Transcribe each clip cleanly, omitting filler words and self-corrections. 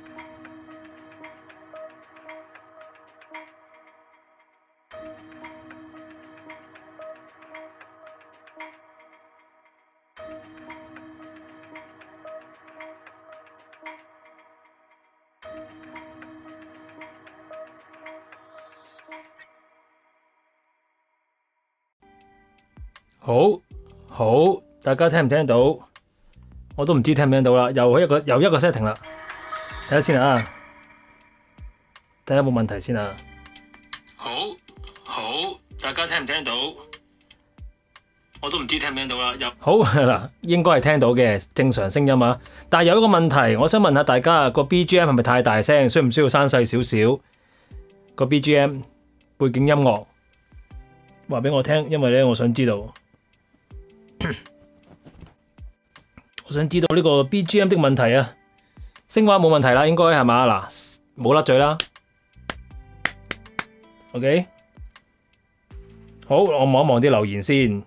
好，大家聽唔聽到？我都唔知聽唔聽到啦，又一個 setting 啦，睇下先啊，睇下有冇問題先啊。好，大家聽唔聽到？我都唔知聽唔聽到啦。好嗱，應該係聽到嘅正常聲音啊。但係有一個問題，我想問下大家個 BGM 係咪太大聲？需唔需要刪細少少？個 BGM 背景音樂話俾我聽，因為咧我想知道。我想知道呢個 BGM 的問題啊，聲畫冇問題啦，應該係嘛？嗱，冇甩嘴啦。OK， 好，我望一望啲留言先。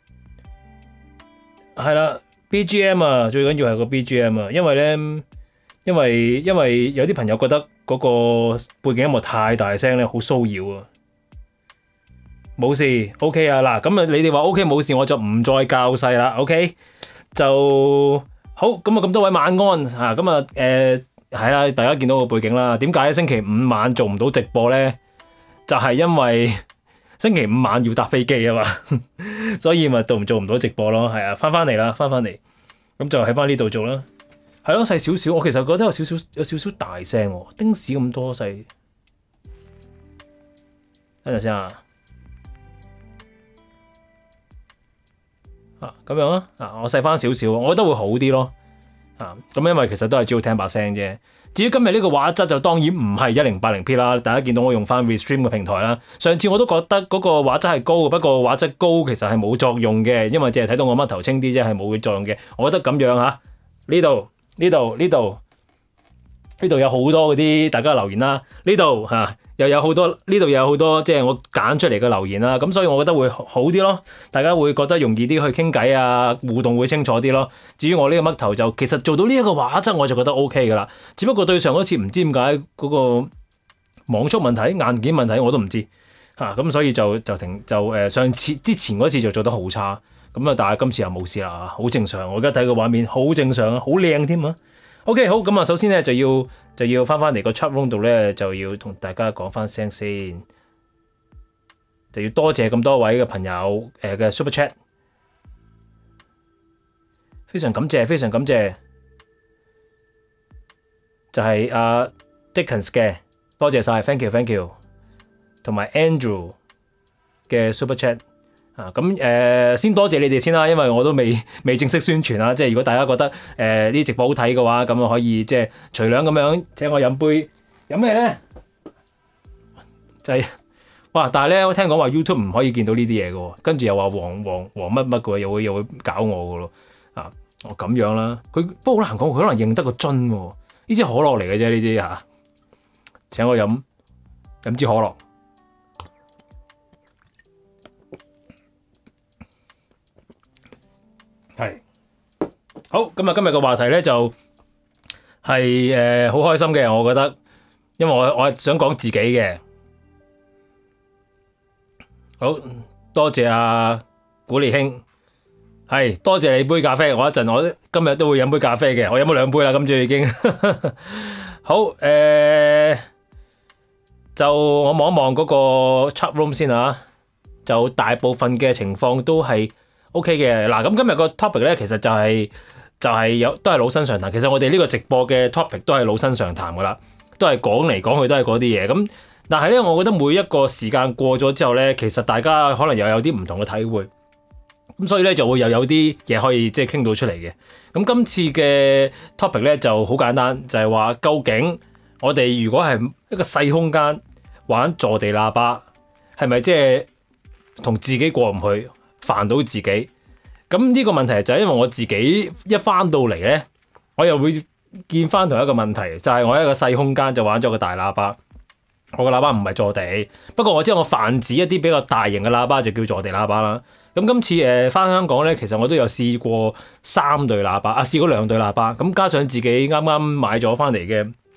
係啦 ，BGM 啊，最緊要係個 BGM 啊，因為咧，因為有啲朋友覺得嗰個背景音樂太大聲咧，好騷擾啊。冇事 ，OK 啊，嗱，咁啊，你哋話 OK 冇事，我就唔再校細啦 ，OK， 就好，咁啊，咁多位晚安嚇，咁啊，係啦，大家見到個背景啦，點解星期五晚做唔到直播咧？就係因為星期五晚要搭飛機啊嘛，所以咪做唔到直播咯，係啊，翻嚟啦，翻嚟，咁就喺翻呢度做啦，係咯，細少少，我其實覺得有少少大聲喎，丁屎咁多細，等陣先啊。咁樣啊，我細翻少少，我覺得會好啲咯。咁因為其實都係主要聽把聲啫。至於今日呢個畫質就當然唔係 1080p 啦，大家見到我用翻 Restream 嘅平台啦。上次我都覺得嗰個畫質係高嘅，不過畫質高其實係冇作用嘅，因為淨係睇到我乜頭清啲啫，係冇作用嘅。我覺得咁樣嚇，呢度有好多嗰啲大家留言啦，呢度嚇。又有好多，呢度又有好多，即係我揀出嚟嘅留言啦，咁所以我覺得會好啲咯，大家會覺得容易啲去傾偈啊，互動會清楚啲咯。至於我呢個乜頭就其實做到呢一個畫質我就覺得 OK 噶啦，只不過對上嗰次唔知點解嗰個網速問題、硬件問題我都唔知嚇，咁所以就上次之前嗰次就做得好差，咁啊但係今次又冇事啦，好正常。我而家睇個畫面好正常啊，好靚添啊。OK 好，咁啊首先咧就要翻嚟個 chat room 度咧，就要同大家講翻聲先，就要多謝咁多位嘅朋友嘅 super chat， 非常感謝，就係阿 Dickens 嘅，多謝晒 ，thank you， 同埋 Andrew 嘅 super chat。咁先多謝你哋先啦，因為我都未正式宣傳啦。即係如果大家覺得呢直播好睇嘅話，咁啊可以即係隨兩咁樣請我飲杯飲咩咧？就係哇！但係咧我聽講話 YouTube 唔可以見到呢啲嘢嘅喎，跟住又話黃乜乜嘅喎，又會搞我嘅咯咁樣啦。佢不過好難講，佢可能認得個樽喎。呢支可樂嚟嘅啫，呢支嚇。請我飲支可樂。係好，咁啊！今日個話題咧就係好開心嘅，我覺得，因為我係想講自己嘅。好多謝阿古烈兄，係多謝你杯咖啡。我今日都會飲杯咖啡嘅，我飲咗2杯啦，今朝已經好就我望一望嗰個 chat room 先啊，就大部分嘅情況都係OK 嘅。嗱，咁今日個 topic 咧，其實就係都係老生常談。其實我哋呢個直播嘅 topic 都係老生常談噶啦，都係講嚟講去都係嗰啲嘢。咁但係咧，我覺得每一個時間過咗之後咧，其實大家可能又有啲唔同嘅體會。咁所以咧就會又有啲嘢可以即係傾到出嚟嘅。咁今次嘅 topic 咧就好簡單，就係話究竟我哋如果係一個細空間玩坐地喇叭，係咪即係同自己過唔去？煩到自己，咁呢個問題就係因為我自己一翻到嚟咧，我又會見翻同一個問題，就係我一個細空間就玩咗個大喇叭。我個喇叭唔係坐地，不過我知我泛指一啲比較大型嘅喇叭就叫坐地喇叭啦。咁今次翻香港咧，其實我都有試過3對喇叭，試過2對喇叭，咁加上自己啱啱買咗翻嚟嘅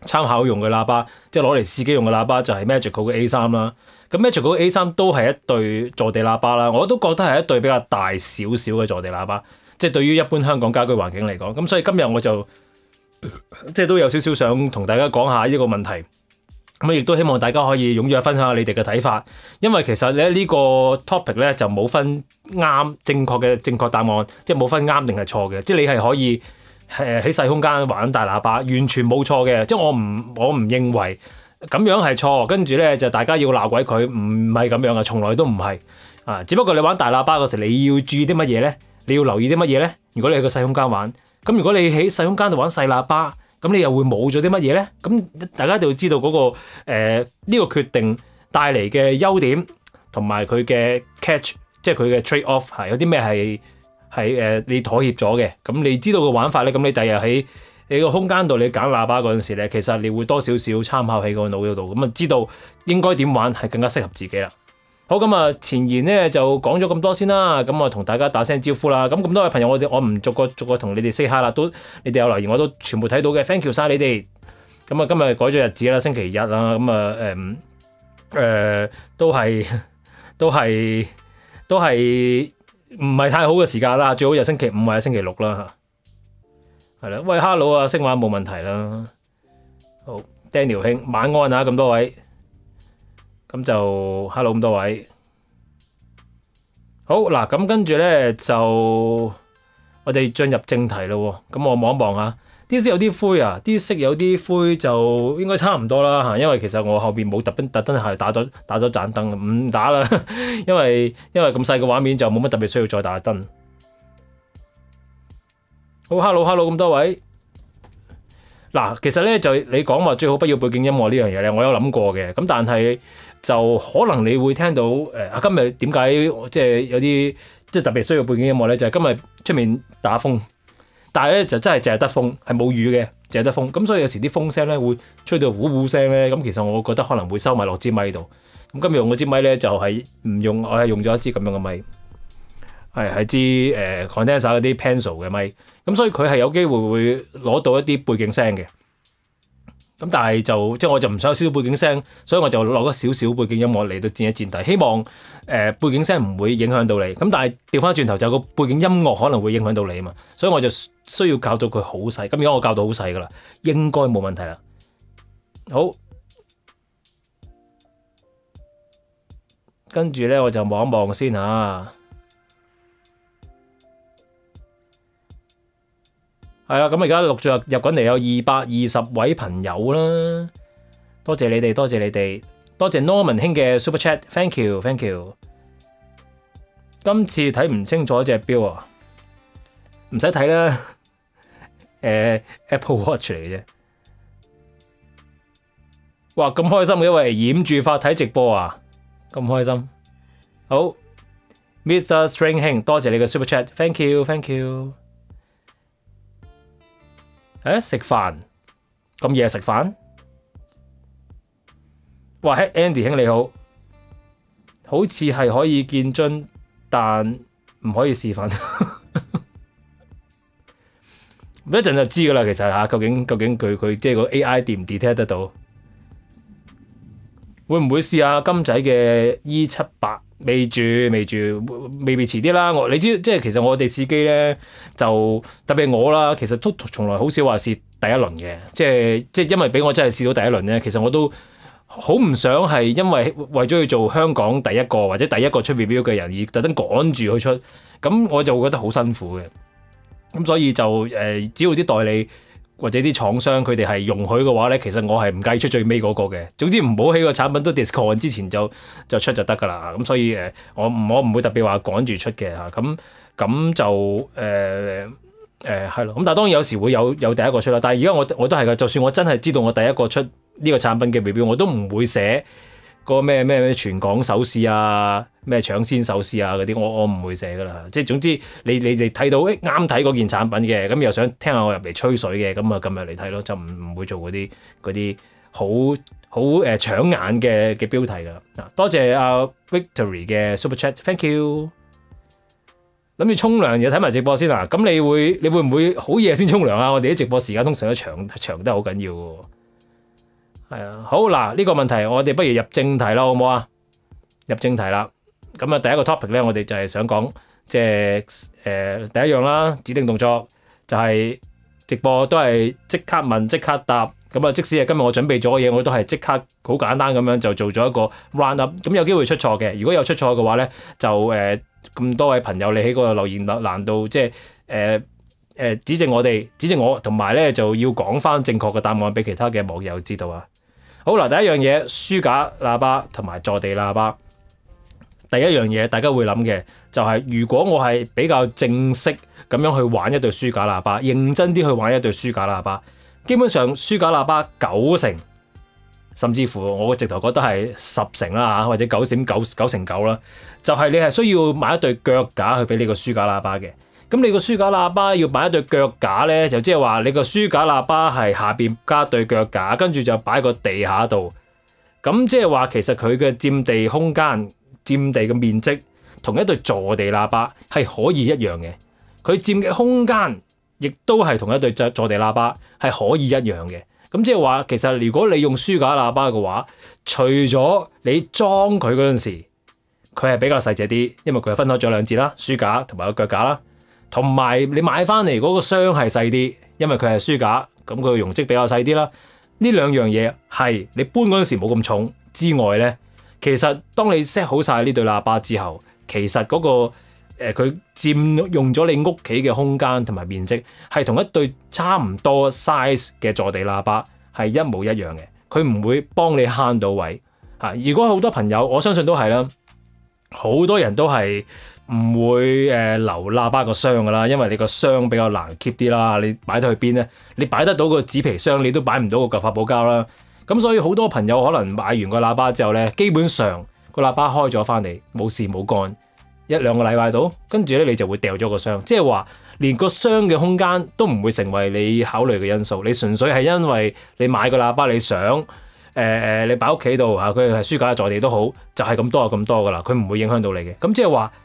參考用嘅喇叭，即係攞嚟試機用嘅喇叭就係 Magical 嘅 A3啦。咁 Magical 嘅 A3都係一對坐地喇叭啦，我都覺得係一對比較大少少嘅坐地喇叭，即係對於一般香港家居環境嚟講。咁所以今日我就即係都有少少想同大家講下呢個問題。咁亦都希望大家可以踴躍分享下你哋嘅睇法，因為其實咧呢個 topic 咧就冇分啱正確答案，即係冇分啱定係錯嘅，即係你係可以喺細空間玩大喇叭，完全冇錯嘅，即係我唔認為咁樣係錯，跟住咧就大家要鬧鬼佢，唔係咁樣啊，從來都唔係啊，只不過你玩大喇叭嗰時你要注意啲乜嘢咧？你要留意啲乜嘢咧？如果你喺個細空間玩，咁如果你喺細空間度玩細喇叭，咁你又會冇咗啲乜嘢咧？咁大家一定要知道嗰個呢個決定帶嚟嘅優點同埋佢嘅 catch， 即係佢嘅 trade off 係有啲咩係你妥協咗嘅。咁你知道個玩法咧，咁你第日喺你個空間度你揀喇叭嗰陣時咧，其實你會多少少參考喺個腦度，咁啊知道應該點玩係更加適合自己啦。好，咁啊前言咧就講咗咁多先啦，咁我同大家打聲招呼啦。咁多位朋友，我唔逐個同你哋 say hi 啦，都你哋有留言我都全部睇到嘅 ，thank you 晒你哋。咁啊今日改咗日子啦，星期日啦，咁啊都係唔係太好嘅時間啦，最好就星期五或者星期六啦嚇。係啦，喂 hello 啊，星話冇問題啦。好 Daniel 兄晚安啊，咁多位。咁就 hello 咁多位，好嗱，咁跟住咧就我哋進入正題咯。咁我望一望下，啲色有啲灰啊，啲色有啲灰就應該差唔多啦嚇。因為其實我後邊冇特登係打咗盞燈，唔打啦，因為咁細個畫面就冇乜特別需要再打燈。好 hello 咁多位。嗱，其實咧就你講話最好不要背景音樂呢樣嘢咧，我有諗過嘅。咁但係就可能你會聽到今日點解即係有啲即係特別需要背景音樂咧？就係今日出面打風，但係咧就真係淨係得風，係冇雨嘅，淨係得風。咁所以有時啲風聲咧會吹到呼呼聲咧。咁其實我覺得可能會收埋落支咪度。咁今日用嗰支咪咧就係唔用，我係用咗一支咁樣嘅咪，係支condenser 嗰啲 pencil 嘅咪。咁所以佢係有機會會攞到一啲背景聲嘅，咁但係即係我就唔想有少少背景聲，所以我就落咗少少背景音樂嚟到墊一墊底，希望背景聲唔會影響到你。咁但係調翻轉頭就個背景音樂可能會影響到你啊嘛，所以我就需要校到佢好細。咁而家我校到好細噶啦，應該冇問題啦。好，跟住咧我就望一望先嚇。係啦，咁而家陸續入緊嚟有220位朋友啦，多謝你哋，多謝 Norman 兄嘅 Super Chat，thank you。今次睇唔清楚隻錶啊，唔使睇啦，Apple Watch 嚟嘅啫。哇，咁開心嘅，因為掩住髮睇直播啊，咁開心。好 ，Mr. String 兄，多謝你嘅 Super Chat，thank you。食飯咁夜食飯？哇 ，Andy 兄你好，好似係可以見樽，但唔可以示範。一陣就知噶啦，其實嚇，究竟佢即係個 AI detect 唔 detect 得到？會唔會試下金仔嘅 E78？未住，未遲啲啦。你知即係其實我哋試機咧，就特別我啦，其實都從來好少話試第一輪嘅，即係因為俾我真係試到第一輪咧，其實我都好唔想係因為咗要做香港第一個或者第一個出 review 嘅人而特登趕住去出，咁我就會覺得好辛苦嘅。咁所以就只要啲代理或者啲廠商佢哋係容許嘅話咧，其實我係唔介意出最尾嗰個嘅。總之唔好喺個產品都 discount 之前就出就得㗎啦。咁所以我唔會特別話趕住出嘅嚇。咁就係咯。咁但係當然有時會有第一個出啦。但係而家我都係㗎。就算我真係知道我第一個出呢個產品嘅 review，我都唔會寫個咩全港首試啊，咩搶先首試啊嗰啲，我唔會寫噶啦。即係總之你哋睇到啱睇嗰件產品嘅，咁又想聽下我入嚟吹水嘅，咁啊今日嚟睇咯，就唔會做嗰啲好搶眼嘅標題噶啦。多謝阿 Victory 嘅 Super Chat，thank you。諗住沖涼又睇埋直播先啦。咁你會唔會好夜先沖涼啊？我哋啲直播時間通常都長得好緊要喎。 係啊，好嗱，呢個問題我哋不如入正題啦，好唔好啊？入正題啦，咁啊第一個 topic 咧，我哋就係想講即係第一樣啦，指定動作就係直播都係即刻問即刻答，咁啊即使係今日我準備咗嘅嘢，我都係即刻好簡單咁樣就做咗一個 round up，咁有機會出錯嘅，如果有出錯嘅話咧，就咁多位朋友你喺個留言欄度即係指正我，同埋咧就要講翻正確嘅答案俾其他嘅網友知道啊。好嗱，第一樣嘢，書架喇叭同埋坐地喇叭。第一樣嘢大家會諗嘅就係，如果我係比較正式咁樣去玩一對書架喇叭，認真啲去玩一對書架喇叭，基本上書架喇叭90%，甚至乎我直頭覺得係10%啦嚇，或者9.9%啦，就係你係需要買一對腳架去俾你個書架喇叭嘅。咁你個書架喇叭要擺一對腳架咧，就即係話你個書架喇叭係下邊加對腳架，跟住就擺個地下度。咁即係話其實佢嘅佔地空間、佔地嘅面積同一對坐地喇叭係可以一樣嘅。佢佔嘅空間亦都係同一對坐地喇叭係可以一樣嘅。咁即係話其實如果你用書架喇叭嘅話，除咗你裝佢嗰陣時，佢係比較細隻啲，因為佢係分開咗兩節啦，書架同埋個腳架啦。同埋你買翻嚟嗰個箱係細啲，因為佢係書架，咁佢嘅容積比較細啲啦。呢兩樣嘢係你搬嗰陣時冇咁重之外咧，其實當你 set 好晒呢對喇叭之後，其實嗰個佢佔用咗你屋企嘅空間同埋面積，係同一對差唔多 size 嘅坐地喇叭係一模一樣嘅，佢唔會幫你慳到位嚇。如果好多朋友，我相信都係啦，好多人都係唔會留喇叭個箱噶啦，因為你個箱比較難 keep 啲啦，你擺得去邊咧？你擺得到個紙皮箱，你都擺唔到個舊發泡膠啦。咁所以好多朋友可能買完個喇叭之後咧，基本上個喇叭開咗翻嚟冇事冇幹1-2個禮拜到，跟住咧你就會掉咗個箱，即係話連個箱嘅空間都唔會成為你考慮嘅因素，你純粹係因為你買個喇叭你想你擺屋企度嚇，佢係書架坐地都好，就係咁多就咁多噶啦，佢唔會影響到你嘅。咁即係話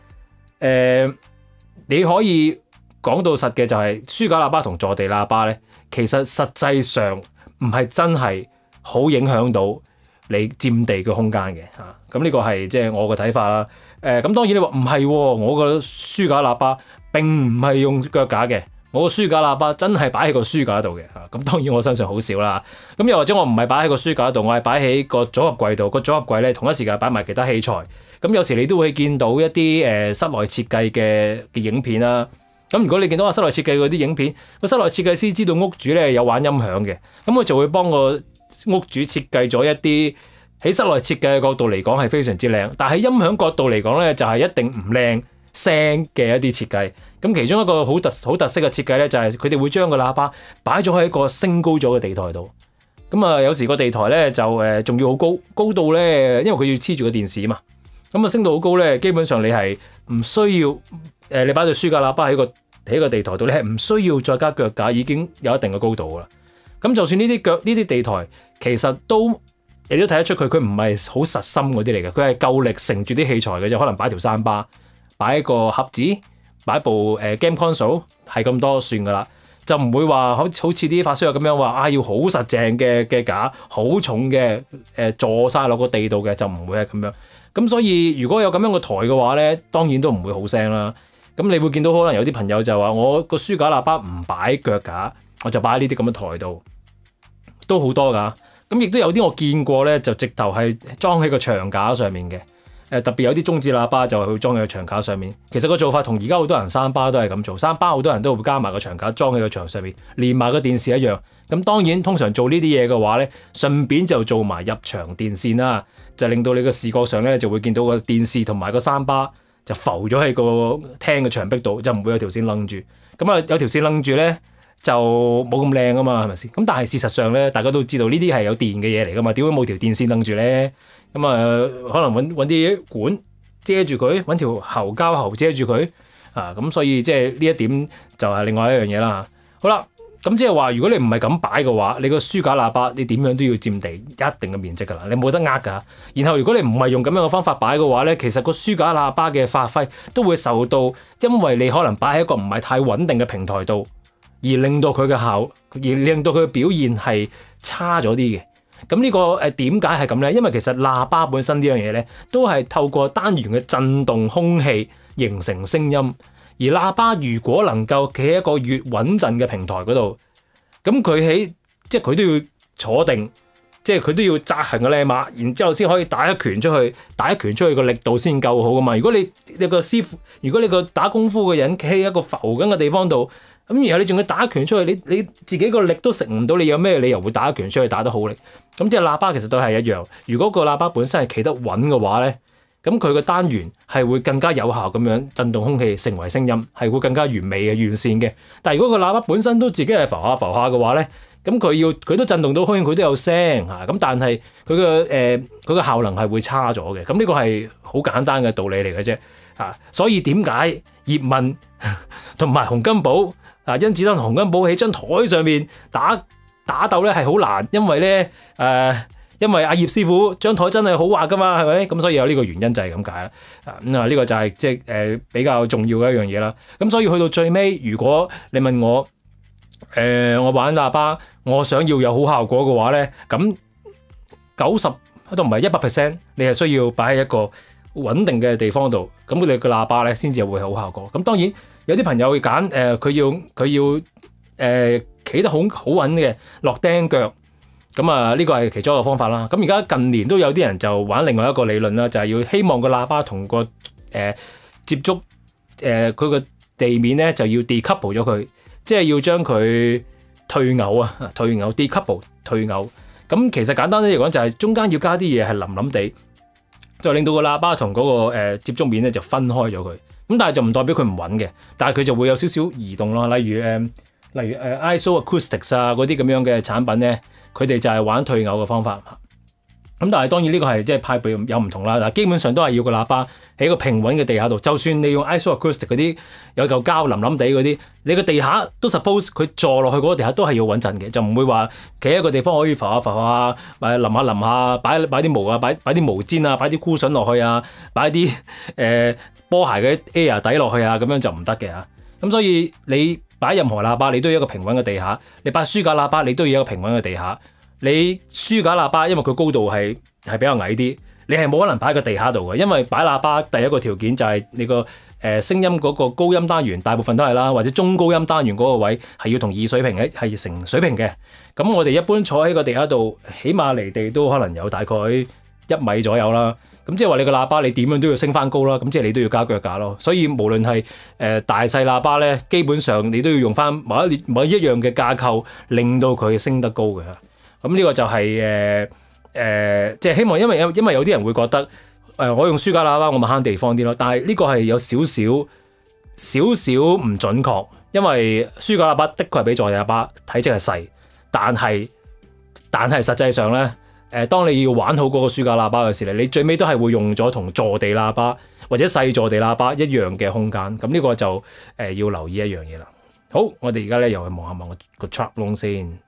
你可以講到實嘅就係書架喇叭同坐地喇叭咧，其實實際上唔係真係好影響到你佔地嘅空間嘅嚇。咁呢個係即係我嘅睇法啦。咁當然你話唔係喎，我個書架喇叭並唔係用腳架嘅，我個書架喇叭真係擺喺個書架度嘅嚇。咁當然我相信好少啦。咁又或者我唔係擺喺個書架度，我係擺喺個組合櫃度。個組合櫃咧同一時間擺埋其他器材。咁有時你都會見到一啲室內設計嘅影片啦。咁如果你見到室內設計嗰啲影片，個室內設計師知道屋主咧有玩音響嘅，咁佢就會幫個屋主設計咗一啲喺室內設計嘅角度嚟講係非常之靚，但係音響角度嚟講咧就係一定唔靚聲嘅一啲設計。咁其中一個好特色嘅設計咧就係佢哋會將個喇叭擺咗喺一個升高咗嘅地台度。咁啊有時個地台咧就仲要好高到咧，因為佢要黐住個電視嘛。咁啊升到好高咧，基本上你係唔需要你擺對書架喇叭喺個地台度，你係唔需要再加腳架，已經有一定嘅高度噶啦。咁就算呢啲地台，其實你都睇得出佢唔係好實心嗰啲嚟嘅，佢係夠力承住啲器材嘅啫。可能擺條山巴，擺個盒子，擺部game console 係咁多算噶啦，就唔會話好似啲發燒友咁樣話要好實淨嘅架，好重嘅坐晒落個地度嘅，就唔會係咁樣。咁所以如果有咁樣嘅台嘅話咧，當然都唔會好聲啦。咁你會見到可能有啲朋友就話我個書架喇叭唔擺腳架，我就擺喺呢啲咁嘅台度，都好多㗎。咁亦都有啲我見過咧，就直頭係裝喺個牆架上面嘅。特別有啲中置喇叭就係會裝喺個牆架上面。其實個做法同而家好多人山巴都係咁做，山巴好多人都會加埋個牆架裝喺個牆上面，連埋個電視一樣。咁當然通常做呢啲嘢嘅話咧，順便就做埋入牆電線啦，就令到你個視覺上咧就會見到個電視同埋個山巴就浮咗喺個廳嘅牆壁度，就唔會有條線掕住。咁有條線掕住咧就冇咁靚啊嘛，係咪先？咁但係事實上咧，大家都知道呢啲係有電嘅嘢嚟噶嘛，點會冇條電線掕住咧？咁可能揾啲管遮住佢，揾條膠喉遮住佢啊。咁所以即係呢一點就係另外一樣嘢啦。好啦。咁即係話，如果你唔係咁擺嘅話，你個書架喇叭你點樣都要佔地一定嘅面積㗎啦，你冇得㗎。然後如果你唔係用咁樣嘅方法擺嘅話咧，其實個書架喇叭嘅發揮都會受到，因為你可能擺喺一個唔係太穩定嘅平台度，而令到佢嘅表現係差咗啲嘅。 咁呢個點解係咁咧？因為其實喇叭本身呢樣嘢咧，都係透過單元嘅震動空氣形成聲音。而喇叭如果能夠企喺一個越穩陣嘅平台嗰度，咁即係佢都要坐定，即係佢都要紮行個靚馬，然之後先可以打一拳出去，打一拳出去個力度先夠好噶嘛。如果你個師傅，如果你個打功夫嘅人企喺一個浮緊嘅地方度，咁然後你仲要打一拳出去，你自己個力都食唔到，你有咩理由會打一拳出去打得好力？咁即係喇叭其實都係一樣。如果個喇叭本身係企得穩嘅話咧，咁佢個單元係會更加有效咁樣震動空氣成為聲音，係會更加完美嘅完善嘅。但係如果個喇叭本身都自己係浮下浮下嘅話咧，咁佢都震動到空氣，佢都有聲嚇，咁但係佢個效能係會差咗嘅。咁呢個係好簡單嘅道理嚟嘅啫嚇。所以點解葉問同埋洪金寶甄子丹同洪金寶喺張台上面打鬥咧係好難，因為阿葉師傅張台真係好滑噶嘛，係咪？咁所以有呢個原因就係咁解啦。呢個就係即係比較重要嘅一樣嘢啦。咁所以去到最尾，如果你問我我玩喇叭，我想要有好效果嘅話咧，咁90都唔係100%，你係需要擺喺一個穩定嘅地方度，咁你個喇叭咧先至會好效果。咁當然有啲朋友會揀佢要企得好穩嘅落釘腳，咁呢個係其中一個方法啦。咁而家近年都有啲人就玩另外一個理論啦，就係要希望個喇叭同個接觸佢個地面咧就要 decouple 咗佢。即係要將佢退偶 decouple 退偶。咁其實簡單啲嚟講就係中間要加啲嘢係腍腍地，就令到個喇叭同嗰個接觸面咧就分開咗佢。咁但係就唔代表佢唔穩嘅，但係佢就會有少少移動咯。例如ISO Acoustics 嗰啲咁樣嘅產品咧，佢哋就係玩退偶嘅方法。咁但係當然呢個係即係派別有唔同啦。嗱，基本上都係要個喇叭喺個平穩嘅地下度。就算你用 ISO Acoustic 嗰啲有嚿膠腍腍地嗰啲，你個地下都 suppose 佢坐落去嗰個地下都係要穩陣嘅，就唔會話企喺一個地方可以浮下浮下，淋下，擺啲毛啊，擺啲毛氈啊，擺啲 cushion 落去啊，擺啲波鞋嘅 air 底落去啊，咁樣就唔得嘅嚇。咁所以你擺任何喇叭，你都要一個平穩嘅地下；你擺書架喇叭，你都要一個平穩嘅地下。你書架喇叭，因為佢高度係比較矮啲，你係冇可能擺喺個地下度嘅，因為擺喇叭第一個條件就係你個聲音嗰個高音單元大部分都係啦，或者中高音單元嗰個位係要同二水平係成水平嘅。咁我哋一般坐喺個地下度，起碼離地都可能有大概1米左右啦。咁即係話你個喇叭你點樣都要升翻高啦，咁即係你都要加腳架咯。所以無論係大細喇叭咧，基本上你都要用翻某一樣嘅架構，令到佢升得高嘅。咁呢個就係即係希望，因為有啲人會覺得我用書架喇叭我咪慳地方啲咯，但係呢個係有少少唔準確，因為書架喇叭的確係比座地喇叭體積係細，但係實際上咧當你要玩好嗰個書架喇叭嘅時候，你最尾都係會用咗同座地喇叭或者細座地喇叭一樣嘅空間，咁呢個就要留意一樣嘢啦。好，我哋而家咧又去望下個 trap room 先。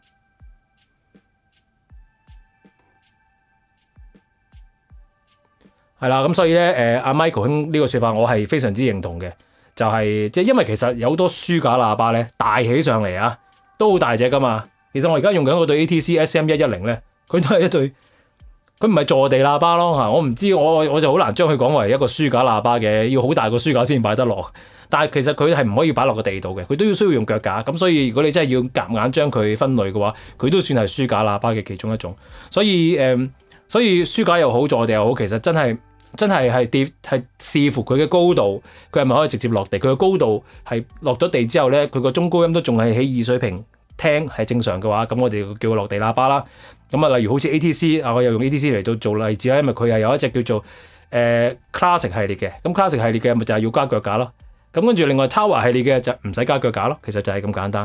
係啦，咁所以咧，阿 Michael 兄呢個説法我係非常之認同嘅，就係即係因為其實有好多書架喇叭咧，大起上嚟啊，都好大隻噶嘛。其實我而家用緊嗰對 ATC SM110咧，佢都係一對，佢唔係坐地喇叭咯嚇。我唔知我就好難將佢講為一個書架喇叭嘅，要好大個書架先擺得落。但係其實佢係唔可以擺落個地度嘅，佢都要需要用腳架。咁所以如果你真係要夾硬將佢分類嘅話，佢都算係書架喇叭嘅其中一種。所以書架又好，坐地又好，其實真係視乎佢嘅高度，佢係咪可以直接落地？佢嘅高度係落咗地之後咧，佢個中高音都仲係喺二水平聽係正常嘅話，咁我哋叫佢落地喇叭啦。咁例如好似 ATC 我又用 ATC 嚟到做例子啦，因為佢係有一隻叫做Classic 系列嘅，咁 Classic 系列嘅咪就係要加腳架咯。咁跟住另外 Tower 系列嘅就唔使加腳架咯，其實就係咁簡單。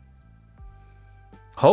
好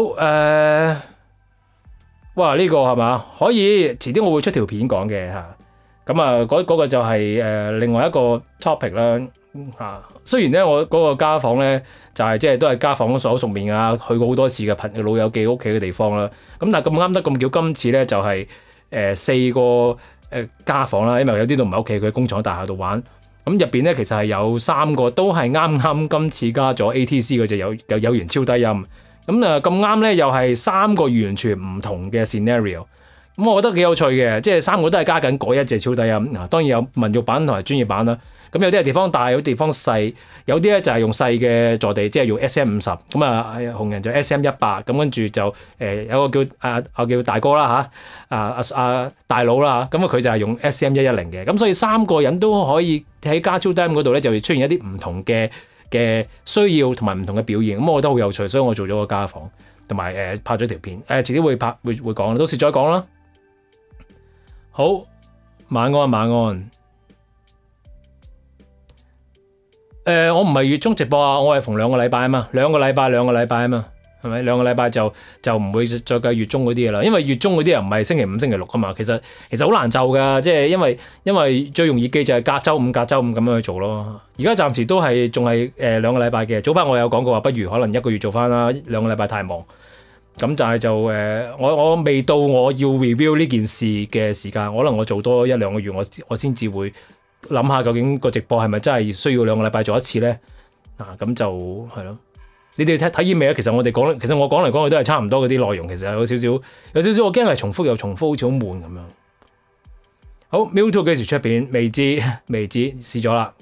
哇！呢個係嘛？可以遲啲我會出條片講嘅嚇。咁嗰個就係另外一個 topic 啦嚇。雖然咧我嗰個家訪咧就係即係都係家訪所熟面啊，去過好多次嘅老友記屋企嘅地方啦。咁但係咁啱得咁巧，今次咧就係4個家訪啦，因為有啲都唔喺屋企，佢喺工廠大廈度玩。咁入邊咧其實係有3個都係啱今次加咗 ATC 嗰隻有源超低音， 咁咁啱咧，又係3個完全唔同嘅 scenario。咁我覺得幾有趣嘅，即係3個都係加緊嗰一隻超低音。嗱，當然有民用版同埋專業版啦。咁有啲係地方大，有啲地方細，有啲咧就係用細嘅坐地，即係用 SM50。咁啊，紅人就 SM100。咁跟住就有個叫大哥啦大佬啦。咁佢就係用 SM110嘅。咁所以3個人都可以喺加超低音嗰度咧，就出現一啲唔同嘅需要同埋唔同嘅表現。咁我覺得好有趣，所以我做咗個家訪，同埋拍咗條片。遲啲會講，到時再講啦。好，晚安。我唔係月中直播啊，我係逢2個禮拜啊嘛，2個禮拜啊嘛，係咪2個禮拜就唔會再計月中嗰啲嘢啦？因為月中嗰啲又唔係星期5、星期6啊嘛，其實好難就㗎，即係因為最容易記就係隔週五咁樣去做咯。而家暫時都係仲係2個禮拜嘅。早排我有講過話，不如可能1個月做翻啦，2個禮拜太忙。咁但係就我未到我要 review 呢件事嘅時間，可能我做多1-2個月，我先至會諗下究竟個直播係咪真係需要2個禮拜做一次咧？咁就係咯。你哋體驗未啊？其實我講嚟講去都係差唔多嗰啲內容，其實有少少，我驚係重複又重複，好似好悶咁樣。好 Mewtwo 幾時出片？未知，試咗啦。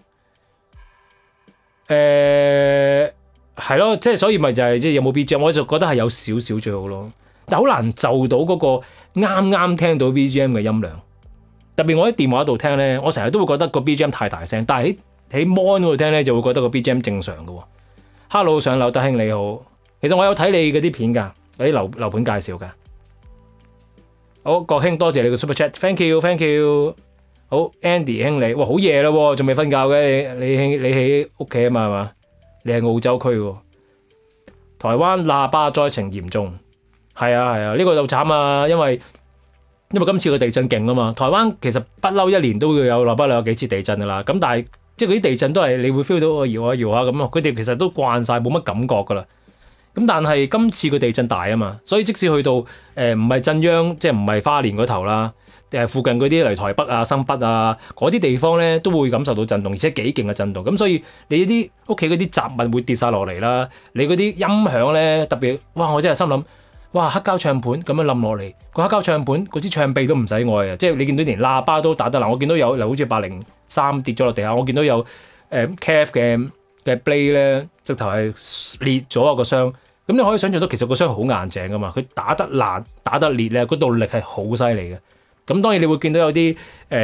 係咯，即係所以咪就係即係有冇 BGM，我就覺得係有少少最好咯。但好難就到嗰個啱聽到 BGM 嘅音量。特別我喺電話度聽咧，我成日都會覺得個 BGM 太大聲，但係喺 mon 嗰度聽咧就會覺得個 BGM 正常嘅喎。Hello 上樓德兄你好，其實我有睇你嗰啲片㗎，嗰啲樓盤介紹㗎。好，國興多謝你個 super chat，thank you。好 Andy 兄你，哇好夜啦喎，仲未瞓覺嘅你喺屋企啊嘛係嘛？你係澳洲區喎，台灣喇叭災情嚴重，係啊，呢個就慘啊，因為今次個地震勁啊嘛，台灣其實不嬲1年都會有落不了有幾次地震噶啦，咁但係即係嗰啲地震都係你會 feel 到我搖下咁啊，佢哋其實都慣晒冇乜感覺噶啦，咁但係今次個地震大啊嘛，所以即使去到唔係震央，即係唔係花蓮嗰頭啦。附近嗰啲嚟台北啊、新北啊嗰啲地方咧，都會感受到震動，而且幾勁嘅震動。咁所以你啲屋企嗰啲雜物會跌晒落嚟啦。你嗰啲音響咧，特別哇！我真係心諗，哇！黑膠唱盤咁樣冧落嚟，個黑膠唱盤嗰支唱臂都唔使愛啊！即係你見到連喇叭都打得嗱，我見到有好似803跌咗落地下，我見到有KF 嘅 blade 咧，直頭係裂咗個箱。咁你可以想象到，其實個箱好硬淨噶嘛，佢打得爛、打得裂咧，嗰度力係好犀利嘅。咁當然你會見到有啲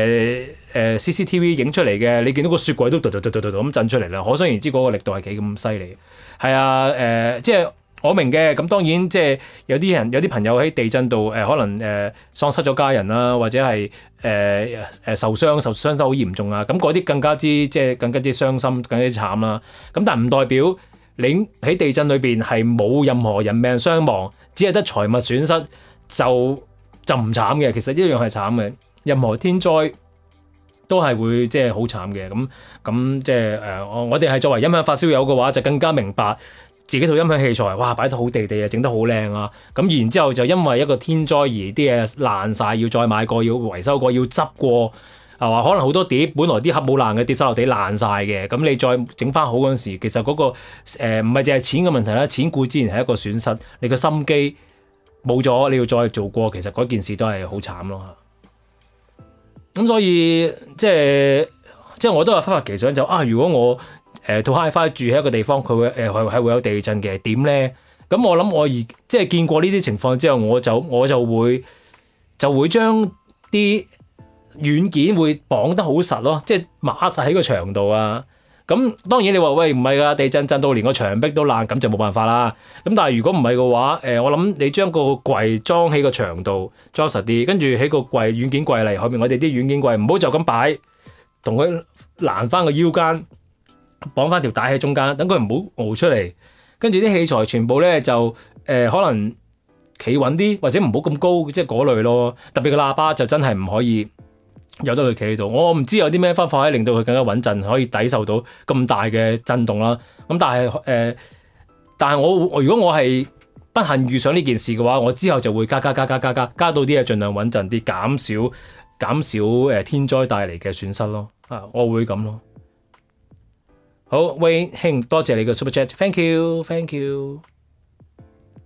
CCTV 影出嚟嘅，你見到個雪櫃都嘟咁震出嚟啦，可想而知嗰個力度係幾咁犀利。係啊，即係我明嘅。咁當然即係有啲朋友喺地震度可能喪失咗家人啦，或者係受傷得好嚴重啊。咁嗰啲更加之傷心、更加之慘啦。咁但係唔代表你喺地震裏邊係冇任何人命傷亡，只係得財物損失就唔慘嘅，其實一樣係慘嘅。任何天災都係會即係好慘嘅。咁即係我哋係作為音響發燒友嘅話，就更加明白自己套音響器材，哇擺得好地啊，整得好靚啊。咁然之後就因為一個天災而啲嘢爛晒，要再買過，要維修過，要執過，係嘛？可能好多碟本來啲盒冇爛嘅，跌晒落地爛晒嘅。咁你再整翻好嗰陣時，其實嗰個唔係淨係錢嘅問題啦，錢固然係一個損失，你個心機冇咗，你要再做過，其實嗰件事都係好慘咯。咁所以即係我都有忽發奇想就如果我套 HiFi 住喺一個地方，佢會係會有地震嘅，點咧？咁我諗即係見過呢啲情況之後，我就會將啲軟件會綁得好實咯，即係碼實喺個牆度啊。咁當然你話喂唔係㗎，地震震到連個牆壁都爛，咁就冇辦法啦。咁但係如果唔係嘅話，我諗你將個櫃裝喺個牆度裝實啲，跟住喺個櫃軟件櫃嚟後面，我哋啲軟件櫃唔好就咁擺，同佢攔翻個腰間，綁翻條帶喺中間，等佢唔好熬出嚟。跟住啲器材全部咧就可能企穩啲，或者唔好咁高，即係嗰類咯。特別個喇叭就真係唔可以由得佢企喺度，我唔知有啲咩方法可以令到佢更加穩陣，可以抵受到咁大嘅震動啦。咁但係我如果我係不幸遇上呢件事嘅話，我之後就會加到啲嘢盡量穩陣啲，減少天災帶嚟嘅損失咯。我會咁咯。好，威兄多謝你嘅 super chat，thank you。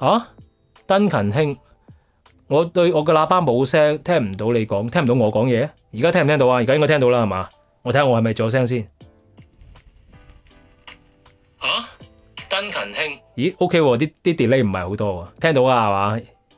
登勤兄，我對我個喇叭冇聲，聽唔到你講，聽唔到我講嘢。而家聽唔聽到啊？而家應該聽到啦，係嘛？我睇下我係咪咗聲先。登勤兄，咦 OK 喎，啲 delay 唔係好多喎，聽到啊係嘛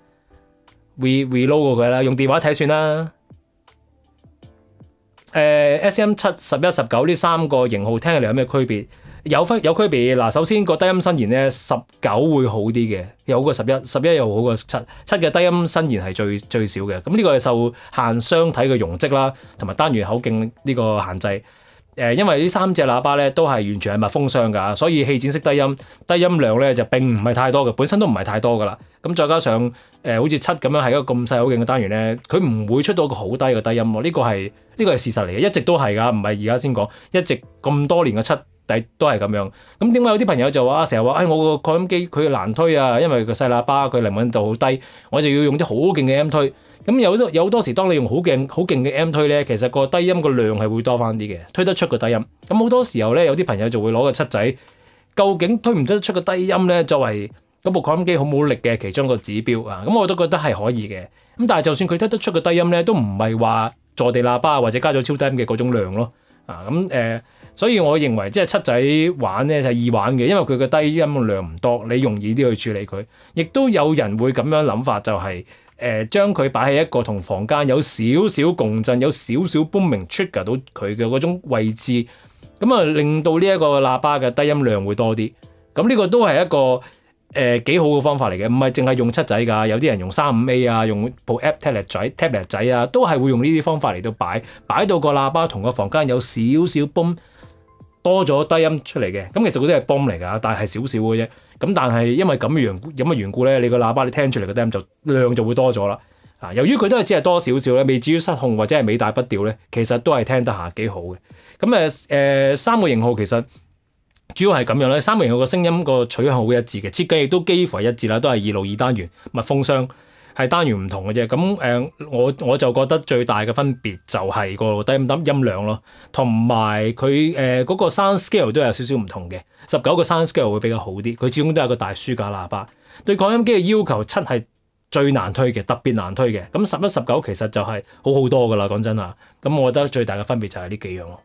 ？reload 過佢啦，用電話睇算啦。SM7、11、19呢3個型號聽起嚟有咩區別？有區別嗱。首先個低音伸延咧，19會好啲嘅，又好過11又好過7嘅低音伸延係最少嘅。咁呢個係受限箱體嘅容積啦，同埋單元口徑呢個限制。因為呢3隻喇叭咧都係完全係密封箱㗎，所以氣展式低音量咧就並唔係太多嘅，本身都唔係太多㗎啦。咁再加上好似7咁樣係一個咁細口徑嘅單元咧，佢唔會出到一個好低嘅低音喎。呢個係事實嚟嘅，一直都係㗎，唔係而家先講，一直咁多年嘅7都係咁樣。咁點解有啲朋友就話成日話我個擴音機佢難推啊，因為個細喇叭佢靈敏度好低，我就要用啲好勁嘅 M 推。咁有好多時，當你用好勁嘅 M 推咧，其實個低音個量係會多翻啲嘅，推得出個低音。咁好多時候咧，有啲朋友就會攞個7仔，究竟推唔推得出個低音咧，作為嗰部擴音機好冇力嘅其中一個指標啊。咁我都覺得係可以嘅。咁但係就算佢推得出個低音咧，都唔係話坐地喇叭或者加咗超低音嘅嗰種量咯。所以我認為即係7仔玩咧係易玩嘅，因為佢個低音量唔多，你容易啲去處理佢。亦都有人會咁樣諗法，就係將佢擺喺一個同房間有少少共振、有少少 booming trigger 到佢嘅嗰種位置，咁啊令到呢一個喇叭嘅低音量會多啲。咁呢個都係一個幾好嘅方法嚟嘅，唔係淨係用7仔㗎，有啲人用35A 啊，用部 app tablet 仔啊，都係會用呢啲方法嚟到擺到個喇叭同個房間有少少 boom 多咗低音出嚟嘅。咁其實嗰啲係 boom 嚟㗎，但係少少嘅啫。咁但係因為咁嘅緣故咧，你個喇叭你聽出嚟嘅低音量就會多咗啦。由於佢都係只係多少少咧，未至於失控或者係尾大不掉咧，其實都係聽得下幾好嘅。咁3個型號其實主要係咁樣咧，3個型號個聲音個取向好一致嘅，設計亦都幾乎係一致啦，都係2路2單元密封箱，係單元唔同嘅啫。咁我就覺得最大嘅分別就係個低音量咯，同埋佢嗰個 sound scale 都有少少唔同嘅。19個 sound scale 會比較好啲，佢始終都係個大書架喇叭。對擴音機嘅要求7係最難推嘅，特別難推嘅。咁11、19其實就係好多噶啦，講真啊。咁我覺得最大嘅分別就係呢幾樣咯。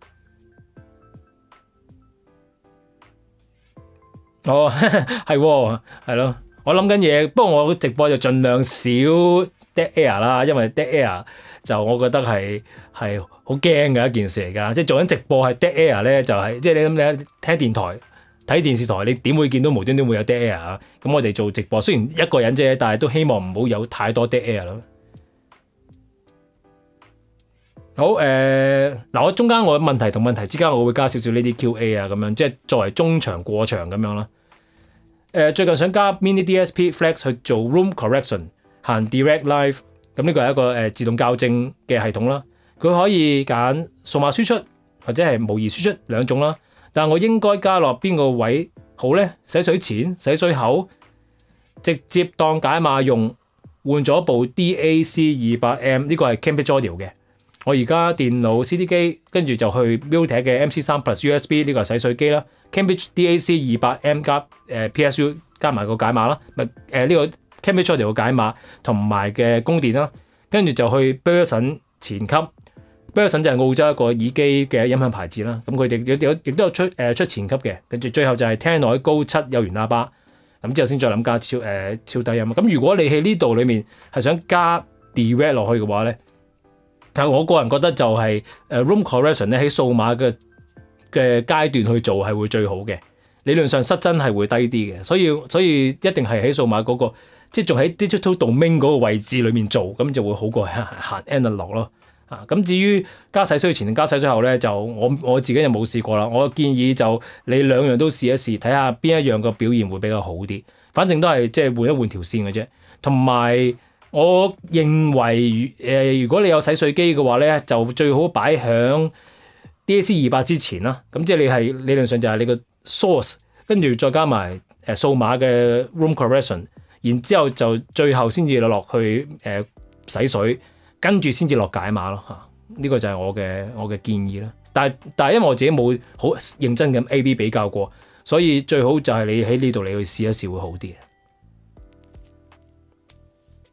哦，係喎，係咯。我諗緊嘢，不過我直播就盡量少 dead air 啦，因為 dead air 就我覺得係好驚嘅一件事嚟㗎。即係做緊直播係 dead air 咧，就係即係你聽電台、睇電視台，你點會見到無端端會有 dead air 啊？咁我哋做直播雖然一個人啫，但係都希望唔好有太多 dead air 咯。好嗱，我中間我問題同問題之間，我會加少少呢啲 Q&A 啊，咁樣即係作為中場過場咁樣啦。最近想加 Mini DSP Flex 去做 Room Correction， 行 Direct Live， 咁呢個係一個自動校正嘅系統啦。佢可以揀數碼輸出或者係模擬輸出兩種啦。但係我應該加落邊個位好咧？洗水前、洗水後，直接當解碼用。換咗部 DAC200M， 呢個係 Cambridge Audio 嘅。我而家電腦 CD 機，跟住就去 Multec 嘅 MC3 Plus USB， 呢個係洗水機啦。Cambridge DAC200M 加PSU 加埋個解碼啦，呢個 Cambridge Audio 嘅解碼同埋嘅供電啦。跟住就去 Burson 前級 ，Burson 就係澳洲一個耳機嘅音響牌子啦。咁佢哋亦都有出前級嘅。跟住最後就係聽落高7有源喇叭，咁之後先再諗加超低音。咁如果你喺呢度裡面係想加 Direct 落去嘅話咧，但我個人覺得就係Room Correction 咧喺數碼嘅階段去做係會最好嘅。理論上失真係會低啲嘅，所以一定係喺數碼嗰個即係仲喺 Digital Domain 嗰個位置裡面做，咁就會好過行 Analog 咯。咁至於加洗水前定加洗水後咧，就我自己就冇試過啦。我建議就你兩樣都試一試，睇下邊一樣個表現會比較好啲。反正都係即係換一換條線嘅啫。同埋我認為如果你有洗水機嘅話咧，就最好擺響 DAC200之前啦。咁即係你係理論上就係你個 source， 跟住再加埋數碼嘅 room correction， 然之後就最後先至落去洗水，跟住先至落解碼咯嚇。呢個就係我嘅建議啦。但係因為我自己冇好認真咁 A/B 比較過，所以最好就係你喺呢度你去試一試會好啲。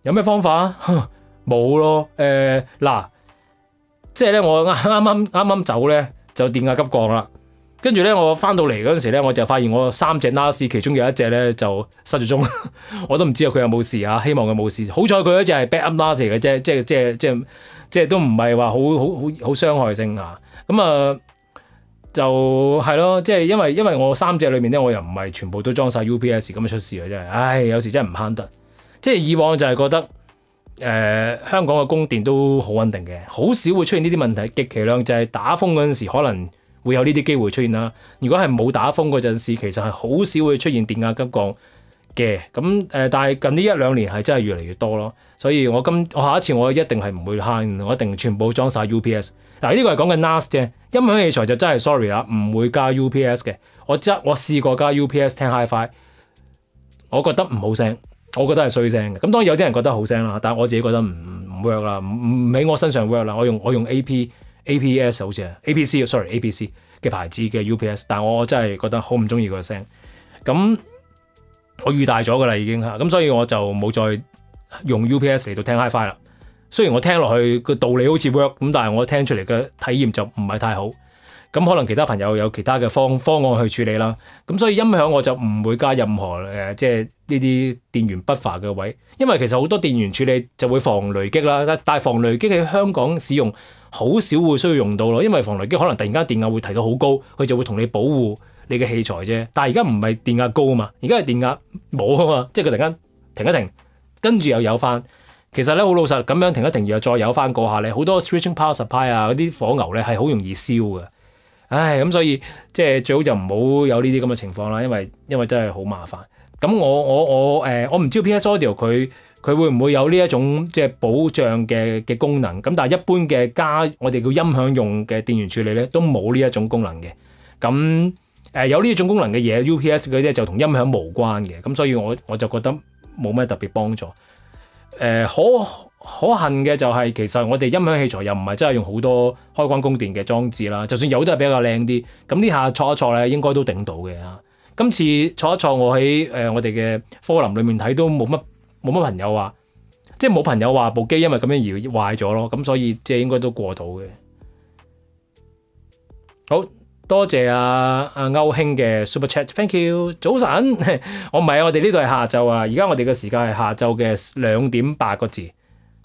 有咩方法啊？冇咯。嗱，即係咧，我啱啱走咧，就電壓急降啦。跟住咧，我翻到嚟嗰陣時咧，我就發現我3隻 NAS 其中有一隻咧就失咗蹤，我都唔知佢有冇事啊。希望佢冇事。好彩佢嗰隻係 backup NAS 嚟嘅啫，即係都唔係話好傷害性啊。咁啊，就係咯，即係因為我3隻裏面咧，我又唔係全部都裝晒 UPS 咁出事啊，真係，唉，有時真係唔慳得。即係以往就係覺得香港嘅供電都好穩定嘅，好少會出現呢啲問題。極其量就係打風嗰陣時可能會有呢啲機會出現啦。如果係冇打風嗰陣時，其實係好少會出現電壓急降嘅。咁但係近呢1-2年係真係越嚟越多咯。所以我下一次我一定係唔會慳，我一定全部裝晒 UPS。嗱，呢個係講緊 NAS 啫，音響器材就真係 sorry 啦，唔會加 UPS 嘅。我試過加 UPS 聽 HiFi， 我覺得唔好聲，我覺得係衰聲嘅。咁當然有啲人覺得好聲啦，但係我自己覺得唔 work 啦，唔喺我身上 work 啦。我用 APS 好似係 APC 嘅牌子嘅 UPS， 但係我真係覺得好唔中意個聲。咁我預大咗噶啦已經嚇，咁所以我就冇再用 UPS 嚟到聽 HiFi 啦。雖然我聽落去個道理好似 work， 咁但係我聽出嚟嘅體驗就唔係太好。咁可能其他朋友有其他嘅方案去處理啦。咁所以音響我就唔會加任何即係呢啲電源 buffer 嘅位，因為其實好多電源處理就會防雷擊啦。但係防雷擊喺香港使用好少會需要用到咯，因為防雷擊可能突然間電壓會提到好高，佢就會同你保護你嘅器材啫。但係而家唔係電壓高啊嘛，而家係電壓冇啊嘛，即係佢突然間停一停，跟住又有翻。其實咧好老實咁樣停一停，然後再有翻嗰下咧，好多 switching power supply 啊嗰啲火牛咧係好容易燒嘅。唉，咁所以即係最好就唔好有呢啲咁嘅情況啦，因為真係好麻煩。咁我唔知 PS Audio 佢會唔會有呢一種即係保障嘅功能？咁但係一般嘅我哋叫音響用嘅電源處理咧，都冇呢一種功能嘅。咁有呢一種功能嘅嘢 UPS 嗰啲就同音響無關嘅。咁所以我就覺得冇咩特別幫助。可恨嘅就係其實我哋音響器材又唔係真係用好多開關供電嘅裝置啦，就算有都係比較靚啲。咁呢下錯一錯咧，應該都頂到嘅。今次錯一錯，我喺我哋嘅科林裏面睇都冇乜朋友話，即係冇朋友話部機因為咁樣而壞咗咯。咁所以即係應該都過到嘅。好多謝阿歐兄嘅 Super Chat，Thank you。早晨，我唔係我哋呢度係下晝啊，而家我哋嘅時間係下晝嘅2點8個字。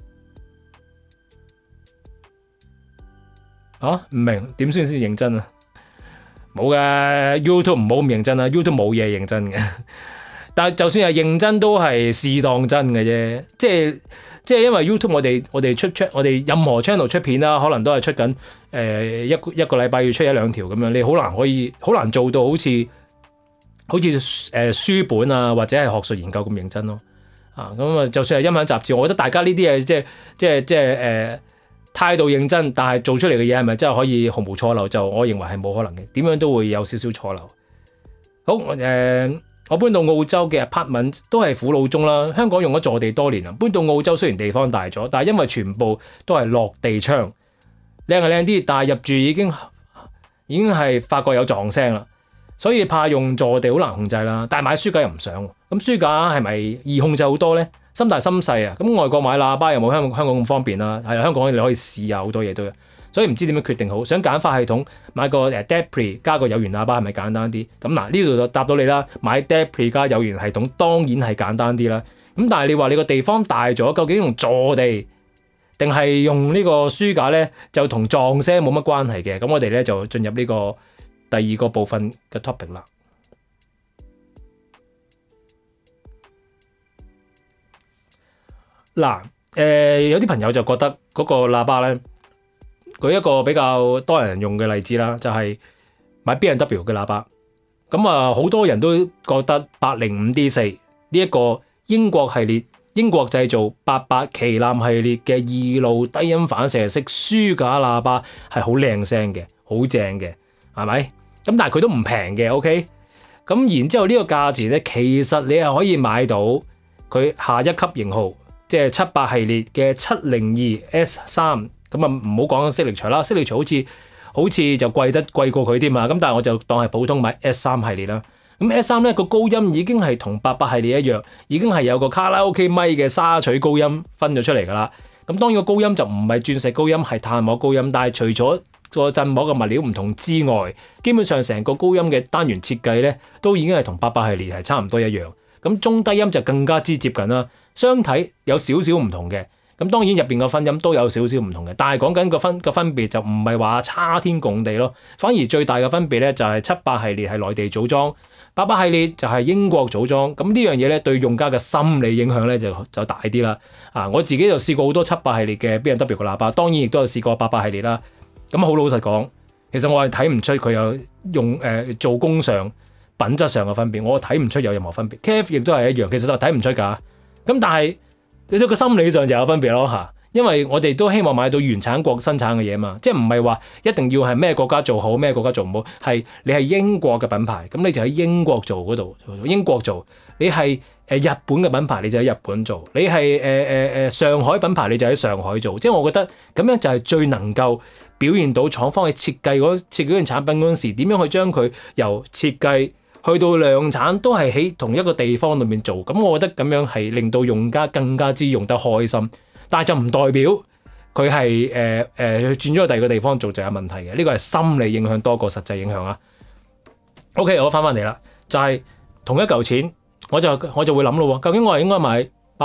唔明點先認真啊？冇嘅 YouTube 唔好咁認真啊 YouTube 冇嘢認真嘅。但係就算係認真都係試當真嘅啫。即係因為 YouTube 我哋我哋任何 channel 出片啦，可能都係出緊一個禮拜要出1-2條咁樣，你好難做到好似書本啊或者係學術研究咁認真咯。咁啊，就算係音響雜誌，我覺得大家呢啲嘢即係態度認真，但係做出嚟嘅嘢係咪真係可以毫無錯漏？就我認為係冇可能嘅，點樣都會有少少錯漏。好，我搬到澳洲嘅 apartment 都係苦惱中啦。香港用咗坐地多年啦，搬到澳洲雖然地方大咗，但係因為全部都係落地窗，靚係靚啲，但係入住已經係發覺有撞聲啦，所以怕用坐地好難控制啦。但係買書架又唔想，咁書架係咪易控制好多咧？心大心細啊！咁外國買喇叭又冇香港咁方便啦。係啦，香港你可以試下好多嘢都有，所以唔知點樣決定好。想簡化系統，買個DAC+ 加個有源喇叭係咪簡單啲？咁嗱，呢度就答到你啦。買 DAC+ 加有源系統當然係簡單啲啦。咁但係你話你個地方大咗，究竟用坐地定係用呢個書架咧，就同撞聲冇乜關係嘅。咁我哋咧就進入呢個第二個部分嘅 topic 啦。嗱，有啲朋友就覺得嗰個喇叭咧，舉一個比較多人用嘅例子啦，就係買 B&W 嘅喇叭。咁好多人都覺得805D4呢一個英國系列、英國製造88旗艦系列嘅2路低音反射式書架喇叭係好靚聲嘅，好正嘅，係咪？咁但係佢都唔平嘅 ，OK？ 咁然之後呢個價錢咧，其實你係可以買到佢下一級型號。即係78系列嘅702S3，咁啊唔好講息力錘啦，息力錘好似就貴過佢添嘛，咁但係我就當係普通買 S3 系列啦。 咁 S3 咧個高音已經係同88系列一樣，已經係有個卡拉 OK 咪嘅沙錘高音分咗出嚟㗎啦。咁當然個高音就唔係鑽石高音，係碳膜高音。但係除咗個振膜嘅物料唔同之外，基本上成個高音嘅單元設計咧，都已經係同88系列係差唔多一樣。咁中低音就更加之接近啦。雙體有少少唔同嘅，咁當然入邊個分音都有少少唔同嘅，但係講緊個分別就唔係話差天共地咯。反而最大嘅分別咧就係78系列係內地組裝，88系列就係英國組裝。咁呢樣嘢咧對用家嘅心理影響咧就大啲啦。我自己就試過好多78系列嘅 B&W 嘅喇叭，當然亦都有試過88系列啦。咁好老實講，其實我係睇唔出佢有用做工上品質上嘅分別，我睇唔出有任何分別。KF 亦都係一樣，其實都睇唔出㗎。咁但係你到個心理上就有分別咯嚇，因為我哋都希望買到原產國生產嘅嘢嘛，即係唔係話一定要係咩國家做好，咩國家做唔好，係你係英國嘅品牌，咁你就喺英國做嗰度，英國做；你係日本嘅品牌，你就喺日本做；你係上海品牌，你就喺上海做。即係我覺得咁樣就係最能夠表現到廠方喺設計嗰件產品嗰陣時，點樣去將佢由設計去到量產都係喺同一個地方裏面做，咁我覺得咁樣係令到用家更加之用得開心，但係就唔代表佢係轉咗去第二個地方做就有問題嘅，呢個係心理影響多過實際影響啊。OK， 我翻嚟啦，就係同一嚿錢，我就會諗咯，究竟我係應該買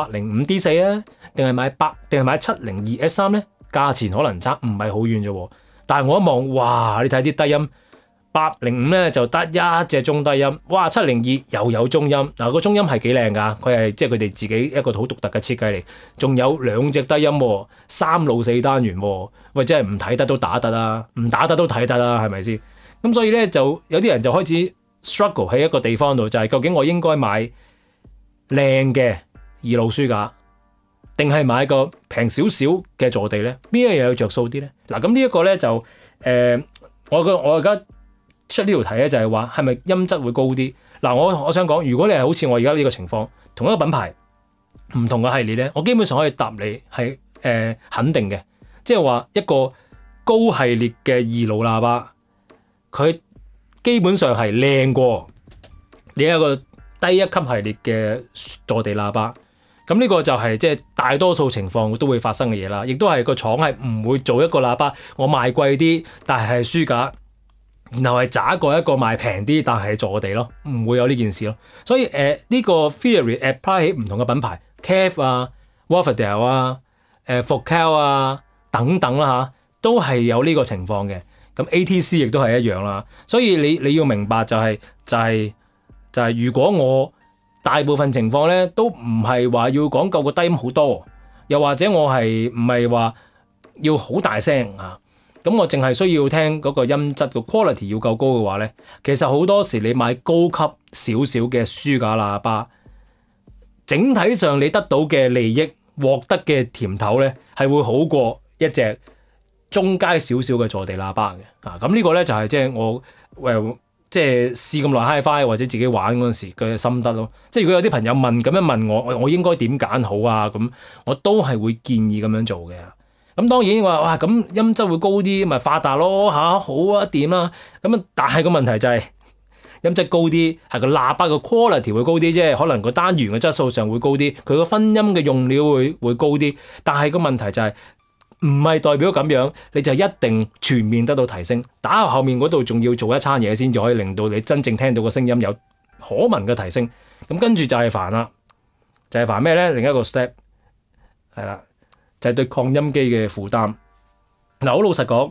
805D4啊，定係買702S3咧？價錢可能差唔係好遠啫，但係我一望，哇！你睇啲低音。805咧就得一隻中低音，哇！702又有中音，嗱個中音係幾靚㗎，佢係即係佢哋自己一個好獨特嘅設計嚟，仲有2隻低音喎，3路4單元喎，喂真係唔睇得都打得啦，唔打得都睇得啦，係咪先？咁所以咧就有啲人就開始 struggle 喺一個地方度，就係究竟我應該買靚嘅2路書架，定係買個平少少嘅坐地咧？邊一樣有着數啲咧？嗱咁呢一個咧就我而家出呢條題咧就係話係咪音質會高啲？嗱，我想講，如果你係好似我而家呢個情況，同一個品牌唔同嘅系列咧，我基本上可以答你係肯定嘅，即係話一個高系列嘅2路喇叭，佢基本上係靚過你一個低一級系列嘅坐地喇叭。咁呢個就係即係大多數情況都會發生嘅嘢啦，亦都係個廠係唔會做一個喇叭，我賣貴啲，但係書架。然後係渣過一個賣平啲，但係坐地咯，唔會有呢件事咯。所以呢個 theory apply 喺唔同嘅品牌 ，KF 啊、Wavell 啊、Focal 啊等等啦嚇，都係有呢個情況嘅。咁 ATC 亦都係一樣啦。所以你要明白就係如果我大部分情況咧都唔係話要講究個低音好多，又或者我係唔係話要好大聲啊？咁我淨係需要聽嗰個音質個 quality 要夠高嘅話咧，其實好多時你買高級少少嘅書架喇叭，整體上你得到嘅利益、獲得嘅甜頭咧，係會好過一隻中階少少嘅坐地喇叭嘅。咁呢個咧就係即係我即係試咁耐 Hi-Fi 或者自己玩嗰陣時嘅心得咯。即係如果有啲朋友咁樣問我應該點揀好啊？咁我都係會建議咁樣做嘅。咁當然話哇，咁音質會高啲，咪發達咯嚇，好啊掂啦。咁但係個問題就係音質高啲，係個喇叭個 quality 會高啲啫，可能個單元嘅質素上會高啲，佢個分音嘅用料會高啲。但係個問題就係唔係代表咁樣，你就一定全面得到提升。打後面嗰度仲要做一餐嘢先至可以令到你真正聽到個聲音有可聞嘅提升。咁跟住就係煩啦，就係煩咩咧？另一個 step 係啦。就係對擴音機嘅負擔。嗱，好老實講，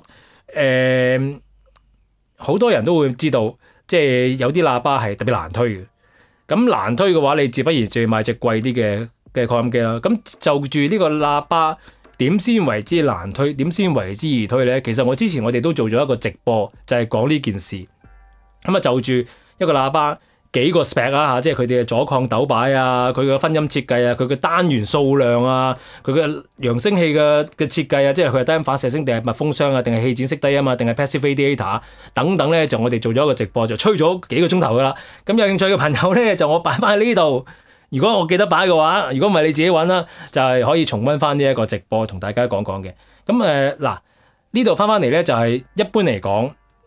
好多人都會知道，即係有啲喇叭係特別難推嘅。咁難推嘅話，你自不然就要買隻貴啲嘅擴音機啦。咁就住呢個喇叭點先為之難推，點先為之易推咧？其實之前我哋都做咗一個直播，就係講呢件事。咁啊，就住一個喇叭。幾個 spec 啦嚇，即係佢哋嘅阻抗斗擺啊，佢嘅分音設計啊，佢嘅單元數量啊，佢嘅揚聲器嘅設計啊，即係佢係低音反射聲定係密封箱啊，定係氣展式低音啊，定係 passive radiator 等等咧，就我哋做咗一個直播，就吹咗幾個鐘頭噶啦。咁有興趣嘅朋友咧，就我擺翻喺呢度。如果我記得擺嘅話，如果唔係你自己揾啦，就係可以重溫翻呢一個直播同大家講講嘅。咁嗱呢度翻嚟咧，就係一般嚟講。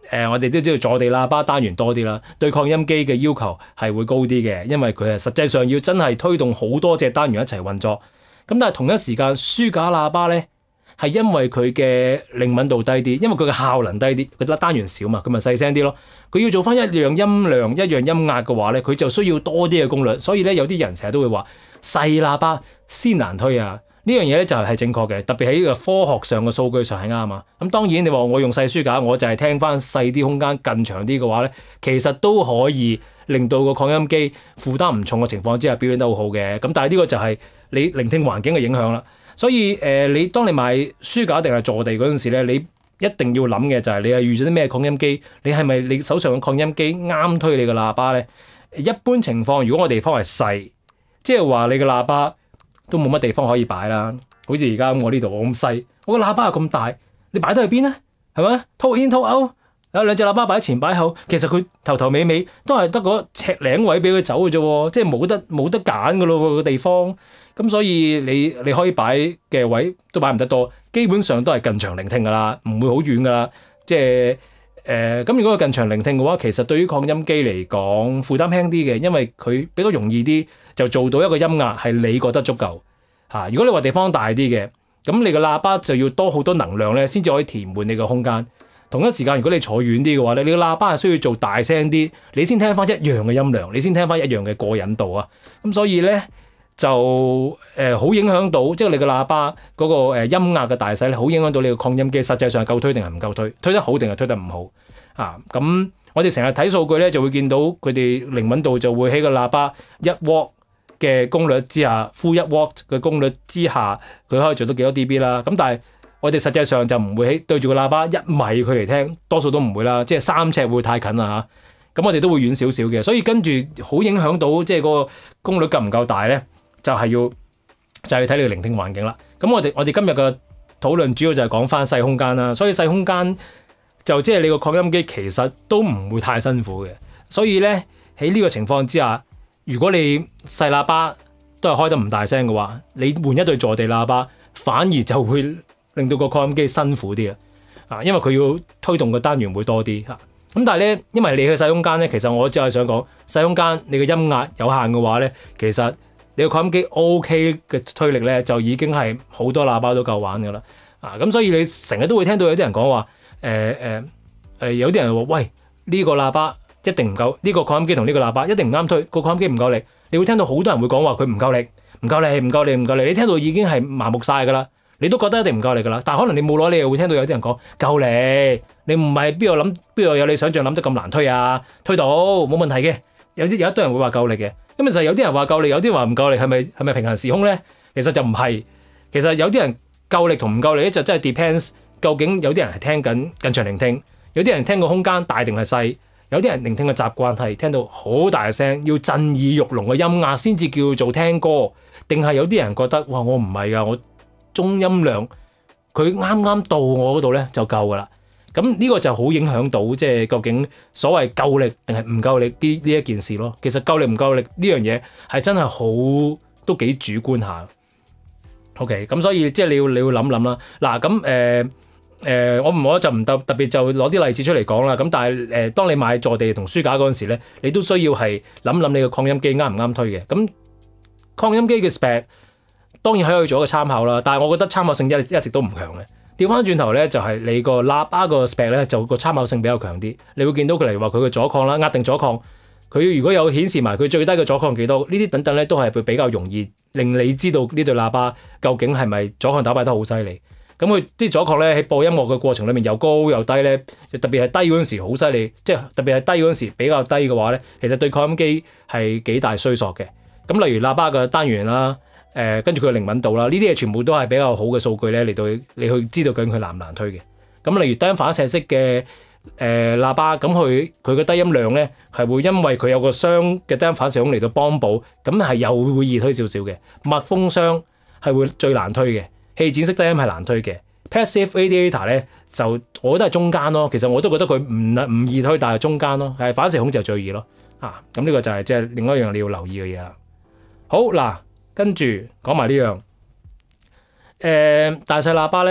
我哋都知道坐地喇叭單元多啲啦，對擴音機嘅要求係會高啲嘅，因為佢係實際上要真係推動好多隻單元一齊運作。咁但係同一時間書架喇叭咧係因為佢嘅靈敏度低啲，因為佢嘅效能低啲，佢得單元少嘛，佢咪細聲啲咯。佢要做翻一樣音量、一樣音壓嘅話咧，佢就需要多啲嘅功率。所以咧有啲人成日都會話細喇叭先難推啊。呢樣嘢咧就係正確嘅，特別喺個科學上嘅數據上係啱啊。咁當然你話我用細書架，我就係聽翻細啲空間更長啲嘅話咧，其實都可以令到個擴音機負擔唔重嘅情況之下表現得好好嘅。咁但係呢個就係你聆聽環境嘅影響啦。所以你當你買書架定係坐地嗰陣時咧，你一定要諗嘅就係你係遇咗啲咩擴音機，你係咪你手上嘅擴音機啱推你嘅喇叭咧？一般情況，如果我地方係細，即係話你嘅喇叭都冇乜地方可以擺啦，好似而家我呢度我咁細，我個喇叭又咁大，你擺得去邊咧？係咪？套 in 套 out，有兩隻喇叭擺前擺後，其實佢頭頭尾尾都係得個尺零位俾佢走嘅啫，即係冇得揀嘅咯個地方。咁所以你可以擺嘅位都擺唔得多，基本上都係近場聆聽㗎啦，唔會好遠㗎啦。即係咁如果近場聆聽嘅話，其實對於擴音機嚟講負擔輕啲嘅，因為佢比較容易啲就做到一個音壓係你覺得足夠嚇。如果你話地方大啲嘅，咁你個喇叭就要多好多能量咧，先至可以填滿你個空間。同一時間，如果你坐遠啲嘅話咧，你個喇叭係需要做大聲啲，你先聽翻一樣嘅音量，你先聽翻一樣嘅過癮度啊。咁所以咧就好影響到，即係你個喇叭嗰個音壓嘅大細咧，好影響到你個擴音機實際上係夠推定係唔夠推，推得好定係推得唔好啊。咁我哋成日睇數據咧，就會見到佢哋靈敏度就會喺個喇叭1W嘅功率之下，full 1W嘅功率之下，佢可以做到幾多 dB 啦。咁但係我哋實際上就唔會喺對住個喇叭1米距離聽，多數都唔會啦，即係3尺會太近啦嚇。咁我哋都會遠少少嘅，所以跟住好影響到即係嗰個功率夠唔夠大咧？就係要睇你嘅聆聽環境啦。咁我哋今日嘅討論主要就係講翻細空間啦。所以細空間就即係你個擴音機其實都唔會太辛苦嘅。所以咧喺呢個情況之下，如果你細喇叭都係開得唔大聲嘅話，你換一對坐地喇叭，反而就會令到個擴音機辛苦啲啊。因為佢要推動嘅單元會多啲嚇。咁但係咧，因為你去細空間咧，其實我只係想講細空間你嘅音壓有限嘅話咧，其實你個擴音機 OK 嘅推力咧，就已經係好多喇叭都夠玩㗎啦。咁所以你成日都會聽到有啲人講話，有啲人話喂，呢個喇叭一定唔夠，呢個擴音機同呢個喇叭一定唔啱推，個擴音機唔夠力。你會聽到好多人會講話佢唔夠力，唔夠力，唔夠力，唔夠力。你聽到已經係麻木晒㗎啦，你都覺得一定唔夠力㗎啦。但係可能你冇攞，你又會聽到有啲人講夠力，你唔係邊度有你想象諗得咁難推啊？推到冇問題嘅。有一堆人會話夠力嘅。咁其實有啲人話夠力，有啲人話唔夠力，係咪平行時空咧？其實就唔係。其實有啲人夠力同唔夠力咧，就真係 depends。究竟有啲人係聽緊近場聆聽，有啲人聽個空間大定係細，有啲人聆聽嘅習慣係聽到好大聲，要震耳欲聾嘅音壓先至叫做聽歌，定係有啲人覺得哇，我唔係㗎，我中音量佢啱啱到我嗰度咧就夠㗎啦。咁呢個就好影響到即係究竟所謂夠力定係唔夠力呢一件事咯。其實夠力唔夠力呢樣嘢係真係好都幾主觀下。OK， 咁所以即係你要諗諗啦。嗱咁我就唔特別就攞啲例子出嚟講啦。咁但係當你買坐地同書架嗰陣時咧，你都需要係諗你個擴音機啱唔啱推嘅。咁擴音機嘅 spec 當然可以做一個參考啦，但係我覺得參考性一直都唔強嘅。調翻轉頭咧，就係你個喇叭個 spec 咧，就個參考性比較強啲。你會見到佢例如話佢嘅阻抗啦，壓定阻抗，佢如果有顯示埋佢最低嘅阻抗幾多，呢啲等等咧都係會比較容易令你知道呢對喇叭究竟係咪阻抗打敗得好犀利。咁佢啲阻抗咧喺播音樂嘅過程裏面又高又低咧，特別係低嗰陣時好犀利，即係特別係低嗰陣時比較低嘅話咧，其實對擴音機係幾大衰索嘅。咁例如喇叭嘅單元啦。跟住佢嘅靈敏度啦，呢啲嘢全部都係比較好嘅數據咧，嚟到你去知道究竟佢難唔難推嘅。咁例如低音反射式嘅喇叭，咁佢嘅低音量咧係會因為佢有個雙嘅低音反射孔嚟到幫補，咁係又會易推少少嘅。密封箱係會最難推嘅，氣展式低音係難推嘅。Passive radiator 咧就我覺得係中間咯，其實我都覺得佢唔易推，但係中間咯，係反射孔就最易咯。咁呢個就係即係另外一樣你要留意嘅嘢啦。好嗱。跟住講埋呢樣，大細喇叭咧，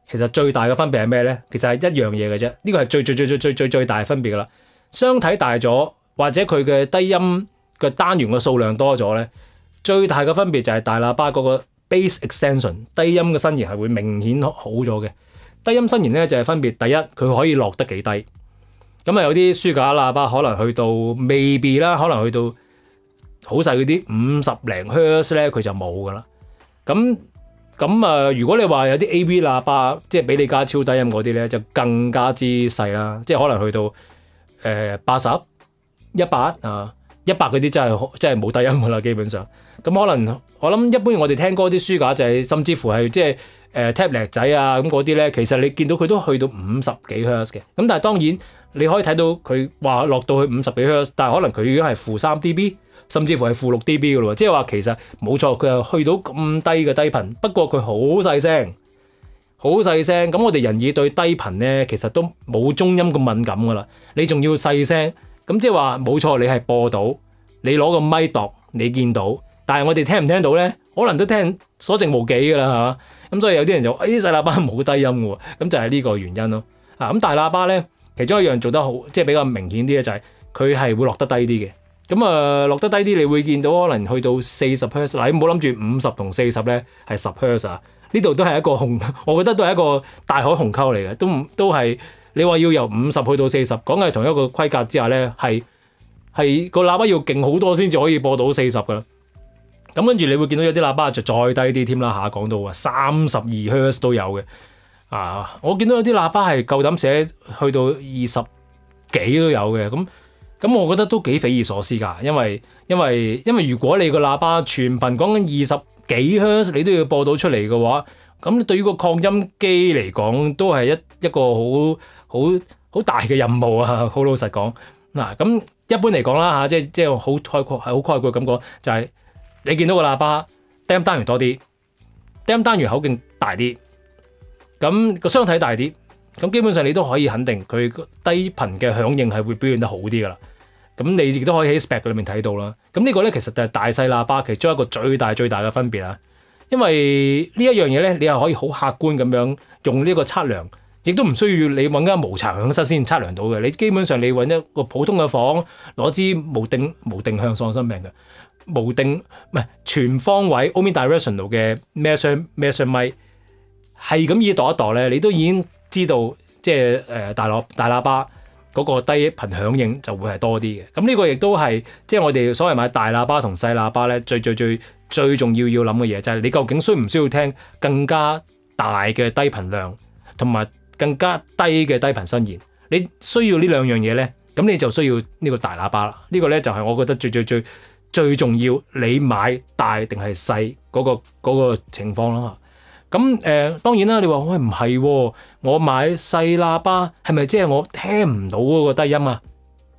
其實最大嘅分別係咩咧？其實係一樣嘢嘅啫，呢個係最大分別噶啦。箱體大咗，或者佢嘅低音嘅單元嘅數量多咗咧，最大嘅分別就係大喇叭嗰個 bass extension 低音嘅伸延係會明顯好咗嘅。低音伸延咧就係分別第一，佢可以落得幾低。咁啊有啲書架喇叭可能去到未必啦，可能去到好細嗰啲50零赫茲咧，佢就冇噶啦。咁啊，如果你話有啲 AV 喇叭，即係比你加超低音嗰啲咧，就更加之細啦。即係可能去到80、100啊，100嗰啲真係冇低音噶啦，基本上。咁可能我諗一般我哋聽歌啲書架就係，甚至乎係即係tablet 仔啊咁嗰啲咧，其實你見到佢都去到50幾赫茲嘅。咁但係當然你可以睇到佢話落到去50幾赫茲，但係可能佢已經係負3 dB。甚至乎係負6 dB 嘅咯，即係話其實冇錯，佢係去到咁低嘅低頻，不過佢好細聲，好細聲。咁我哋人耳對低頻咧，其實都冇中音咁敏感噶啦。你仲要細聲，咁即係話冇錯，你係播到，你攞個咪度，你見到，但係我哋聽唔聽到咧？可能都聽所剩無幾噶啦，係嘛？咁所以有啲人就細喇叭冇低音嘅喎，咁就係呢個原因咯。咁大喇叭咧，其中一樣做得好，即係比較明顯啲嘅就係佢係會落得低啲嘅。咁落得低啲，你會見到可能去到40赫茲。嗱，你唔好諗住50同40咧係10赫茲啊！呢度都係一個我覺得都係一個大海鴻溝嚟嘅，都係你話要由50去到40，講係同一個規格之下咧，係個喇叭要勁好多先至可以播到40噶啦。咁跟住你會見到有啲喇叭就再低啲添啦，下講到32赫茲都有嘅。我見到有啲喇叭係夠膽寫去到20幾都有嘅咁我覺得都幾匪夷所思㗎，因為如果你個喇叭全頻講緊20幾赫茲，你都要播到出嚟嘅話，咁對於個擴音機嚟講都係一個好大嘅任務啊！好老實講，咁一般嚟講啦即係好概括咁講，就係你見到個喇叭低音單元多啲，低音單元口徑大啲，咁個箱體大啲。咁基本上你都可以肯定佢低頻嘅響應係會表現得好啲噶啦。咁你亦都可以喺 spec 裏面睇到啦。咁呢個咧其實就係大細喇叭其中一個最大嘅分別啊。因為呢一樣嘢咧，你係可以好客觀咁樣用呢個測量，亦都唔需要你揾間無塵響室先測量到嘅。你基本上你揾一個普通嘅房，攞支無定向喪心病嘅無定唔係全方位 omnidirectional 嘅 measure 咪，係咁以度一度咧，你都已經知道即係大喇叭嗰個低頻響應就會係多啲嘅。咁呢個亦都係即係我哋所謂買大喇叭同細喇叭咧，最重要諗嘅嘢就係你究竟需唔需要聽更加大嘅低頻量同埋更加低嘅低頻伸延？你需要呢兩樣嘢咧，咁你就需要呢個大喇叭啦。呢個咧就係我覺得最重要，你買大定係細嗰個情況啦。咁當然啦，你話喂唔係喎，我買細喇叭係咪即係我聽唔到嗰個低音啊？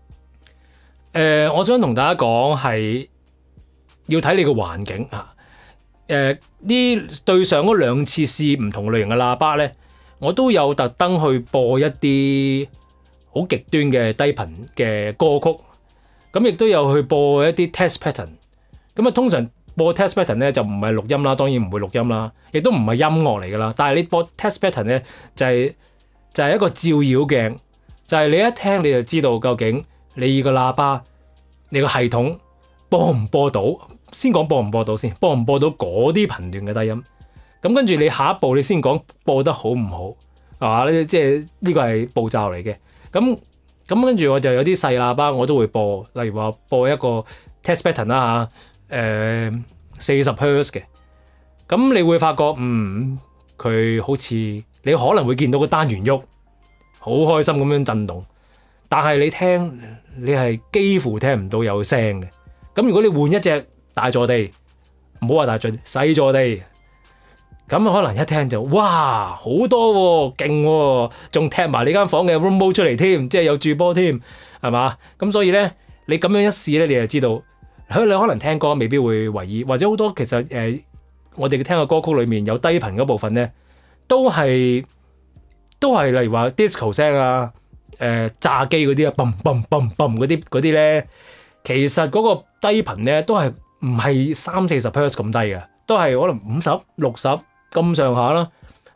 我想同大家講係要睇你個環境嚇。呢對上嗰兩次試唔同類型嘅喇叭咧，我都有特登去播一啲好極端嘅低頻嘅歌曲，咁亦都有去播一啲 test pattern。咁啊，通常播 test pattern 咧就唔係錄音啦，當然唔會錄音啦，亦都唔係音樂嚟噶啦。但係你播 test pattern 咧就係一個照妖鏡，就係你一聽你就知道究竟你個喇叭你個系統播唔播到。先講播唔播到先，播唔播到嗰啲頻段嘅低音。咁跟住你下一步你先講播得好唔好，係嘛？即係呢個係步驟嚟嘅。咁跟住我就有啲細喇叭我都會播，例如話播一個 test pattern 啦嚇，40赫茲嘅。咁你會發覺佢好似你可能會見到個單元喐，好開心咁樣震動，但係你聽你係幾乎聽唔到有聲嘅。咁如果你換一隻大座地，唔好話大座地，細座地，咁可能一聽就哇好多喎，勁喎，仲踢埋你間房嘅 room mode 出嚟添，即係有駐波添，係嘛？咁所以咧，你咁樣一試咧，你就知道，你可能聽歌未必會為意，或者好多其實我哋聽嘅歌曲裏面有低頻嗰部分咧，都係例如話 disco 聲啊，炸機嗰啲啊，嘣嘣嘣嘣嗰啲咧，其實嗰個低頻咧都係唔係30-40赫茲咁低嘅，都係可能50、60咁上下啦。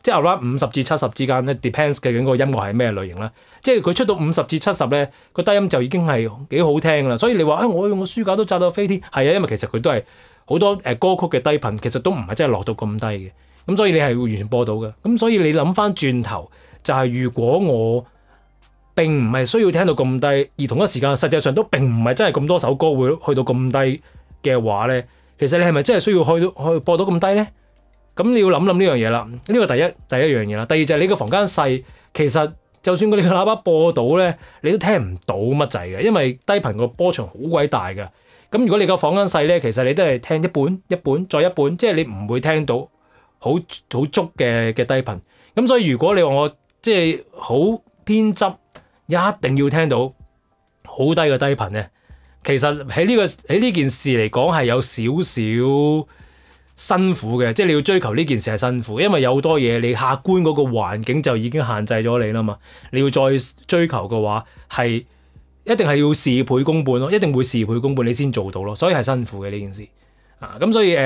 即係 around 50至70之間咧 ，depends 究竟嗰個音樂係咩類型啦。即係佢出到50至70咧，個低音就已經係幾好聽啦。所以你話我用個書架都炸到飛天，係啊，因為其實佢都係好多歌曲嘅低頻，其實都唔係真係落到咁低嘅。咁所以你係會完全播到嘅。咁所以你諗翻轉頭，就係如果我並唔係需要聽到咁低，而同一時間實際上都並唔係真係咁多首歌會去到咁低嘅話咧，其實你係咪真係需要去播到咁低咧？咁你要諗諗呢樣嘢啦，呢個第一樣嘢啦。第二就係你個房間細，其實就算你個喇叭播到咧，你都聽唔到乜滯嘅，因為低頻個波長好鬼大嘅。咁如果你個房間細咧，其實你都係聽一半再一半，即係你唔會聽到好足嘅低頻。咁所以如果你話我即係好偏執，一定要聽到好低嘅低頻咧，其實喺呢件事嚟講係有少少辛苦嘅，即係你要追求呢件事係辛苦，因為有好多嘢你客觀嗰個環境就已經限制咗你啦嘛。你要再追求嘅話，係一定係要事倍功半咯，一定會事倍功半你先做到咯，所以係辛苦嘅呢件事啊。咁所以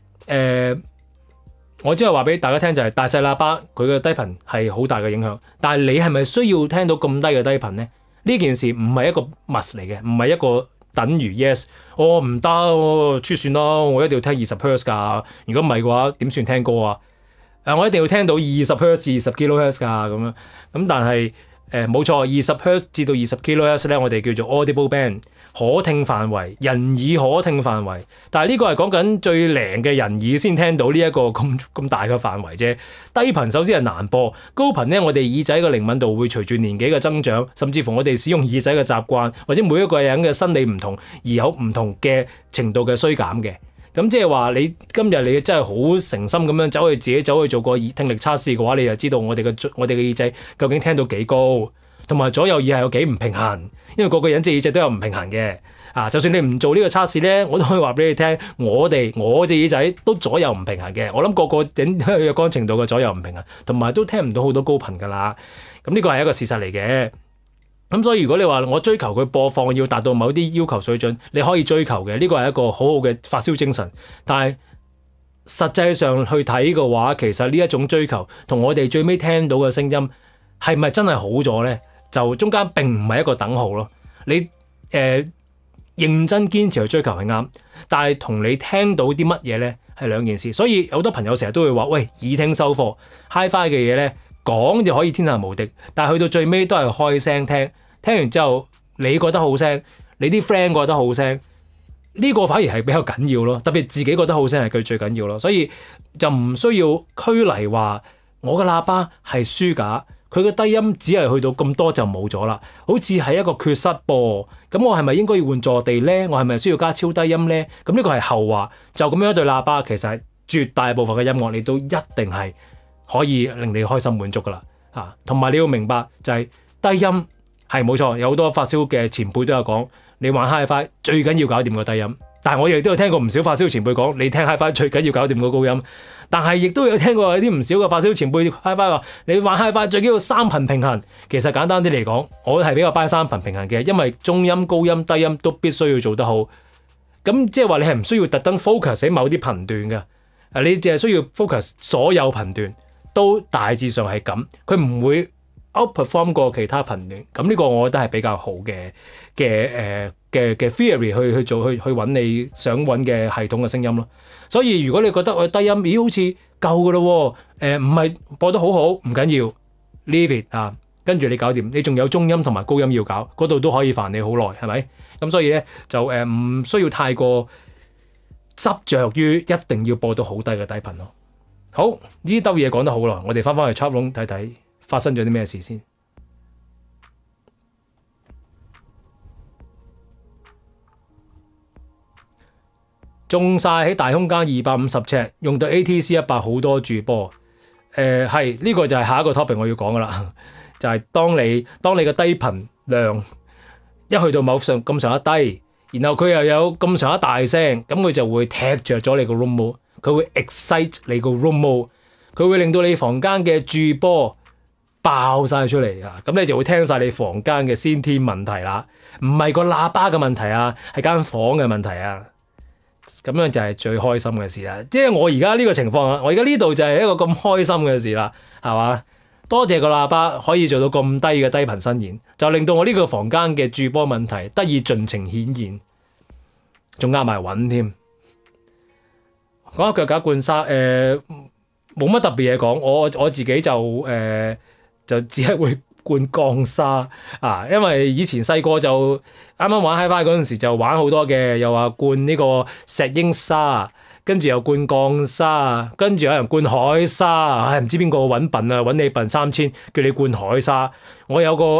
我只係話俾大家聽就係大細喇叭佢嘅低頻係好大嘅影響，但係你係咪需要聽到咁低嘅低頻咧？呢件事唔係一個 must 嚟嘅，唔係一個等於 yes， 我唔得，我出算咯，我一定要聽20 Hz 㗎。如果唔係嘅話，點算聽歌啊？我一定要聽到20 Hz、20 kHz 㗎咁樣。咁但係冇錯，20 Hz 至到20 kHz 咧，我哋叫做 audible band， 可聽範圍，人耳可聽範圍。但係呢個係講緊最靈嘅人耳先聽到呢一個咁大嘅範圍啫。低頻首先係難播，高頻咧我哋耳仔嘅靈敏度會隨住年紀嘅增長，甚至乎我哋使用耳仔嘅習慣，或者每一個人嘅生理唔同而有唔同嘅程度嘅衰減嘅。咁即係話你今日你真係好誠心咁樣走去做個聽力測試嘅話，你就知道我哋嘅耳仔究竟聽到幾高，同埋左右耳係有幾唔平衡。因為個個人隻耳仔都有唔平衡嘅。就算你唔做呢個測試咧，我都可以話俾你聽，我隻耳仔都左右唔平衡嘅。我諗個頂有光程度嘅左右唔平衡，同埋都聽唔到好多高頻㗎啦。咁呢個係一個事實嚟嘅。咁所以如果你話我追求佢播放要達到某啲要求水準，你可以追求嘅，呢個係一個好好嘅發燒精神。但係實際上去睇嘅話，其實呢一種追求同我哋最尾聽到嘅聲音係咪真係好咗咧？就中間並唔係一個等號咯。你認真堅持去追求係啱，但係同你聽到啲乜嘢咧係兩件事。所以好多朋友成日都會話：喂，耳聽收貨 HiFi 嘅嘢咧，講就可以天下無敵，但係去到最尾都係開聲聽，聽完之後你覺得好聲，你啲 friend 覺得好聲，呢個反而係比較緊要咯。特別自己覺得好聲係佢最緊要咯。所以就唔需要拘泥話我嘅喇叭係書架，佢嘅低音只係去到咁多就冇咗啦，好似係一個缺失噃。咁我係咪應該要換坐地咧？我係咪需要加超低音咧？咁呢個係後話。就咁樣一對喇叭，其實絕大部分嘅音樂你都一定係可以令你開心滿足噶啦。同埋你要明白就係低音係冇錯，有好多發燒嘅前輩都有講，你玩 HiFi 最緊要搞掂個低音。但係我亦都有聽過唔少發燒前輩講，你聽 HiFi 最緊要搞掂個高音。但係亦都有聽過有啲唔少嘅發燒前輩 HiFi 話，你玩 HiFi 最緊要三頻平衡。其實簡單啲嚟講，我係比較 buy 三頻平衡嘅，因為中音、高音、低音都必須要做得好。咁即係話你係唔需要特登 focus 喺某啲頻段嘅，你淨係需要 focus 所有頻段都大致上係咁，佢唔會 outperform 過其他頻段。咁呢個我覺得係比較好嘅 theory 去做去揾你想揾嘅系統嘅聲音咯。所以如果你覺得我低音咦好似夠㗎咯喎，唔係播得好好，唔緊要 leave it 跟住你搞掂，你仲有中音同埋高音要搞，嗰度都可以煩你好耐，係咪？咁所以咧就唔需要太過執着於一定要播到好低嘅低頻咯。好，呢兜嘢講得好耐，我哋翻去 chat room 睇睇發生咗啲咩事先。中晒喺大空間250尺，用到 ATC 100好多駐波。係呢個就係下一個 topic 我要講噶啦，就係當你嘅低頻量一去到某咁上下低，然後佢又有咁上下大聲，咁佢就會踢着咗你個 room mode，佢會 excite 你個 room mode，佢會令到你房間嘅駐波爆晒出嚟啊！咁你就會聽晒你房間嘅先天問題啦，唔係個喇叭嘅問題啊，係間房嘅問題啊。 咁樣就係最開心嘅事啦。即係我而家呢個情況啊，我而家呢度就係一個咁開心嘅事啦，係嘛？多謝個喇叭可以做到咁低嘅低頻伸延，就令到我呢個房間嘅駐波問題得以盡情顯現，仲壓埋穩添。講下腳架灌沙，冇乜特別嘢講。我自己就只係會灌鋼沙啊，因為以前細個就啱啱玩 HiFi 嗰陣時就玩好多嘅，又話灌呢個石英沙。跟住又灌鋼沙，跟住有人灌海沙，唉唔知邊個揾笨啊，揾你笨3000，叫你灌海沙。我有個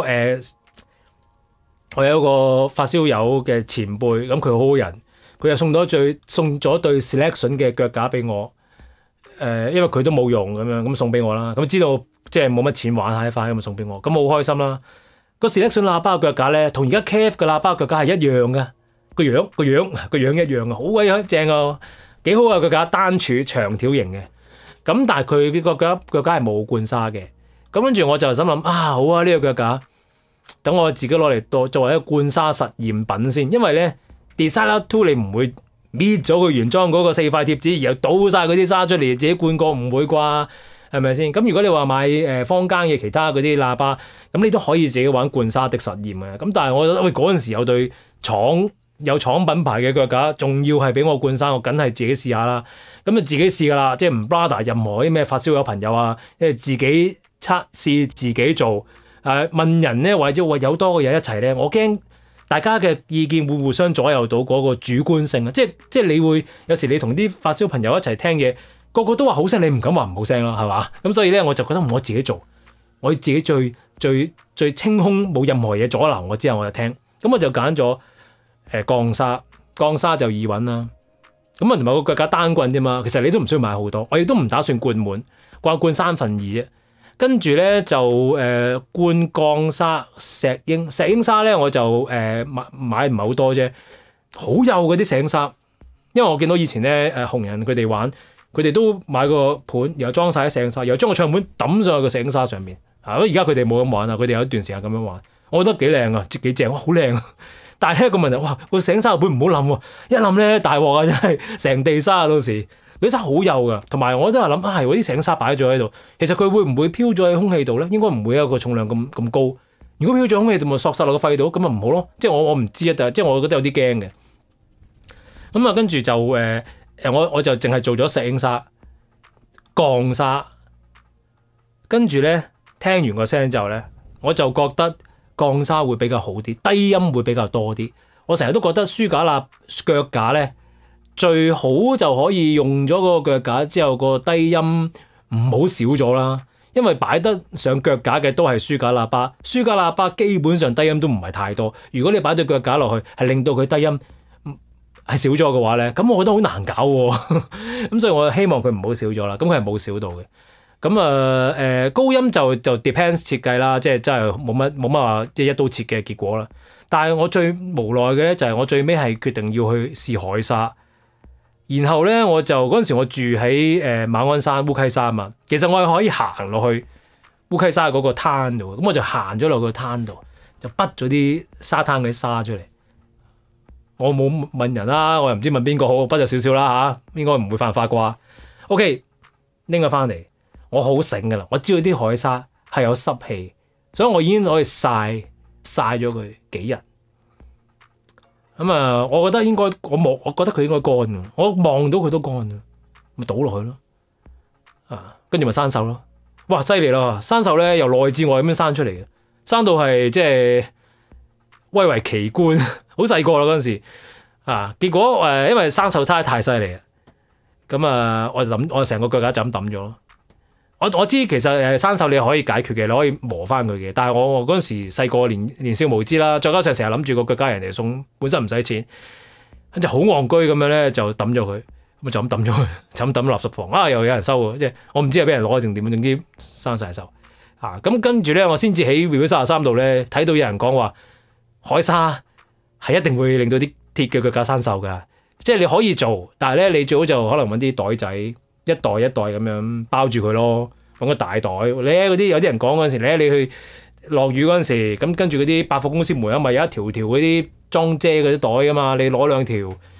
發燒友嘅前輩，咁佢好好人，佢又送咗對 Selection 嘅腳架俾我。因為佢都冇用咁樣，咁送俾我啦。咁知道即係冇乜錢玩 HiFi，咁送俾我，咁我好開心啦。個 Selection 喇叭嘅腳架咧，同而家 KF 嘅喇叭腳架係一樣嘅，個樣一樣嘅，好鬼正啊！幾好啊！腳架單柱長條型嘅，咁但係佢個腳架係冇灌沙嘅。咁跟住我就心諗好啊，呢個腳架等我自己攞嚟作為一個灌沙實驗品先。因為咧 Designer 2你唔會搣咗佢原裝嗰個4塊貼紙，然後倒晒嗰啲沙出嚟自己灌過，唔會啩？係咪先？咁如果你話買坊間嘅其他嗰啲喇叭，咁你都可以自己玩灌沙的實驗嘅。咁但係我覺得嗰陣時有對有廠品牌嘅腳架，仲要係俾我灌沙，我梗係自己試下啦。咁就自己試噶啦，即係唔 brother 任何啲咩發燒友朋友啊，因為自己測試自己做。問人咧，或者話有多個人一齊咧，我驚大家嘅意見會互相左右到嗰個主觀性啊。即係你會有時你同啲發燒朋友一齊聽嘢，個個都話好聲，你唔敢話唔好聲咯，係嘛？咁所以咧，我就覺得我自己做，我自己最清空，冇任何嘢阻撓我之後，我就聽。咁我就揀咗。鋼沙就易揾啦，咁啊同埋個腳架單棍啫嘛，其實你都唔需要買好多，我亦都唔打算灌滿，灌3分2啫。跟住咧就灌鋼沙石英沙咧，我就買唔係好多啫，好幼嗰啲石英沙，因為我見到以前咧紅人佢哋玩，佢哋都買個盤，然後裝晒啲石英沙，然後將個唱盤揼上去個石英沙上面。而家佢哋冇咁玩啦，佢哋有一段時間咁樣玩，我覺得幾靚啊，幾正，好靚啊！但係呢個問題，哇！個石英沙盤唔好冧喎，一冧咧大鑊啊！真係成地沙啊！到時嗰啲沙好幼噶，同埋我真係諗係嗰啲石英沙擺咗喺度，其實佢會唔會飄咗喺空氣度咧？應該唔會有個重量咁高。如果飄咗喺空氣度，咪索晒落個肺度，咁咪唔好咯。即係我唔知啊，但係即係我覺得有啲驚嘅。咁啊，跟住就我就淨係做咗石英沙、鋼沙，跟住咧聽完個聲之後咧，我就覺得。鋼沙會比較好啲，低音會比較多啲。我成日都覺得書架腳架咧最好就可以用咗個腳架之後，個低音唔好少咗啦。因為擺得上腳架嘅都係書架喇叭，書架喇叭基本上低音都唔係太多。如果你擺對腳架落去，係令到佢低音係少咗嘅話咧，咁我覺得好難搞喎。咁所以我希望佢唔好少咗啦。咁佢係冇少到嘅。咁高音就 depends 設計啦，即係真係冇乜話即係一刀切嘅結果啦。但係我最無奈嘅咧就係我最尾係決定要去試海沙，然後咧我就嗰陣時我住喺馬鞍山烏溪沙啊嘛，其實我係可以行落去烏溪沙嗰個灘度，咁我就行咗落個灘度，就滗咗啲沙灘嘅沙出嚟。我冇問人啦，我又唔知問邊個好，滗咗少少啦嚇，應該唔會犯法啩。OK， 拎咗翻嚟。我好醒噶啦，我知道啲海沙係有濕氣，所以我已經攞去曬咗佢幾日。咁我覺得應該我覺得佢應該乾，我望到佢都乾，咪倒落去咯。跟住咪生鏽咯。哇，犀利咯！生鏽咧由內至外咁樣生出嚟嘅，生到係即係蔚為奇觀，好細個啦嗰陣時。結果因為生鏽太犀利啊，咁我成個腳架就咁抌咗咯。我知其實生鏽你可以解決嘅，你可以磨翻佢嘅。但係我嗰陣時細個年少無知啦，再加上成日諗住個腳架人哋送，本身唔使錢，跟住好戇居咁樣咧就抌咗佢，咁就咁抌咗佢，就咁抌垃圾房。又有人收喎，即係我唔知係俾人攞定點，總之生晒鏽。咁跟住咧，我先至喺 Review 33度咧睇到有人講話海沙係一定會令到啲鐵嘅腳架生鏽㗎，即係你可以做，但係咧你最好就可能揾啲袋仔。一袋一袋咁樣包住佢咯，揾個大袋。你嗰啲有啲人講嗰陣時咧，你去落雨嗰陣時，咁跟住嗰啲百貨公司門口咪有一條條嗰啲裝遮嗰啲袋噶嘛，你攞2條，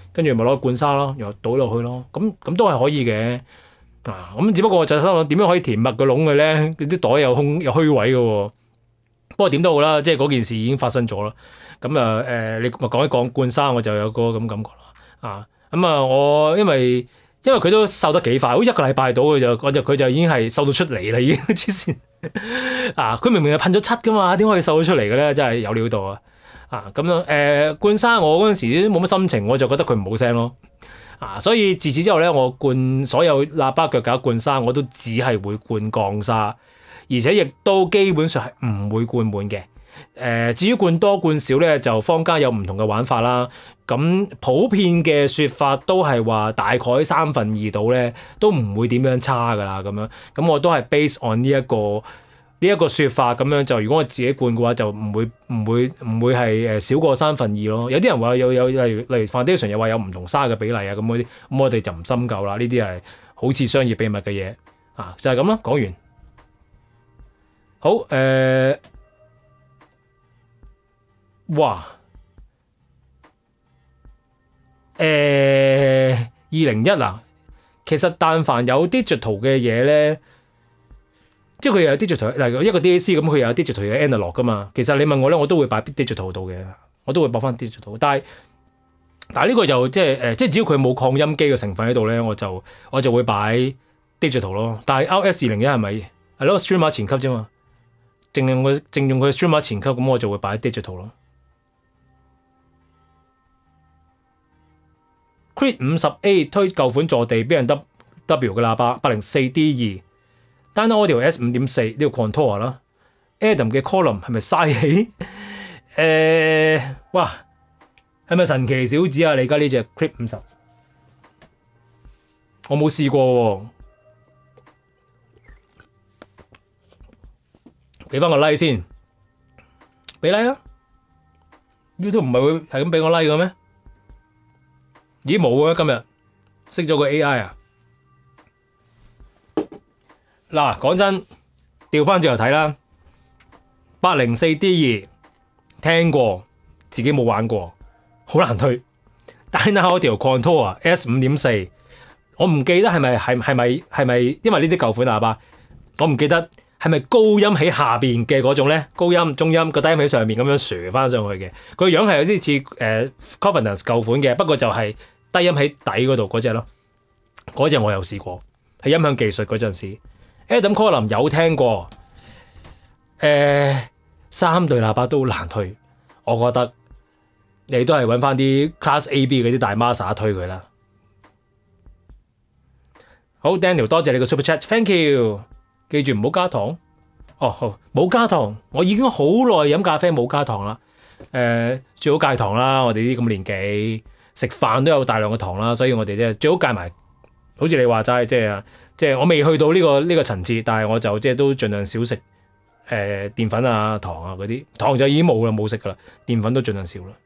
跟住咪攞罐沙咯，又倒落去咯，咁都係可以嘅。咁只不過我就心諗點樣可以填密個窿嘅咧？啲袋有空有虛位嘅喎。不過點都好啦，即係嗰件事已經發生咗啦。咁你咪講一講罐沙，我就有個咁感覺啦。我因為佢都瘦得幾快，好似1個禮拜到佢就已經係瘦到出嚟啦，已經黐線。佢明明係噴咗漆噶嘛，點可以瘦到出嚟嘅咧？真係有料到啊！咁樣罐沙我嗰陣時都冇乜心情，我就覺得佢唔好聲咯。所以自此之後咧，我灌所有喇叭腳架灌沙，我都只係會灌鋼沙，而且亦都基本上係唔會灌滿嘅。至於灌多灌少咧，就坊間有唔同嘅玩法啦。咁普遍嘅説法都係話大概2/3度咧，都唔會點樣差噶啦。咁我都係 base on 呢一個説法。咁樣就如果我自己灌嘅話，就唔會係少過2/3咯。有啲人話有例如 foundation 又話有唔同沙嘅比例啊，咁嗰啲咁我哋就唔深究啦。呢啲係好似商業秘密嘅嘢就係咁啦。講完好哇201啊，其實但凡有 digital 嘅嘢咧，即係佢又有 digital， 例如一個 DAC 咁，佢又有 digital 嘅 analog 噶嘛。其實你問我咧，我都會擺 digital 度嘅，我都會播翻 digital。但係呢個就即係只要佢冇擴音機嘅成分喺度咧，我就會擺 digital 咯。但係 RS201係咪係咯 streamer 前級啫嘛？淨用佢 streamer 前級，咁我就會擺 digital 咯。Creed 50A 推舊款坐地俾人 W 嘅喇叭804D2 單 audio S5.4 呢個 contour 啦。Adam 嘅 column 係咪嘥氣？哇，係咪神奇小子啊？你而家呢隻 Creed 50，我冇試過喎。俾翻個 like 先，俾 like 啊 ！YouTube 唔係會係咁俾我 like 嘅咩？咦冇啊！今日識咗個 AI 啊！嗱，講真，調翻轉頭睇啦，804D2聽過，自己冇玩過，好難推。Dyna Audio Contour S5.4，我唔記得係咪因為呢啲舊款喇叭，我唔記得係咪高音喺下邊嘅嗰種咧，高音、中音個低音喺上面咁樣瀡翻上去嘅，個樣係有啲似Confidence 舊款嘅，不過就係低音喺底嗰度嗰隻咯，嗰隻我有試過，係音響技術嗰陣時。Adam Column 有聽過，3對喇叭都好難推，我覺得你都係揾翻啲 Class AB 嗰啲大 Master 推佢啦。好 Daniel， 多謝你個 Super Chat，Thank you。記住唔好加糖。哦，好，冇加糖，我已經好耐飲咖啡冇加糖啦。最好戒糖啦，我哋啲咁年紀食飯都有大量嘅糖啦，所以我哋即最好戒埋。好似你話齋，即係我未去到呢個層次，但係我就即係都盡量少食澱粉啊、糖啊嗰啲。糖就已經冇食噶啦，澱粉都盡量少啦。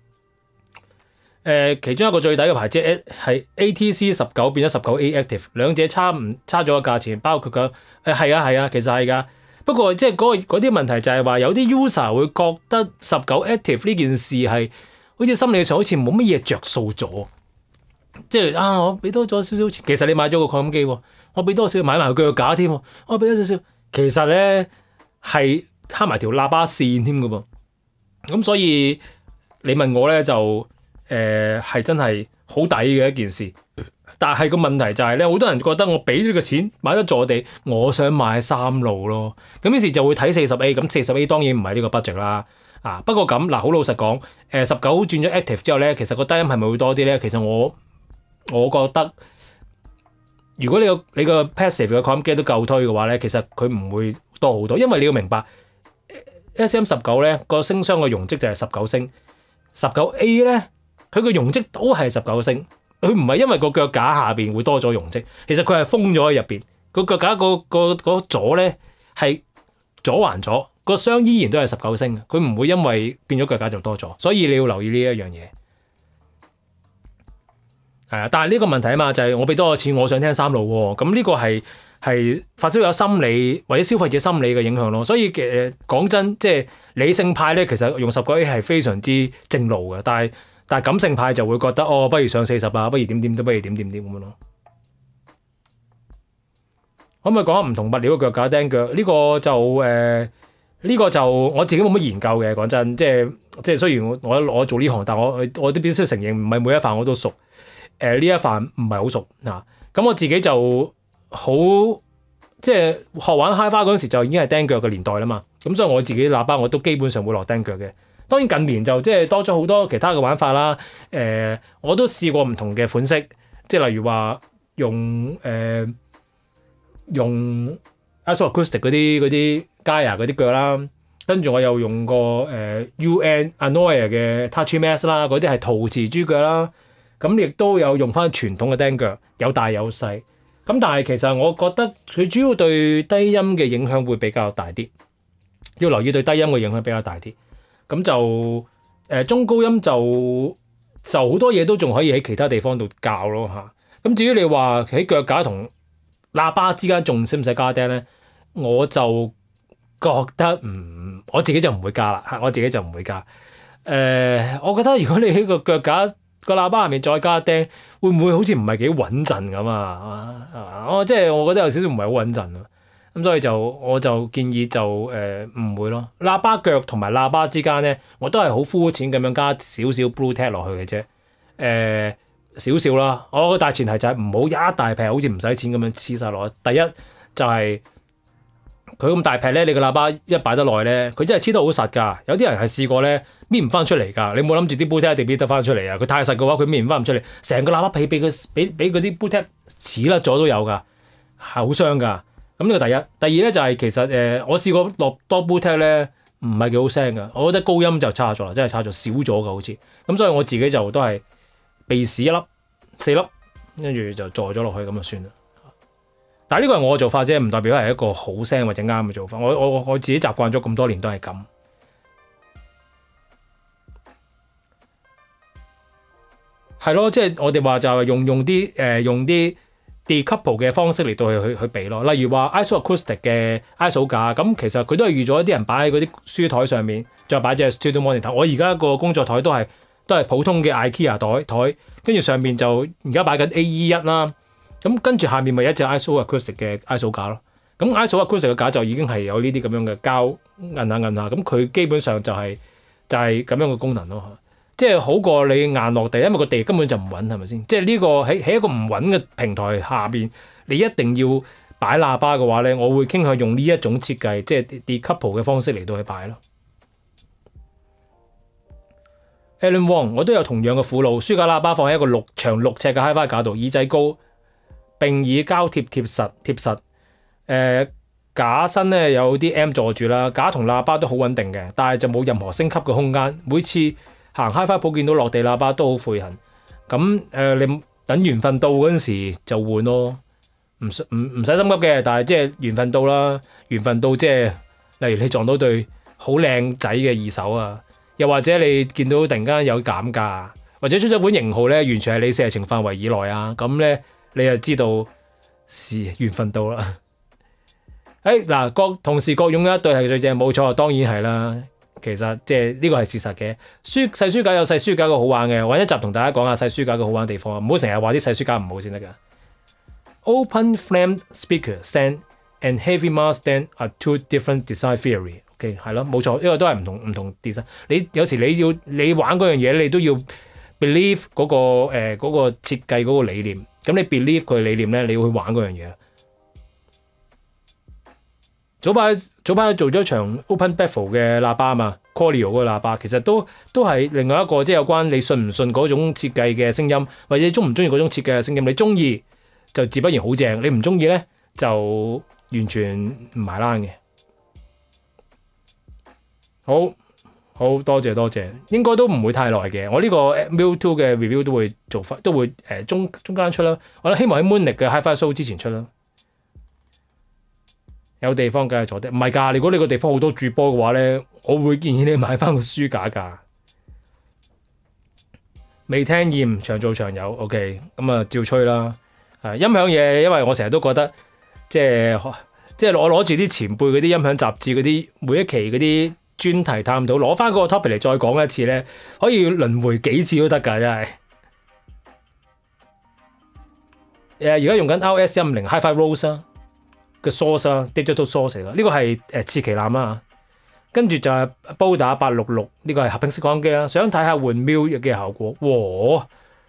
其中一個最抵嘅牌子係 ATC 19變咗19A Active， 兩者差咗個價錢，包括個係啊，其實係㗎。不過即係嗰啲問題就係話有啲 user 會覺得19 Active 呢件事係好似心理上好似冇乜嘢着數咗，即係我俾多咗少少錢，其實你買咗個擴音機喎，我俾多少買埋個腳架添，我俾多少少，其實咧係慳埋條喇叭線添㗎噃。咁所以你問我咧就係真係好抵嘅一件事，但係個問題就係咧，好多人覺得我俾呢個錢買得坐地，我想買3路咯，咁於是就會睇 40A， 咁 40A 當然唔係呢個 budget 啦。不過咁嗱，好老實講，19轉咗 active 之後咧，其實個低音係咪會多啲咧？其實我覺得，如果你個 passive 嘅擴音機都夠推嘅話咧，其實佢唔會多好多，因為你要明白 SM19 咧個聲箱嘅容積就係19聲，19A 咧。佢個容積都係19聲，佢唔係因為個腳架下邊會多咗容積，其實佢係封咗喺入邊。個腳架個左咧係左環咗，個箱依然都係19聲，佢唔會因為變咗腳架就多咗，所以你要留意呢一樣嘢。但係呢個問題啊嘛，就係我俾多個錢，我想聽3路喎，咁呢個係發燒友心理或者消費者心理嘅影響咯。所以講真，即係理性派咧，其實用19A係非常之正路嘅，但係但係感性派就會覺得不如上40啊，不如點點都不如點點點咁樣咯。可唔可以講下唔同物料嘅腳架釘腳？呢個就呢個就我自己冇乜研究嘅，講真，即係雖然我做呢行，但我都必須承認，唔係每一範我都熟。呢一範唔係好熟嗱，咁我自己就好即係學玩 Hi-Fi 嗰陣時就已經係釘腳嘅年代啦嘛，咁所以我自己喇叭我都基本上會落釘腳嘅。當然近年就即係多咗好多其他嘅玩法啦。我都試過唔同嘅款式，即係例如話用 Isoacoustic 嗰啲 Gaia 嗰啲腳啦，跟住我又用過UN Anoa'i 嘅 Touchy Mask 啦，嗰啲係陶瓷豬腳啦。咁亦都有用翻傳統嘅釘腳，有大有細。咁但係其實我覺得佢主要對低音嘅影響會比較大啲，要留意對低音嘅影響比較大啲。咁就中高音就好多嘢都仲可以喺其他地方度教咯嚇。咁至於你話喺腳架同喇叭之間仲使唔使加釘咧？我就覺得我自己就唔會加啦嚇，我自己就唔會加。我覺得如果你喺個腳架個喇叭下面再加釘，會唔會好似唔係幾穩陣咁啊？即係我覺得有少少唔係好穩陣啊。咁所以我就建議就唔會咯。喇叭腳同埋喇叭之間咧，我都係好膚淺咁樣加少少 Blu-Tack 落去嘅啫。少少啦。我個大前提就係唔好一大劈好似唔使錢咁樣黐晒落去。第一就係佢咁大劈咧，你個喇叭一擺得耐咧，佢真係黐得好實㗎。有啲人係試過咧，搣唔翻出嚟㗎。你冇諗住啲 Blu-Tack 一定搣得翻出嚟啊！佢太實嘅話，佢搣唔翻唔出嚟，成個喇叭皮俾嗰啲 Blu-Tack 黐甩咗都有㗎，係好傷㗎。咁呢個第一。第二咧就係其實我試過落多 Blu-Tack 咧，唔係幾好聲㗎。我覺得高音就差咗啦，真係差咗少咗㗎好似。咁所以我自己就都係鼻屎一粒4粒，跟住就坐咗落去咁就算啦。但係呢個係我嘅做法啫，唔代表係一個好聲或者啱嘅做法。我自己習慣咗咁多年都係咁。係咯，即係我哋話就係用啲 decouple 嘅方式嚟到去比咯。例如話 Isoacoustic 嘅 ISO 架，咁其實佢都係預咗一啲人擺喺嗰啲書台上面，再擺隻 Studio Monitor。我而家個工作台都係普通嘅 IKEA 台，跟住上面就而家擺緊 AE1 啦。咁跟住下面咪一隻 Isoacoustic 嘅 ISO 架咯。咁 Isoacoustic 嘅架就已經係有呢啲咁樣嘅膠摁下，咁佢基本上就係咁樣嘅功能咯。即係好過你硬落地，因為個地根本就唔穩，係咪先？即係呢個喺一個唔穩嘅平台下邊，你一定要擺喇叭嘅話咧，我會傾向用呢一種設計，即係 decouple 嘅方式嚟到去擺咯。Alan Wong， 我都有同樣嘅苦惱，書架喇叭放喺一個長6尺嘅 Hi-Fi 架度，耳仔高，並以膠貼實。架身咧有啲 M 坐住啦，架同喇叭都好穩定嘅，但係就冇任何升級嘅空間。每次行 Hi-Fi 鋪見到落地喇叭都好悔恨。咁你等緣分到嗰陣時就換咯，唔使心急嘅。但係即係緣分到啦，緣分到即係例如你撞到對好靚仔嘅二手啊，又或者你見到突然間有減價，或者出咗款型號咧，完全係你射程範圍以內啊，咁咧你就知道是緣分到啦。嗱，同時各擁有一對係最正，冇錯，當然係啦。其實即係呢個係事實嘅。細書架有細書架嘅好玩嘅，揾一集同大家講下細書架嘅好玩地方啊！唔好成日話啲細書架唔好先得㗎。Open flame speaker stand and heavy mask stand are two different design theory。OK， 係咯，冇錯，呢個都係唔同 design。你有時你玩嗰樣嘢，你都要 believe 嗰個設計嗰個理念。咁你 believe 佢理念咧，你要去玩嗰樣嘢。早排做咗場 Open Baffle 嘅喇叭啊嘛 ，Coolio 嗰個喇叭其實都係另外一個即係有關你信唔信嗰種設計嘅聲音，或者中唔中意嗰種設計嘅聲音。你中意就自不然好正，你唔中意咧就完全唔埋欄嘅。好多謝，應該都唔會太耐嘅。我呢個 Mule 2嘅 review 都會做翻，都會中間出啦。我希望喺 Munich 嘅 Hi-Fi Show 之前出啦。有地方梗係坐低，唔係㗎。如果你個地方好多駐波嘅話咧，我會建議你買翻個書架㗎。未聽厭，長做長有 ，OK， 咁啊照吹啦。音響嘢，因為我成日都覺得即係我攞住啲前輩嗰啲音響雜誌嗰啲每一期嗰啲專題探討，攞翻嗰個 topic 嚟再講一次咧，可以輪迴幾次都得㗎，真係。而家用緊 RS150 Hi-Fi Rose 啊嘅 source 啦 ，digital source 嚟㗎，呢個係次旗艦啦。跟住就係煲打866，呢個係合併式講機啦。想睇下換 Mil 嘅效果，哇！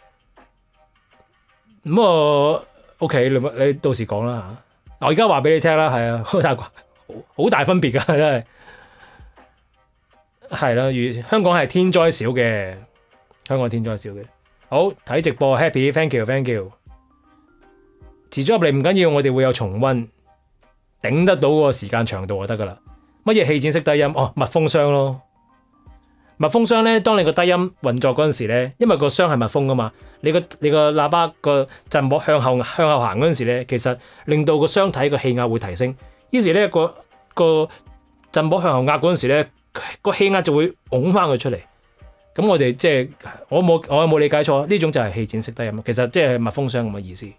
咁我 OK，你到時講啦嚇。我而家話俾你聽啦，係啊，好大分別㗎，真係。係啦，如香港係天災少嘅，香港天災少嘅。好睇直播 ，happy，thank you，thank you。遲咗入嚟唔緊要，我哋會有重溫，頂得到個時間長度就得噶啦。乜嘢氣墊式低音？哦，密封箱咯。密封箱咧，當你個低音運作嗰陣時咧，因為個箱係密封噶嘛，你個喇叭個振膜向後行嗰陣時咧，其實令到個箱體個氣壓會提升。於是咧個振膜向後壓嗰陣時咧，個氣壓就會拱翻佢出嚟。咁我哋即係我有冇理解錯？呢種就係氣墊式低音，其實即係密封箱咁嘅意思。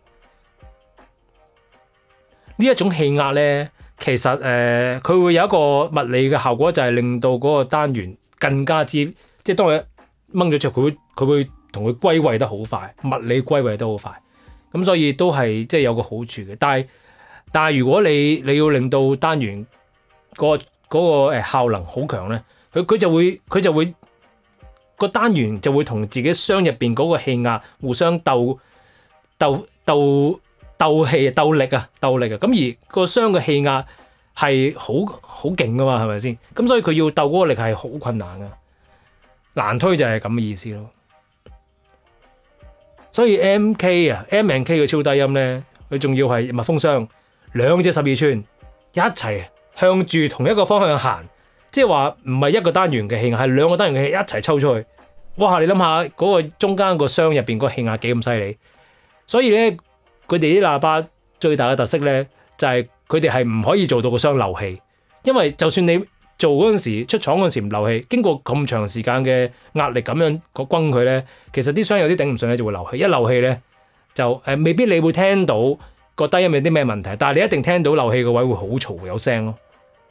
呢一種氣壓咧，其實佢會有一個物理嘅效果，就係令到嗰個單元更加之，即係當你掹咗之後，佢會同佢歸位得好快，物理歸位得好快。咁所以都係即係有個好處嘅。但係如果你要令到單元嗰個效能好強咧，佢就會個單元就會同自己箱入邊嗰個氣壓互相鬥氣鬥力啊！咁而個箱嘅氣壓係好勁噶嘛，係咪先？咁所以佢要鬥嗰個力係好困難噶，難推就係咁嘅意思咯。所以 M&K 嘅超低音咧，佢仲要係密封箱，兩隻12寸一齊向住同一個方向行，即係話唔係一個單元嘅氣壓，係兩個單元嘅氣壓一齊抽出去。哇！你諗下嗰個中間個箱入邊個氣壓幾咁犀利，所以咧。佢哋啲喇叭最大嘅特色咧，就係佢哋係唔可以做到個箱漏氣，因為就算你做嗰陣時出廠嗰陣時唔漏氣，經過咁長時間嘅壓力咁樣轟佢咧，其實啲箱有啲頂唔順咧就會漏氣。一漏氣咧就未必你會聽到個低音有啲咩問題，但係你一定聽到漏氣個位會好嘈有聲咯。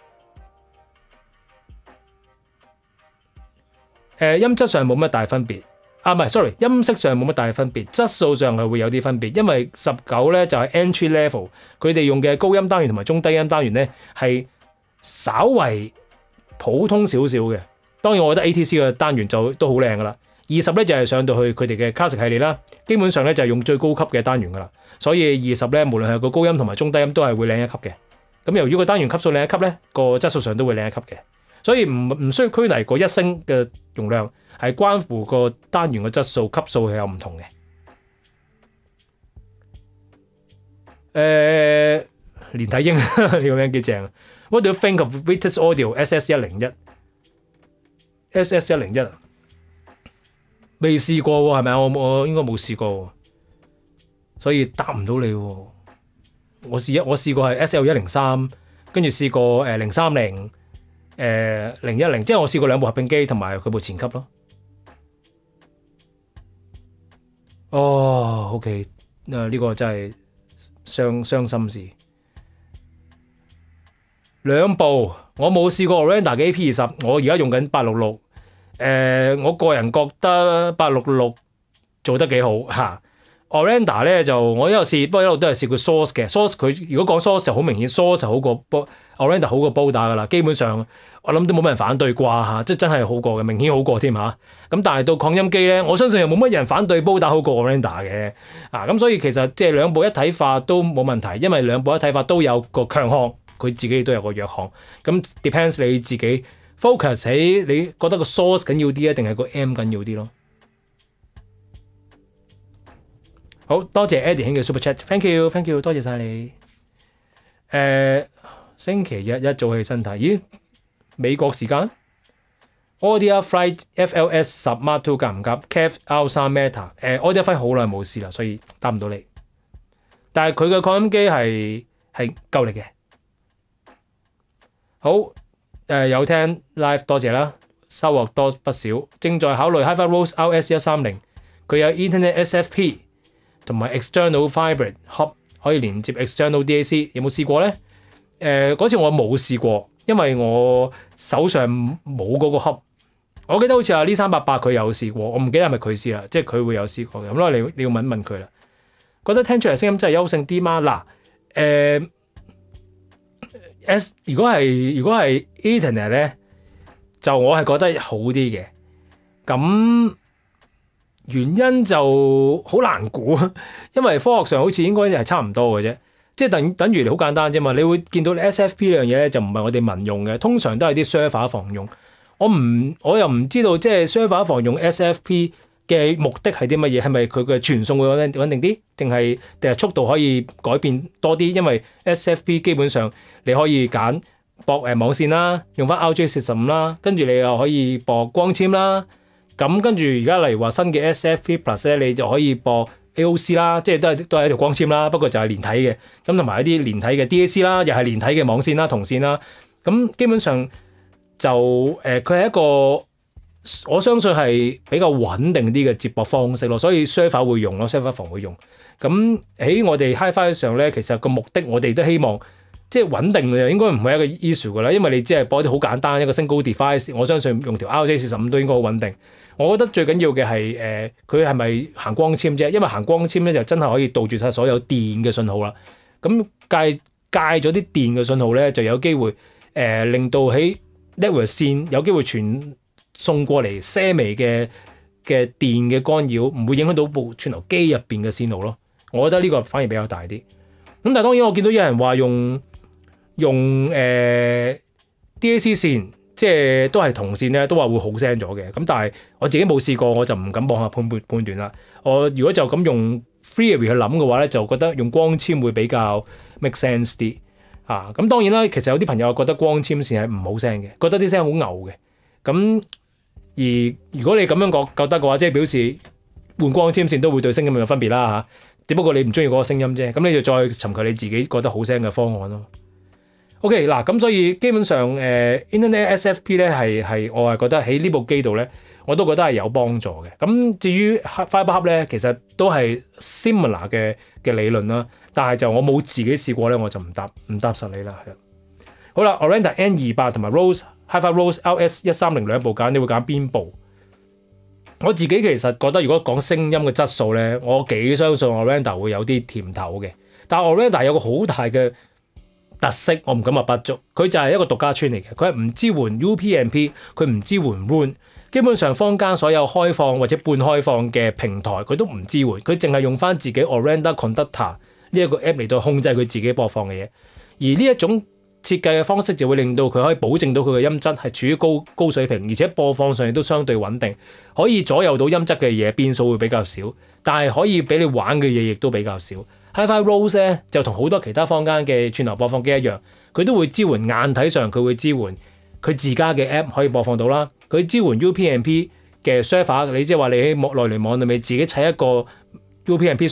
音質上冇乜大分別。唔係，sorry，音色上冇乜大分別，質素上係會有啲分別，因為19咧就係 entry level，佢哋用嘅高音單元同埋中低音單元咧係稍為普通少少嘅。當然，我覺得 ATC 嘅單元就都好靚噶啦。20咧就係上到去佢哋嘅 classic 系列啦，基本上咧就係用最高級嘅單元噶啦，所以20咧無論係個高音同埋中低音都係會靚一級嘅。咁由於個單元級數靚一級咧，個質素上都會靚一級嘅，所以唔需要拘泥個一升嘅容量。係關乎個單元嘅質素級數係有唔同嘅。連體嬰呢個名幾正。What do you think of Vitis Audio SS101？SS101 未試過喎，係咪啊？我應該冇試過，所以答唔到你喎。我試過係 SL103，跟住試過030、010，即係我試過兩部合併機同埋佢部前級咯。哦 ，OK， 呢個真係傷心事。兩部我冇試過 Orenda 嘅 AP20，我而家用緊866。我個人覺得866做得幾好嚇。Orenda 咧就我一路試，不過一路都係試佢 Source 嘅 Source。佢如果講 Source 就好明顯 ，Source 就好過 Orenda 好過煲打噶啦。基本上我諗都冇乜人反對啩嚇，即係真係好過嘅，明顯好過添嚇。咁但係到擴音機咧，我相信又冇乜人反對煲打好過 Orenda 嘅啊。咁所以其實即係兩部一體化都冇問題，因為兩部一體化都有個強項，佢自己都有個弱項。咁 depends 你自己 focus 喺你覺得個 Source 緊要啲啊，定係個 M 緊要啲咯。好多謝 Eddie 兄嘅 Super Chat，thank you，多謝晒你。星期日一早起身睇，咦？美國時間 Audio Flight FLS 10 Mark II 夾唔夾 ？Kev R3 Meta，Audio Flight 好耐冇試啦，所以答唔到你。但係佢嘅擴音機係夠力嘅。好，有聽 live 多謝啦，收穫多不少。正在考慮 Hi-Fi Rose RS130，佢有 Internet SFP。同埋 external vibrate hub 可以連接 external DAC， 有冇試過咧？嗰次我冇試過， 因為我手上冇嗰個盒。我記得好似阿呢388佢有試過，我唔記得係咪佢試啦，即係佢會有試過嘅。咁咯，你要問問佢啦。覺得聽出嚟聲音真係優勝啲嗎？嗱，如果係 Ethernet 咧，就我係覺得好啲嘅。咁原因就好難估，因為科學上好似應該係差唔多嘅啫。即係等於好簡單啫嘛。你會見到 SFP 呢樣嘢咧，就唔係我哋民用嘅，通常都係啲 server 房用。我又唔知道即係 server 房用 SFP 嘅目的係啲乜嘢？係咪佢嘅傳送會穩定啲，定係速度可以改變多啲？因為 SFP 基本上你可以揀駁網線啦，用翻 RJ45啦，跟住你又可以駁光纖啦。咁跟住而家例如話新嘅 SFP Plus 咧，你就可以駁 AOC 啦，即係都係一條光纖啦，不過就係連體嘅。咁同埋一啲連體嘅 DAC 啦，又係連體嘅網線啦、銅線啦。咁基本上就佢係一個我相信係比較穩定啲嘅接駁方式咯，所以 server 會用咯 ，server 房會用。咁喺我哋 HiFi 上咧，其實個目的我哋都希望即係穩定嘅，應該唔係一個 issue 噶啦，因為你只係播啲好簡單一個 single device，我相信用條 RJ45都應該好穩定。我覺得最緊要嘅係佢係咪行光纖啫？因為行光纖咧就真係可以杜絕晒所有電嘅信號啦。咁戒咗啲電嘅信號咧，就有機會令到喺 network 線有機會傳送過嚟些微嘅電嘅干擾，唔會影響到部串流機入邊嘅線路咯。我覺得呢個反而比較大啲。咁但係當然我見到有人話用DAC 線。即係都係銅線咧，都話會好聲咗嘅。咁但係我自己冇試過，我就唔敢妄下判斷啦。我如果就咁用 theory 去諗嘅話咧，就覺得用光纖會比較 make sense 啲啊。咁當然啦，其實有啲朋友覺得光纖線係唔好聲嘅，覺得啲聲好牛嘅。咁而如果你咁樣覺得嘅話，即係表示換光纖線都會對聲音有分別啦嚇。只不過你唔中意嗰個聲音啫。咁你就再尋求你自己覺得好聲嘅方案咯。OK 嗱，咁所以基本上Internet SFP 咧係我係覺得喺呢部機度咧，我都覺得係有幫助嘅。咁至於 Fiber Hub 咧，其實都係 similar 嘅理論啦，但係就我冇自己試過咧，我就唔答實你啦。係好啦 Orenda N28 同埋 Rose HiFi Rose LS130兩部揀，你會揀邊部？我自己其實覺得如果講聲音嘅質素咧，我幾相信 Orenda 會有啲甜頭嘅，但係 Orenda 有個好大嘅特色我唔敢話不足，佢就係一個獨家村嚟嘅，佢係唔支援 UPnP， 佢唔支援 WAN， 基本上坊間所有開放或者半開放嘅平台佢都唔支援，佢淨係用翻自己 Orenda Conductor 呢一個 app 嚟到控制佢自己播放嘅嘢，而呢一種設計嘅方式就會令到佢可以保證到佢嘅音質係處於高水平，而且播放上亦都相對穩定，可以左右到音質嘅嘢，變數會比較少，但係可以俾你玩嘅嘢亦都比較少。HiFi Rose 咧就同好多其他坊間嘅串流播放機一樣，佢都會支援硬體上，佢會支援佢自家嘅 app 可以播放到啦。佢支援 UPnP 嘅 server， 你即係話你喺內聯網裏面自己砌一個 UPnP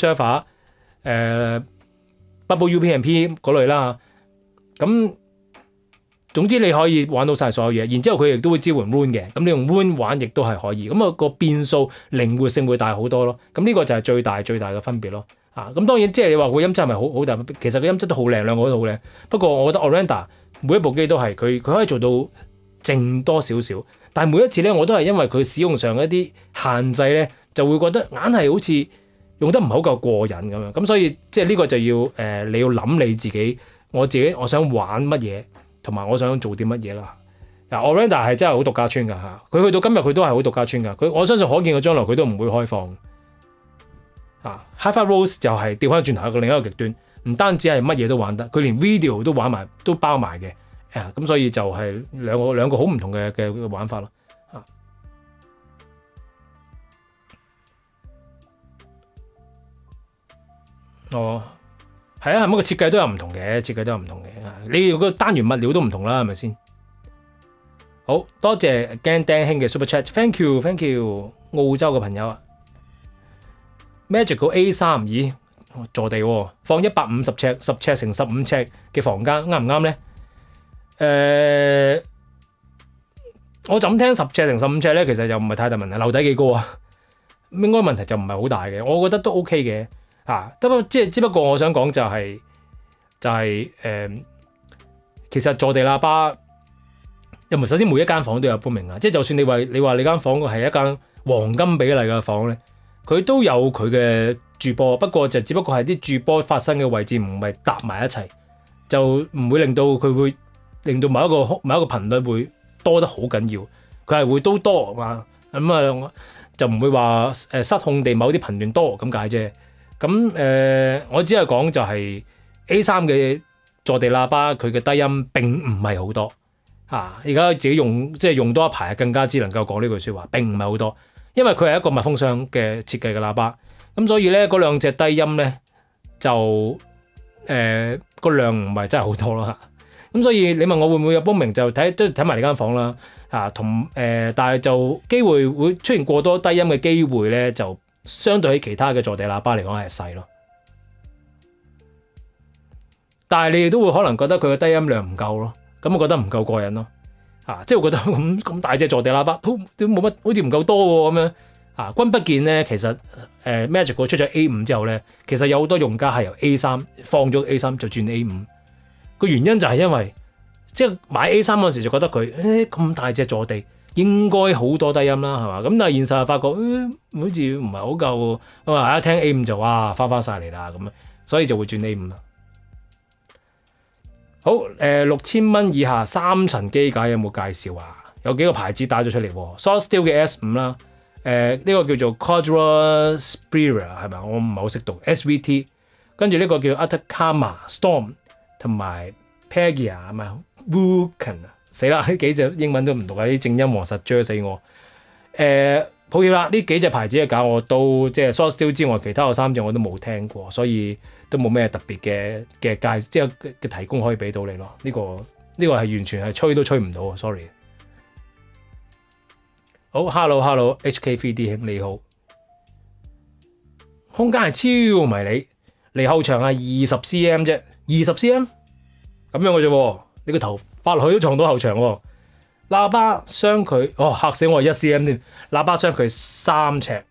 server，Bubble UPnP 嗰類啦。咁總之你可以玩到晒所有嘢，然之後佢亦都會支援 WAN 嘅，咁你用 WAN 玩亦都係可以。咁個變數靈活性會大好多咯。咁呢個就係最大嘅分別咯。咁當然即係你話個音質係咪好大？其實個音質都好靚，兩個都好靚。不過我覺得 Orenda 每一部機都係佢可以做到靜多少少，但係每一次咧我都係因為佢使用上一啲限制咧，就會覺得硬係好似用得唔係好夠過癮咁樣。咁所以即係呢個就要你要諗你自己，我想玩乜嘢，同埋我想做啲乜嘢啦。Orenda 係真係好獨家村㗎嚇，佢去到今日佢都係好獨家村㗎。我相信可見嘅將來佢都唔會開放。HiFi Rose 就係調翻轉頭一個另一個極端，唔單止係乜嘢都玩得，佢連 video 都玩埋，都包埋嘅。咁所以就係兩個好唔同嘅玩法咯。哦，係啊，咁個設計都有唔同嘅，你個單元物料都唔同啦，係咪先？好多謝 Gan Dang 兄嘅 Super Chat，thank you， 澳洲嘅朋友啊。Magical A3， 咦，坐地喎，放150尺10尺乘15尺嘅房間啱唔啱咧？我就咁聽10尺乘15尺咧，其實又唔係太大問題。樓底幾高啊？應該問題就唔係好大嘅，我覺得都 OK 嘅嚇。只不過我想講就係其實坐地喇叭因為首先每一間房都有 booming 啊，即係就算你話你間房係一間黃金比例嘅房咧，佢都有佢嘅駐波，不過只不過係啲駐波發生嘅位置唔係搭埋一齊，就唔會令到佢會令到某一個頻率會多得好緊要，佢係會都多嘛，咁啊就唔會話失控地某啲頻段多咁解啫。咁我只係講就係 A3 嘅坐地喇叭，佢嘅低音並唔係好多嚇。而家自己用多一排，更加之能夠講呢句説話，並唔係好多，因為佢係一個密封箱嘅設計嘅喇叭，咁所以咧嗰兩隻低音咧就個量唔係真係好多咯嚇。咁所以你問我會唔會有 booming，就睇埋你間房啦嚇，但係就機會會出現過多低音嘅機會咧，就相對起其他嘅坐地喇叭嚟講係細咯。但係你哋都會可能覺得佢嘅低音量唔夠咯，咁我覺得唔夠過癮咯嚇，即係我覺得咁大隻坐地喇叭都冇乜，好似唔夠多喎咁樣嚇。君不見咧，其實Magic 出咗 A5 之後咧，其實有好多用家係由 A3 放咗 A3 就轉 A5。個原因就係因為即係買 A3 嗰時就覺得佢咁大隻坐地應該好多低音啦，係嘛？咁但係現實就發覺好似唔係好夠，咁啊一聽 A5 就哇翻晒嚟啦咁樣，所以就會轉 A5 啦。好6000蚊以下3層機架有冇介紹啊？有幾個牌子打咗出嚟喎 ，Sword Steel 嘅 S5 啦，呢個叫做 Quadra Spiria 係咪？我唔係好識讀 SVT， 跟住呢個叫 Atacama Storm。同埋 Pegia 係咪 Vulcan 啊？死啦！呢幾隻英文都唔讀啊！啲正音黃實追死我。抱歉啦，呢幾隻牌子嘅架我都即係 Sword Steel 之外，其他嘅3隻我都冇聽過，所以都冇咩特別嘅介即係嘅提供可以俾到你咯。呢個係完全係吹都吹唔到啊 ！Sorry。好 ，Hello HK3D 兄你好，空間係超迷你，離後場係20 cm 啫。20 cm 咁樣嘅啫喎，你個頭發落去都撞到後牆喎。喇叭相距嚇死我係1 cm 添，喇叭相距3尺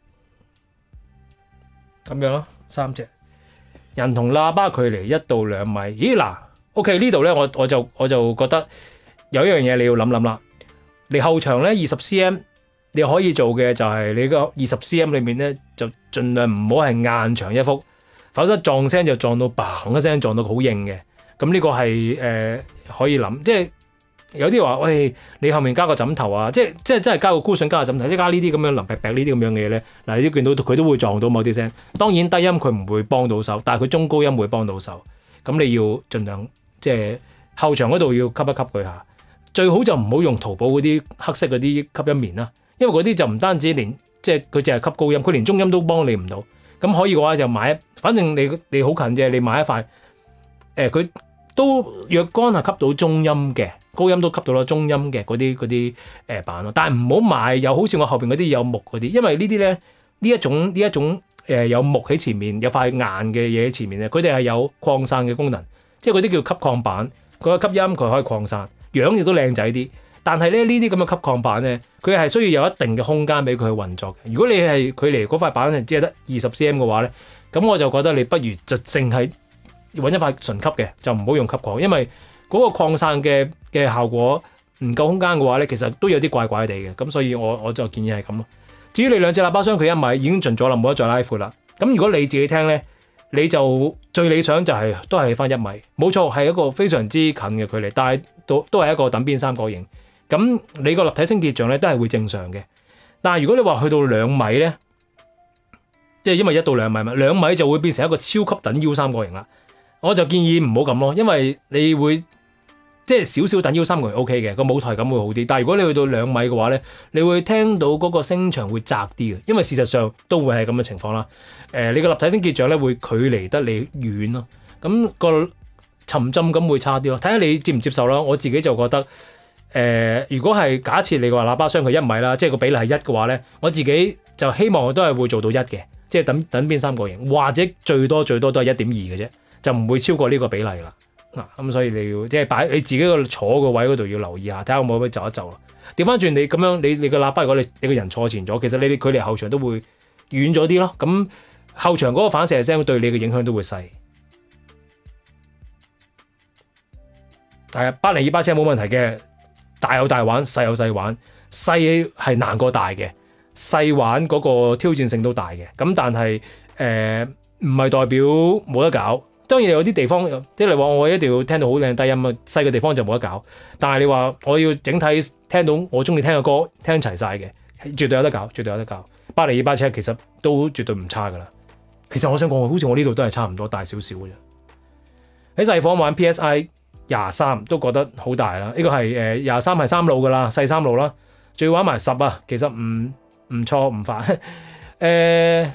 咁樣咯，3尺。人同喇叭距離1到2米。咦嗱 ，OK 呢度咧，我就覺得有一樣嘢你要諗啦。你後牆咧20 cm， 你可以做嘅就係你個20 cm 裏面咧，就盡量唔好係硬牆一幅。否則撞聲就撞到嘭一聲，撞到好硬嘅。咁呢個係可以諗，即係有啲話喂，你後面加個枕頭啊，即係真係加個 cushion 加個枕頭，即係加呢啲咁樣腍劈劈呢啲咁樣嘅嘢咧。嗱，你都見到佢都會撞到某啲聲。當然低音佢唔會幫到手，但係佢中高音會幫到手。咁你要盡量即係後牆嗰度要吸一吸佢下，最好就唔好用淘寶嗰啲黑色嗰啲吸音棉啦，因為嗰啲就唔單止連即係佢淨係吸高音，佢連中音都幫你唔到。咁可以嘅話就買，反正你好近啫，你買一塊，佢都若干係吸到中音嘅，高音都吸到啦，中音嘅嗰啲板咯。但係唔好買有好似我後邊嗰啲有木嗰啲，因為呢啲咧呢一種有木喺前面，有塊硬嘅嘢喺前面咧，佢哋係有擴散嘅功能，即係嗰啲叫吸擴板，佢吸音佢可以擴散，樣亦都靚仔啲。但係咧呢啲咁嘅吸擴板咧，佢係需要有一定嘅空間俾佢去運作嘅。如果你係距離嗰塊板係只係得20 cm 嘅話咧，咁我就覺得你不如就淨係揾一塊純吸嘅，就唔好用吸擴，因為嗰個擴散嘅效果唔夠空間嘅話咧，其實都有啲怪怪地嘅。咁所以我就建議係咁咯。至於你兩隻喇叭相距1米已經盡咗啦，冇得再拉闊啦。咁如果你自己聽咧，你就最理想就係都係翻1米，冇錯係一個非常之近嘅距離，但係都係一個等邊三角形。咁你個立體聲結像咧都係會正常嘅，但係如果你話去到2米咧，即係因為1到2米嘛，2米就會變成一個超級等腰三角形啦。我就建議唔好咁咯，因為你會即係少少等腰三角形 OK 嘅，個舞台感會好啲。但係如果你去到2米嘅話咧，你會聽到嗰個聲場會窄啲嘅，因為事實上都會係咁嘅情況啦。你個立體聲結像咧會距離得你遠咯，咁個沉浸感會差啲咯。睇下你接唔接受啦。我自己就覺得。如果係假設你話喇叭相距1米啦，即係個比例係1嘅話咧，我自己就希望都係會做到1嘅，即係等邊三角形，或者最多都係1.2嘅啫，就唔會超過呢個比例啦。嗱，咁所以你要即係擺你自己個坐個位嗰度要留意下，睇下可唔可以就一就啦。調翻轉你咁樣，你個喇叭如果你個人坐前咗，其實你距離後牆都會遠咗啲咯。咁後牆嗰個反射聲對你嘅影響都會細。係啊，802把車冇問題嘅。 大有大玩，細有細玩，細係難過大嘅，細玩嗰個挑戰性都大嘅。咁但係唔係代表冇得搞。當然有啲地方，即係你話我一定要聽到好靚低音啊，細嘅地方就冇得搞。但係你話我要整體聽到我中意聽嘅歌，聽齊晒嘅，絕對有得搞，絕對有得搞。80287其實都絕對唔差噶啦。其實我想講，好似我呢度都係差唔多大少少嘅啫。喺細房玩 PSI 23都覺得好大啦。呢個係23係3路噶啦，細3路啦。仲要玩埋10啊，其實唔錯唔煩。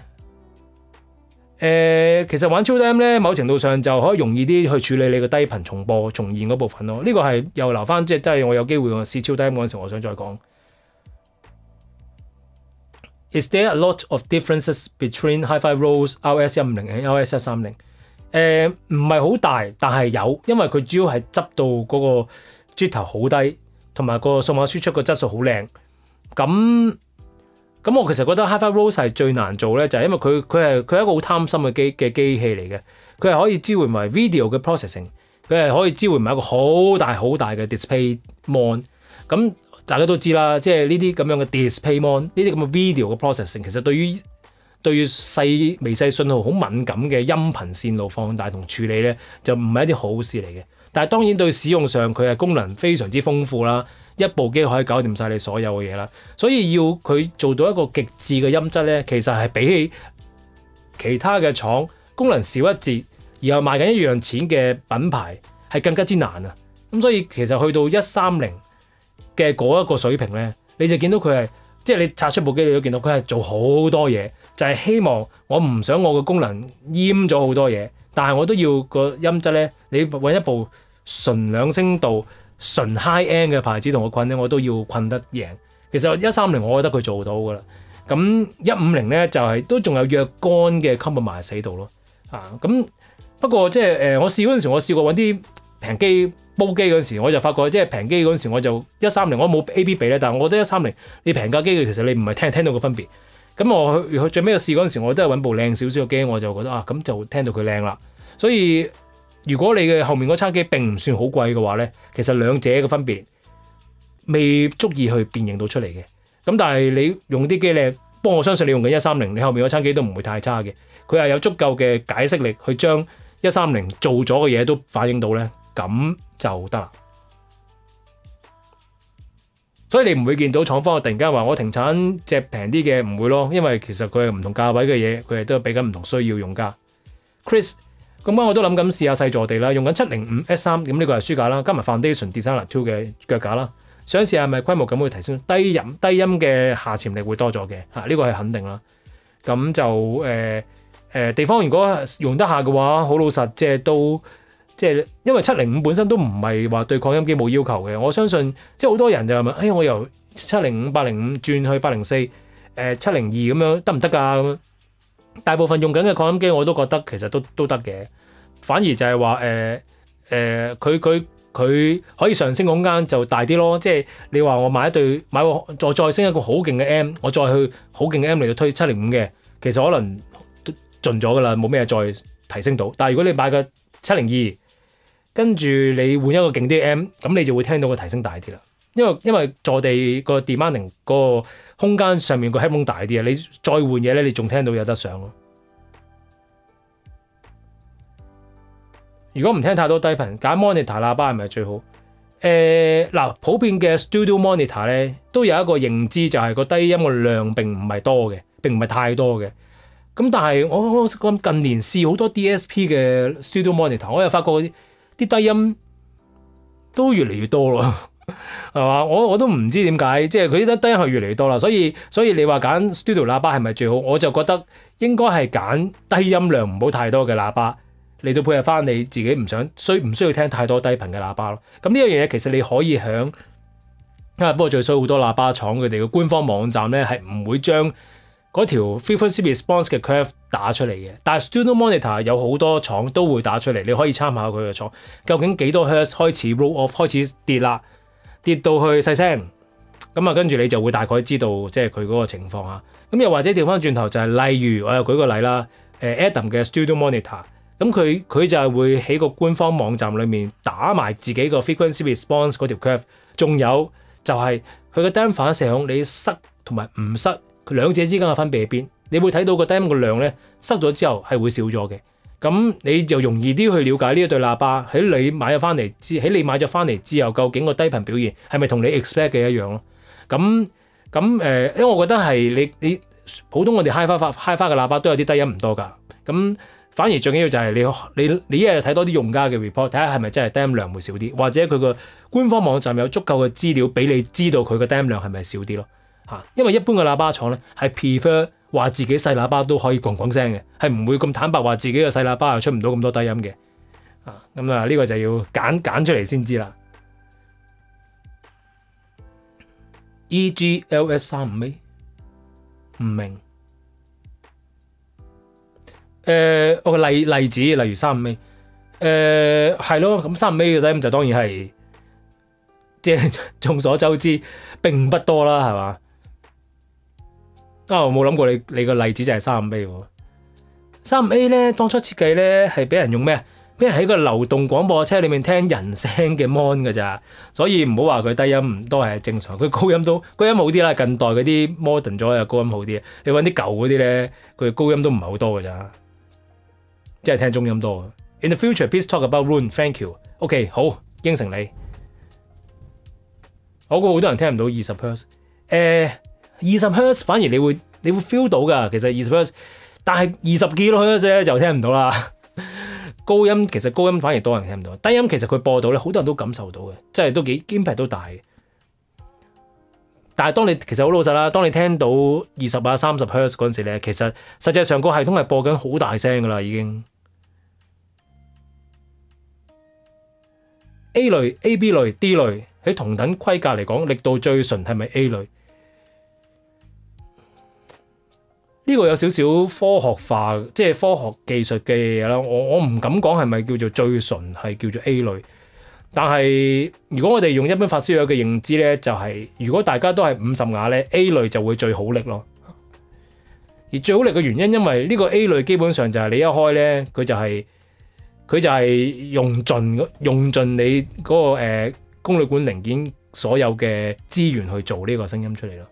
其實玩超低音咧，某程度上就可以容易啲去處理你個低頻重播重現嗰部分咯。呢個係又留翻，即係我有機會我試超低音嗰陣時，我想再講。Is there a lot of differences between Hi-Fi Rose RS 150 and RS 130？唔係好大，但係有，因為佢主要係執到嗰個豬頭好低，同埋個數碼輸出個質素好靚。咁我其實覺得 Hi-Fi Rose 係最難做咧，就係因為佢係一個好貪心嘅機器嚟嘅。佢係可以支援埋 video 嘅 processing， 佢係可以支援埋一個好大嘅 display mon。咁大家都知啦，即係呢啲咁樣嘅 display mon， 呢啲咁嘅 video 嘅 processing， 其實對於微細信號好敏感嘅音頻線路放大同處理咧，就唔係一啲好事嚟嘅。但係當然對使用上佢係功能非常之豐富啦。一部機可以搞掂晒你所有嘅嘢啦，所以要佢做到一個極致嘅音質咧，其實係比起其他嘅廠功能少一截，而又賣緊一樣錢嘅品牌係更加之難啊！咁所以其實去到130嘅嗰一個水平咧，你就見到佢係即係你拆出部機你都見到佢係做好多嘢，就係希望我唔想我嘅功能閹咗好多嘢，但係我都要個音質咧，你揾一部純2聲道純 high end 嘅牌子同我困咧，我都要困得贏。其實130我覺得佢做到噶啦，咁150咧就係都仲有若干嘅 compromise 喺度咯。咁不過即係我試嗰陣時，我試過揾啲平機煲機嗰陣時，我就發覺即係平機嗰陣時我就130，我冇 A/B 比咧，但係我覺得130你平價機其實你唔係聽到個分別。咁我去最尾我試嗰陣時，我都係揾部靚少少嘅機，我就覺得咁就聽到佢靚啦。所以如果你嘅後面嗰餐機並唔算好貴嘅話咧，其實兩者嘅分別未足以去辨認到出嚟嘅。咁但係你用啲機靚，不過我相信你用緊130，你後面嗰餐機都唔會太差嘅。佢係有足夠嘅解釋力去將130做咗嘅嘢都反映到咧，咁就得啦。所以你唔會見到廠方突然間話我停產隻平啲嘅，唔會咯，因為其實佢係唔同價位嘅嘢，佢係都係俾緊唔同需要用家。Chris。咁我都諗緊試下細座地啦，用緊705S3，咁呢個係書架啦，加埋 Foundation Designer 2嘅腳架啦，想試下係咪規模感會提升，低音嘅下潛力會多咗嘅，呢個係肯定啦。咁就地方如果用得下嘅話，好老實即係因為705本身都唔係話對擴音機冇要求嘅，我相信即係好多人就問，我由705、805轉去804、702咁樣得唔得㗎咁樣？大部分用緊嘅擴音機我都覺得其實都得嘅，反而就係話佢可以上升空間就大啲咯。即係你話我買個再升一個好勁嘅 M， 我再去好勁嘅 M 嚟到推705嘅，其實可能都盡咗㗎啦，冇咩再提升到。但係如果你買個702，跟住你換一個勁啲 M， 咁你就會聽到個提升大啲啦。因為坐地個 demanding 個空間上面個 headroom 大啲啊，你再換嘢咧，你仲聽到有得上咯。如果唔聽太多低頻，揀 monitor 喇叭係咪最好？普遍嘅 studio monitor 咧都有一個認知，就係個低音嘅量並唔係多嘅，並唔係太多嘅。咁但係我近年試好多 DSP 嘅 studio monitor， 我又發覺啲低音都越嚟越多咯。係嘛？我都唔知點解，即係佢啲低音係越嚟越多啦。所以你話揀 studio 喇叭係咪最好？我就覺得應該係揀低音量唔好太多嘅喇叭嚟到配合翻你自己唔需要聽太多低頻嘅喇叭咯。咁呢樣嘢其實你可以響不過最衰好多喇叭廠佢哋嘅官方網站咧係唔會將嗰條 frequency response 嘅 curve 打出嚟嘅。但係 studio monitor 有好多廠都會打出嚟，你可以參考佢嘅廠究竟幾多 hertz 開始 roll off 開始跌啦。跌到去細聲，咁啊跟住你就會大概知道即係佢嗰個情況啊。咁又或者調翻轉頭就係例如我又舉個例啦，Adam 嘅 Studio Monitor， 咁佢就係會喺個官方網站裏面打埋自己個 frequency response 嗰條 curve， 仲有就係佢個低音反射響你塞同埋唔塞，佢兩者之間嘅分別喺邊？你會睇到個低音個量咧塞咗之後係會少咗嘅。咁你就容易啲去了解呢一對喇叭喺你買咗翻嚟之後，究竟個低頻表現係咪同你 expect 嘅一樣咯？咁因為我覺得係你普通我哋 Hi-Fi 嘅喇叭都有啲低音唔多㗎。咁反而最緊要就係你一日睇多啲用家嘅 report，睇下係咪真係低音量會少啲，或者佢個官方網站有足夠嘅資料俾你知道佢個低音量係咪少啲咯嚇。因為一般嘅喇叭廠咧係 prefer 話自己細喇叭都可以咣咣聲嘅，係唔會咁坦白話自己嘅細喇叭又出唔到咁多低音嘅啊。咁啊呢個就要揀出嚟先知啦。EGLS 35A 唔明。我個例子例如35A，係咯，咁35A嘅低音就當然係即係眾所周知並不多啦，係嘛？我冇諗過你個例子就係35A 喎。35A 咧當初設計咧係俾人用咩？俾人喺個流動廣播車裏面聽人聲嘅 mon 㗎咋，所以唔好話佢低音唔多係正常，佢高音好啲啦。近代嗰啲 modern 咗又高音好啲，你揾啲舊嗰啲咧，佢高音都唔係好多㗎咋。即係聽中音多。In the future, please talk about Roon. Thank you. OK， 好，應承你。我估好多人聽唔到20 Hz。20 Hz 反而你會 feel 到㗎。其實20 Hz，但係20 kHz 咧就聽唔到啦。其實高音反而多人聽唔到。低音其實佢播到咧，好多人都感受到嘅，即係都幾 impact 都大嘅。但係其實好老實啦，當你聽到20啊30 Hz 嗰陣時咧，其實實際上個系統係播緊好大聲㗎啦，已經。A 類、AB 類、D 類喺同等規格嚟講，力度最純係咪 A 類？呢個有少少科學化，即係科學技術嘅嘢啦。我唔敢講係咪叫做最純，係叫做 A 類。但係如果我哋用一般發燒友嘅認知咧，就係如果大家都係50瓦咧 ，A 類就會最好力咯。而最好力嘅原因，因為呢個 A 類基本上就係你一開咧，佢就係用盡你嗰個功率管零件所有嘅資源去做呢個聲音出嚟咯。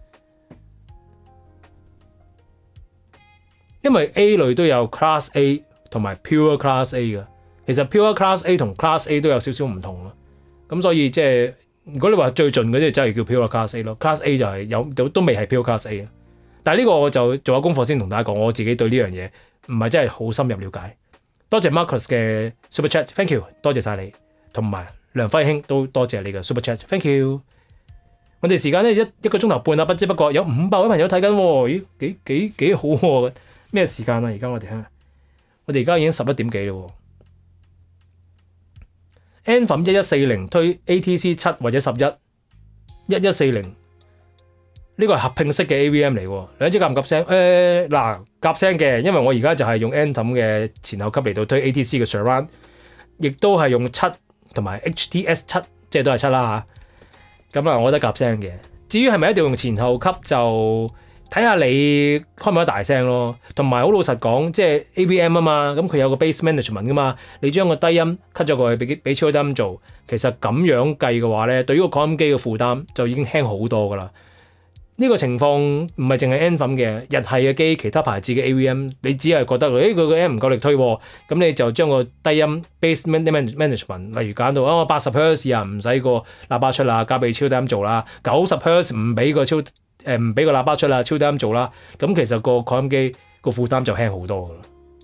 因為 A 類都有 Class A 同埋 Pure Class A 嘅，其實 Pure Class A 同 Class A 都有少少唔同咯。咁所以即係如果你話最盡嗰啲，真係叫 Pure Class A 咯。Class A 就係都未係 Pure Class A 嘅。但係呢個我就做下功課先同大家講，我自己對呢樣嘢唔係真係好深入了解。多謝 Marcus 嘅 Super Chat，Thank you， 多謝晒你，同埋梁輝興都多謝你嘅 Super Chat，Thank you。我哋時間咧一個鐘頭半啦，不知不覺有500位朋友睇緊喎，咦幾好喎！咩時間啊？而家我哋而家已經11點幾啦喎。Anthem 1140推 ATC 7或者1140，呢個係合併式嘅 AVM 嚟喎，兩隻夾唔夾聲？夾聲嘅，因為我而家就係用 Anthem 嘅前後級嚟到推 ATC 嘅 Surround， 亦都係用7同埋 HTS 7，即係都係7啦嚇。咁我覺得夾聲嘅。至於係咪一定要用前後級就睇下你開唔開得大聲咯，同埋好老實講，即係 AVM 啊嘛，咁佢有個 Bass Management 噶嘛，你將個低音 cut 咗過去俾超低音做，其實咁樣計嘅話咧，對於個擴音機嘅負擔就已經輕好多噶啦。呢個情況唔係淨係 Anthem 嘅，日系嘅機，其他牌子嘅 AVM， 你只係覺得佢個 M 唔夠力推，咁你就將個低音 Bass Management， 例如揀到80 Hz 啊，唔使個喇叭出啦，交俾超低音做啦，90 Hz 唔俾個喇叭出啦，超低音做啦，咁其實個擴音機個負擔就輕好多噶啦。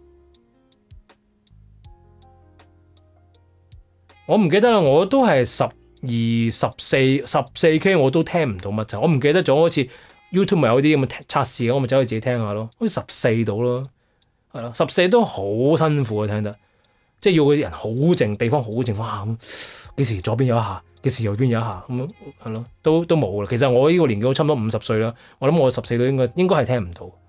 我唔記得啦，我都係14K 我都聽唔到乜就，我唔記得咗，好似 YouTube 咪有啲咁嘅測試，我咪走去自己聽下咯，好似14度咯，係咯，14都好辛苦啊，聽得，即係要個人好靜，地方好靜，哇咁幾時左邊有一下，幾時右邊有一下，咁係咯，都冇啦。其實我呢個年紀我差唔多50歲啦，我諗我14度應該係聽唔到。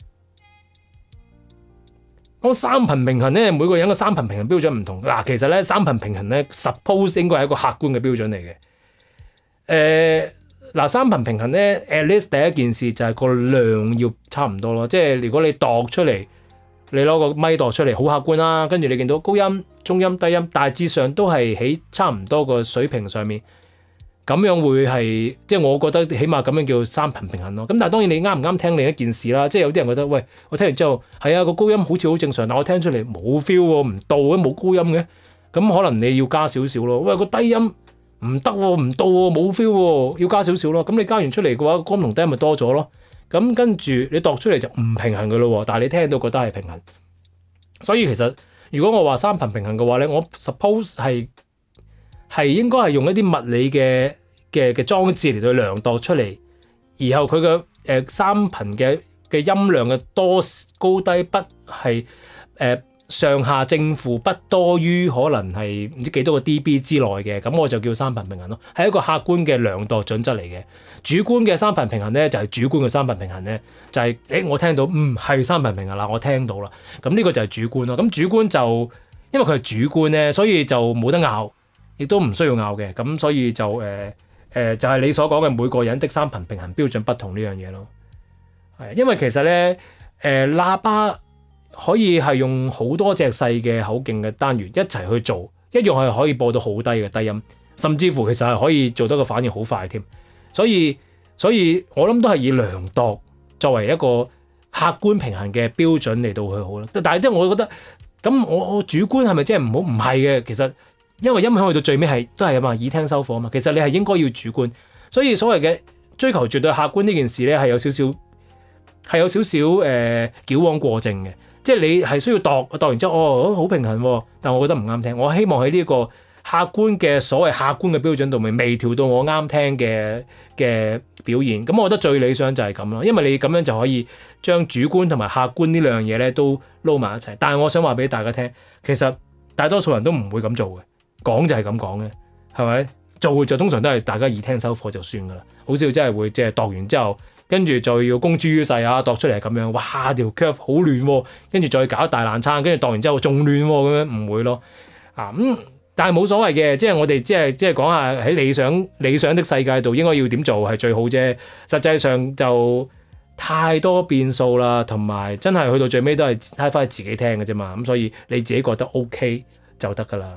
講三頻平衡咧，每個人嘅三頻平衡標準唔同。嗱，其實咧三頻平衡咧 suppose 應該係一個客觀嘅標準嚟嘅。三頻平衡咧 at least 第一件事就係個量要差唔多咯。即係如果你度出嚟，你攞個咪度出嚟好客觀啦。跟住你見到高音、中音、低音大致上都係喺差唔多個水平上面。 咁樣會係即係我覺得起碼咁樣叫三頻平衡咯。咁但係當然你啱唔啱聽另一件事啦。即係有啲人覺得喂，我聽完之後係啊個高音好似好正常，但我聽出嚟冇 feel 喎，唔到嘅冇高音嘅。咁可能你要加少少咯。喂個低音唔得喎，唔到喎，冇 feel 喎，要加少少咯。咁你加完出嚟嘅話，高音同低音咪多咗咯。咁跟住你度出嚟就唔平衡嘅咯。但係你聽到覺得係平衡。所以其實如果我話三頻平衡嘅話咧，我 suppose 係應該係用一啲物理嘅裝置嚟到量度出嚟，然後佢嘅三頻嘅音量嘅多高低不係上下正負不多於可能係唔知幾多個 dB 之內嘅，咁我就叫三頻平衡咯，係一個客觀嘅量度準則嚟嘅。主觀嘅三頻平衡咧就係主觀嘅三頻平衡咧，就係我聽到係三頻平衡啦，我聽到啦，咁呢個就係主觀咯。咁主觀就因為佢係主觀咧，所以就冇得拗，亦都唔需要拗嘅。咁所以就就係你所講嘅每個人的三頻平衡標準不同呢樣嘢咯。係因為其實咧喇叭可以係用好多隻細嘅口徑嘅單元一齊去做，一樣係可以播到好低嘅低音，甚至乎其實係可以做得個反應好快添。所以我諗都係以量度作為一個客觀平衡嘅標準嚟到去好啦。但係即係我覺得咁我主觀係咪即係唔好？唔係嘅，其實因為音響去到最尾都係啊嘛，耳聽收貨啊嘛。其實你係應該要主觀，所以所謂嘅追求絕對客觀呢件事咧係有少少矯枉過正嘅。即係你係需要度完之後，好平衡喎，但我覺得唔啱聽。我希望喺呢個客觀嘅所謂客觀嘅標準度微調到我啱聽嘅表現。咁我覺得最理想就係咁咯，因為你咁樣就可以將主觀同埋客觀呢兩樣嘢咧都撈埋一齊。但係我想話俾大家聽，其實大多數人都唔會咁做嘅，講就係咁講嘅，係咪？做就通常都係大家耳聽收貨就算噶啦，好少真係會即係度完之後。跟住就要公諸於世啊，度出嚟係咁樣，哇條 curve 好亂喎，跟住再搞大爛餐，跟住度完之後仲亂喎，咁樣唔會咯，但係冇所謂嘅，即係我哋即係講下喺理想的世界度應該要點做係最好啫，實際上就太多變數啦，同埋真係去到最尾都係睇翻自己聽嘅啫嘛，咁所以你自己覺得 OK 就得噶啦。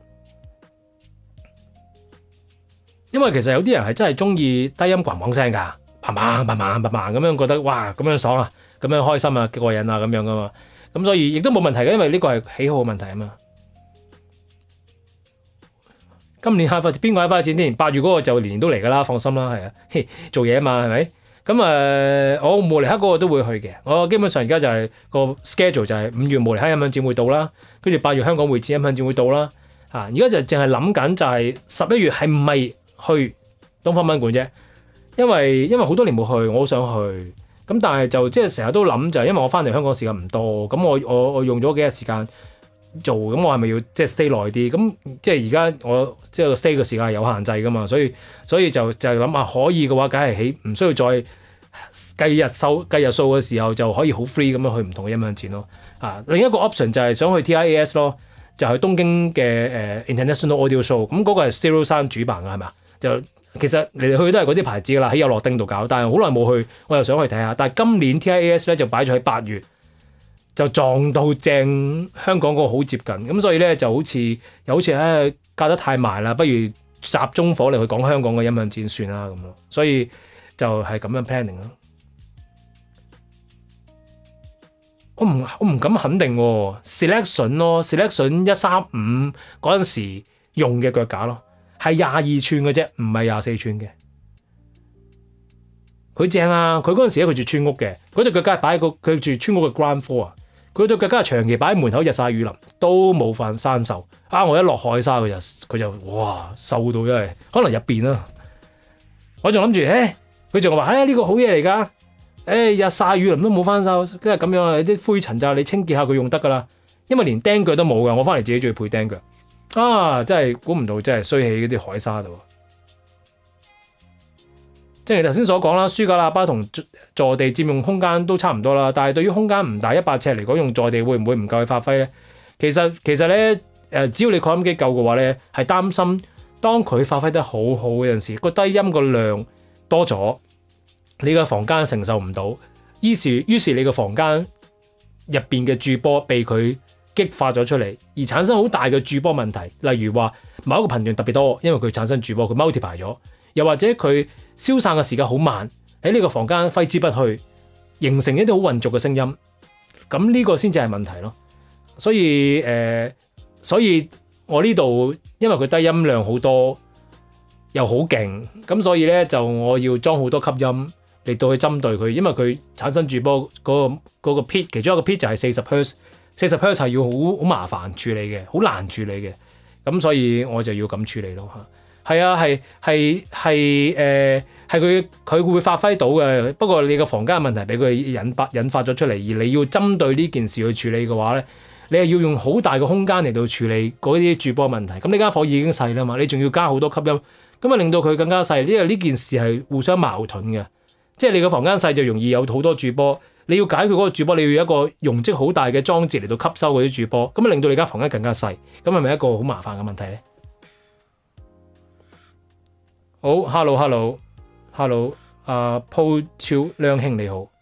因為其實有啲人係真係中意低音咣咣聲㗎。嘭咁樣覺得哇咁樣爽啊，咁樣開心啊，幾過癮啊咁樣噶嘛，咁所以亦都冇問題嘅，因為呢個係喜好嘅問題啊嘛。今年邊個 Hi-Fi 展添？8月嗰個就年年都嚟噶啦，放心啦，係啊，做嘢啊嘛，係咪？咁我慕尼黑嗰個都會去嘅。我基本上而家就係個 schedule 就係5月慕尼黑音響展會到啦，跟住8月香港會展音響展會到啦。而家就淨係諗緊就係11月係唔係去東方賓館啫？因為好多年冇去，我好想去。咁但係就即係成日都諗就係因為我翻嚟香港時間唔多，咁我用咗幾日時間做，咁我係咪要即係 stay 耐啲？咁即係而家我即係 stay 嘅時間係有限制噶嘛，所以就係諗下可以嘅話，梗係唔需要再計日數嘅時候就可以好 free 咁樣去唔同嘅音響展咯。另一個 option 就係想去 TIAS 咯，就係東京嘅International Audio Show，咁嗰個係 Stereo Sound 主辦嘅係咪？就其實嚟嚟去都係嗰啲牌子噶啦，喺有樂町度搞，但係好耐冇去，我又想去睇下。但係今年 TIAS 咧就擺咗喺8月，就撞到正香港嗰個好接近，咁所以咧就好似隔得太埋啦，不如集中火力去講香港嘅音響展算啦咁咯。所以就係咁樣 planning 咯。我唔敢肯定喎，Selection 咯，Selection 135嗰陣時用嘅腳架咯。係22寸嘅啫，唔係24寸嘅。佢正啊！佢嗰陣時咧，佢住村屋嘅，嗰對腳架係擺喺佢住村屋嘅 ground floor 啊。佢對腳架係長期擺喺門口，日曬雨淋都冇犯生鏽。我一落海沙佢就哇瘦到真係，可能入邊啦。我仲諗住，佢仲話呢個好嘢嚟㗎。日曬雨淋都冇翻鏽，跟住咁樣啲灰塵咋，你清潔下佢用得㗎啦。因為連釘腳都冇㗎，我翻嚟自己仲要配釘腳。真係估唔到，真係衰喺嗰啲海沙度。正如頭先所講啦，書架喇叭同坐地佔用空間都差唔多啦。但係對於空間唔大100尺嚟講，用坐地會唔會唔夠去發揮咧？其實咧只要你擴音機夠嘅話咧，係擔心當佢發揮得好好嗰陣時，個低音個量多咗，你個房間承受唔到，於是你個房間入邊嘅駐波被佢激發咗出嚟，而產生好大嘅駐波問題。例如話某一個頻段特別多，因為佢產生駐波，佢 multiply 咗， 又或者佢消散嘅時間好慢，喺呢個房間揮之不去，形成一啲好混濁嘅聲音。咁呢個先至係問題咯。所以我呢度因為佢低音量好多，又好勁，咁所以咧就我要裝好多吸音嚟到去針對佢，因為佢產生駐波嗰個 pitch， 其中一個 pitch 就係40 Hz，40 Hz 係要好麻煩處理嘅，好難處理嘅，咁所以我就要咁處理咯嚇。係啊，係佢會發揮到嘅，不過你個房間嘅問題俾佢引發咗出嚟，而你要針對呢件事去處理嘅話咧，你係要用好大嘅空間嚟到處理嗰啲駐波問題。咁呢間房已經細啦嘛，你仲要加好多吸音，咁啊令到佢更加細，因為呢件事係互相矛盾嘅。即係你個房間細就容易有好多駐波，你要解決嗰個駐波，你要有一個容積好大嘅裝置嚟到吸收嗰啲駐波，咁啊令到你間房間更加細，咁係咪一個好麻煩嘅問題咧？好 ，hello， 鋪超亮兄你好，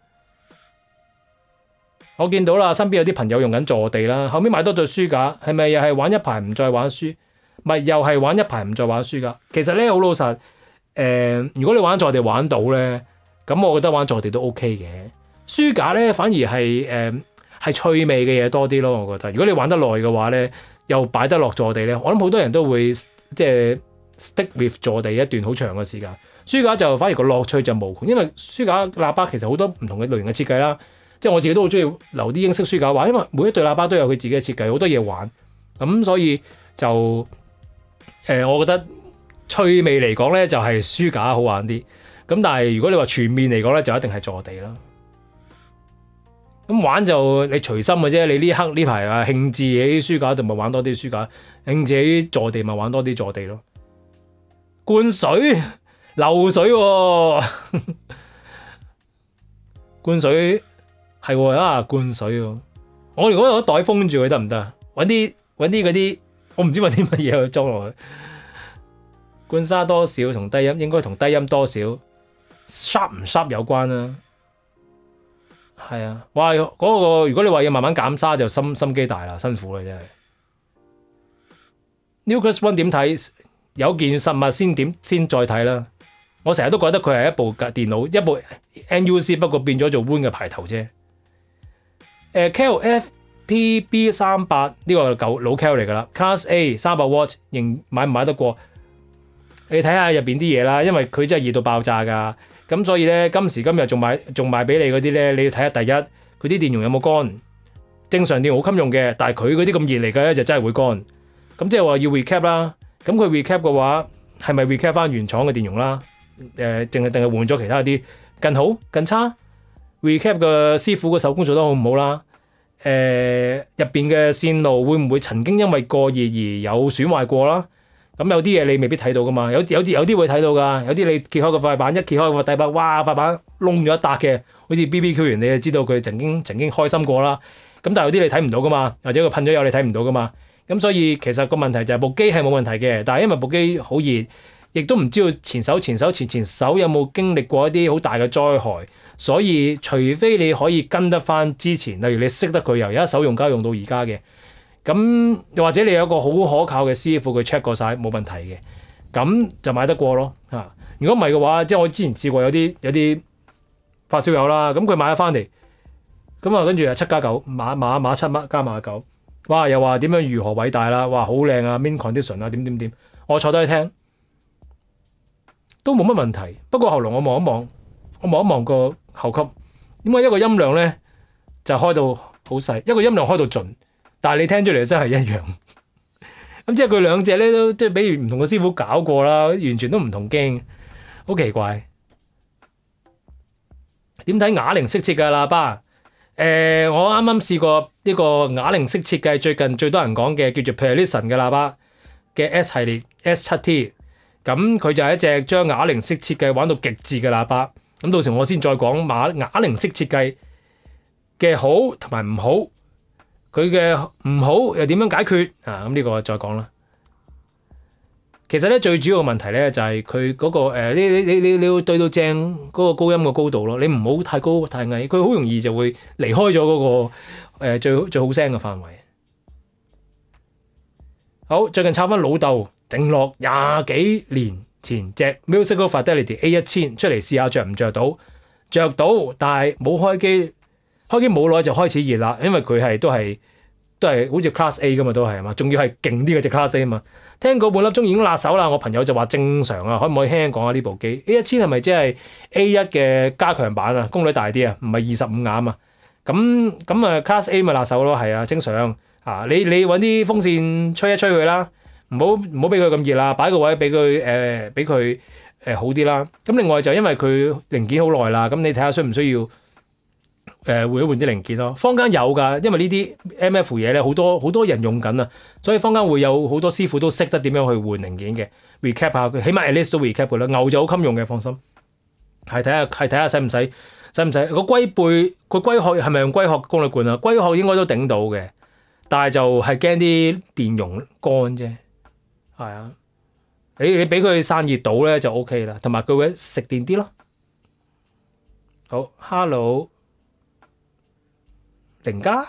我見到啦，身邊有啲朋友用緊坐地啦，後面買多對書架，係咪又係玩一排唔再玩書？咪又係玩一排唔再玩書架？其實咧好老實，如果你玩坐地玩到咧，咁我覺得玩坐地都 OK 嘅。書架咧反而係趣味嘅嘢多啲咯，我覺得。如果你玩得耐嘅話咧，又擺得落坐地咧，我諗好多人都會即係 stick with 坐地一段好長嘅時間。書架就反而個樂趣就無窮，因為書架喇叭其實好多唔同嘅類型嘅設計啦。即係我自己都好中意留啲英式書架玩，因為每一對喇叭都有佢自己嘅設計，好多嘢玩。咁所以就我覺得趣味嚟講咧，就係書架好玩啲。咁但係如果你話全面嚟講咧，就一定係坐地啦。咁玩就你隨心嘅啫。你呢刻呢排啊興致喺書架度咪玩多啲書架，興致喺坐地咪玩多啲坐地咯。灌水漏水喎，灌水係喎啊！灌水喎，我如果攞袋封住佢得唔得？揾啲嗰啲，我唔知揾啲乜嘢去裝落去。灌沙多少同低音應該同低音多少 sharp 唔 sharp 有關啦。係啊，哇！嗰個如果你話要慢慢減沙就心機大啦，辛苦啦真係。Newcast One 點睇？有件實物先再睇啦。我成日都覺得佢係一部電腦，一部 NUC， 不過變咗做 One 嘅排頭啫。Cal FPB38 呢個舊老 Cal 嚟㗎啦 ，Class A 300W 仍買唔買得過？你睇下入邊啲嘢啦，因為佢真係熱到爆炸㗎。咁所以咧，今時今日仲賣俾你嗰啲咧，你要睇下第一，佢啲電容有冇乾？正常電好襟用嘅，但係佢嗰啲咁熱嚟嘅咧，就真係會乾。咁即係話要 recap 啦。咁佢 recap 嘅話，係咪 recap 翻原廠嘅電容啦？定係換咗其他啲更好更差 ？recap 嘅師傅嘅手工做得好唔好啦？入邊嘅線路會唔會曾經因為過熱而有損壞過啦？咁有啲嘢你未必睇到噶嘛，有啲會睇到噶，有啲你揭開個塊板，一揭開個底板，哇！塊板窿咗一笪嘅，好似 BBQ 完你就知道佢曾經開心過啦。咁但係有啲你睇唔到噶嘛，或者佢噴咗油你睇唔到噶嘛。咁所以其實個問題就係部機係冇問題嘅，但係因為部機好熱，亦都唔知道前手有冇經歷過一啲好大嘅災害，所以除非你可以跟得翻之前，例如你識得佢由一手用家用到而家嘅。咁又或者你有一個好可靠嘅師傅，佢 check 過晒冇問題嘅，咁就買得過咯嚇。如果唔係嘅話，即係我之前試過有啲發燒友啦，咁佢買咗翻嚟，咁啊跟住啊7+9碼7乜加碼9，哇！又話點樣如何偉大啦，哇好靚啊 ，min condition 啊點，我坐低聽都冇乜問題。不過後來我望一望個後級，點解一個音量咧就開到好細，一個音量開到盡。但係你聽出嚟真係一樣，咁即係佢兩隻咧都即係比如唔同嘅師傅搞過啦，完全都唔同驚，好奇怪。點睇啞鈴式設計喇叭？我啱啱試過呢個啞鈴式設計，最近最多人講嘅叫做 Pearlison 嘅喇叭嘅 S 系列 S7T， 咁佢就係一隻將啞鈴式設計玩到極致嘅喇叭。咁到時我先再講啞鈴式設計嘅好同埋唔好。佢嘅唔好又點樣解決啊？咁呢個再講啦。其實咧最主要嘅問題咧就係佢嗰個你要對到正嗰個高音嘅高度咯。你唔好太高太矮，佢好容易就會離開咗嗰個最好聲嘅範圍。好，最近抄翻老豆整落20幾年前隻 Musical Fidelity A1000 出嚟試下着唔着到，着到，但係冇開機冇耐就開始熱啦，因為佢都係好似 Class A 噶嘛，都係嘛，仲要係勁啲嘅隻 Class A 啊嘛。聽過半粒鐘已經辣手啦，我朋友就話正常啊，可唔可以輕輕講下呢部機 A1000 係咪即係 A1 嘅加強版啊？功率大啲啊，唔係25瓦啊嘛。咁啊 Class A 咪辣手咯，係啊，正常啊。你揾啲風扇吹一吹佢啦，唔好俾佢咁熱啦，擺個位俾佢好啲啦。咁另外就因為佢零件好耐啦，咁你睇下需唔需要換一換啲零件咯。坊間有㗎，因為呢啲 MF 嘢咧好多人用緊啊，所以坊間會有好多師傅都識得點樣去換零件嘅 recap 下佢，起碼 at least 都 recap 佢啦。牛就好襟用嘅，放心。係睇下使唔使個龜背個龜殼係咪用龜殼功率罐啊？龜殼應該都頂到嘅，但係就係驚啲電容乾啫。係啊，你俾佢散熱到咧就 OK 啦，同埋佢會食電啲咯。好 ，Hello。零加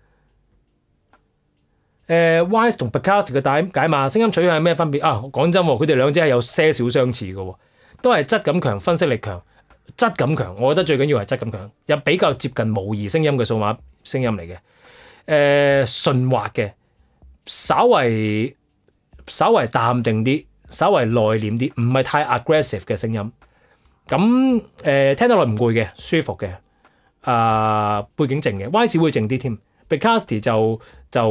，Wise 同 Picassi 嘅解碼聲音取向係咩分別啊？講真，佢哋兩者係有些少相似嘅，都係質感強、分析力強。質感強，我覺得最緊要係質感強，又比較接近模擬聲音嘅數碼聲音嚟嘅。順滑嘅，稍為淡定啲，稍為內斂啲，唔係太 aggressive 嘅聲音。咁聽得落唔攰嘅，舒服嘅。背景靜嘅 ，Wise 會靜啲添 ，Picassi 就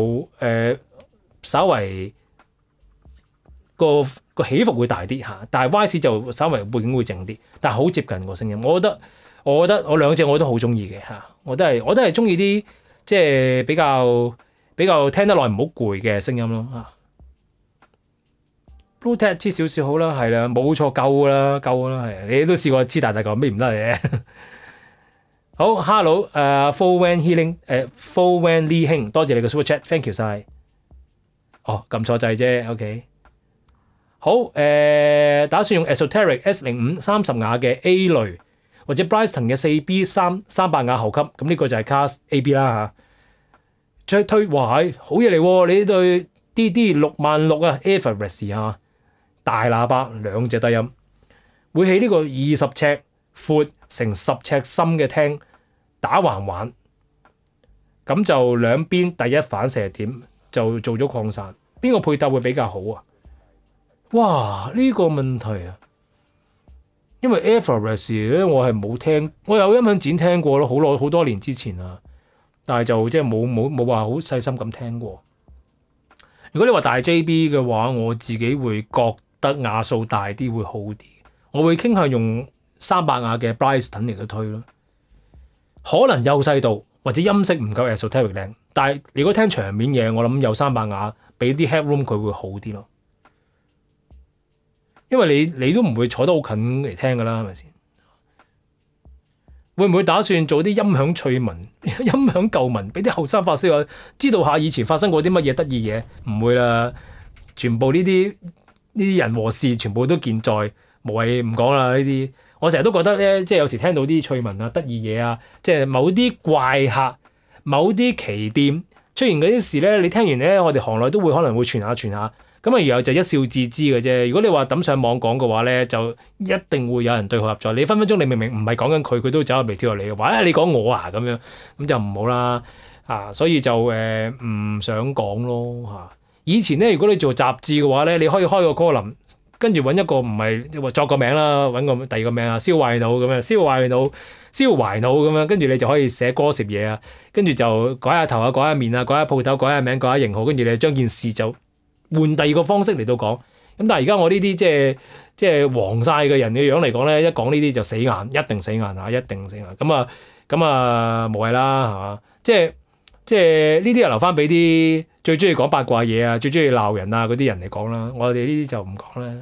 稍微個起伏會大啲嚇，但係 Wise 就稍微背景會靜啲，但係好接近個聲音。我覺得我兩隻我都好中意嘅嚇，我都係中意啲即係比較聽得耐唔好攰嘅聲音咯嚇。Bluetooth 黐少少好啦，係啦，冇錯夠啦，係你都試過黐大嚿咩唔得嘅。好 ，Hello，Full Van Healing，Full Van Lee 兄，多謝你嘅 Super Chat，thank you 晒。哦，撳錯掣啫 ，OK。好，打算用 Esoteric S05 30瓦嘅 A 類，或者 Bryston 嘅 4B 300瓦後級，咁呢個就係 Class AB 啦嚇。再推，哇好嘢嚟喎！你對 DD 66000啊 Everest 啊，大喇叭兩隻低音，會喺呢個20尺闊成10尺深嘅廳打橫玩，咁就兩邊第一反射點就做咗擴散，邊個配搭會比較好啊？哇！呢個問題啊，因為 Everest 咧我係冇聽，我有音響展聽過咯，好多年之前啊，但係就即係冇話好細心咁聽過。如果你話大 JB 嘅話，我自己會覺得瓦數大啲會好啲，我會傾向用300瓦嘅 Bryston 嚟到推咯。可能幼細度或者音色唔夠 Esoteric 靚，但係如果聽場面嘢，我諗有300瓦俾啲 headroom 佢會好啲咯。因為你都唔會坐得好近嚟聽㗎啦，係咪先？會唔會打算做啲音響趣聞、音響舊聞，俾啲後生發燒友知道下以前發生過啲乜嘢得意嘢？唔會啦，全部呢啲人和事全部都健在，無謂唔講啦呢啲。我成日都覺得咧，即係有時聽到啲趣聞啊、得意嘢啊，即係某啲怪客、某啲奇店出現嗰啲事咧，你聽完咧，我哋行內都會可能會傳下。咁啊，然後就一笑置之嘅啫。如果你話抌上網講嘅話咧，就一定會有人對號入座。你分分鐘你明明唔係講緊佢都走入嚟跳入嚟嘅話，你講我啊咁樣，咁就唔好啦啊。所以就唔想講咯嚇。以前咧，如果你做雜誌嘅話咧，你可以開個 column，跟住揾一個唔係作個名啦，揾個第二個名啊，燒壞腦咁樣，燒壞腦咁樣，跟住你就可以寫歌寫嘢啊，跟住就改下頭啊，改下面啊，改下鋪頭，改下名，改下型號，跟住你將件事就換第二個方式嚟到講，咁但係而家我呢啲即係黃晒嘅人嘅樣嚟講咧，一講呢啲就死硬，一定死硬嚇，一定死硬。咁啊無謂啦，係嘛？即係呢啲又留翻俾啲最中意講八卦嘢啊，最中意鬧人啊嗰啲人嚟講啦。我哋呢啲就唔講啦。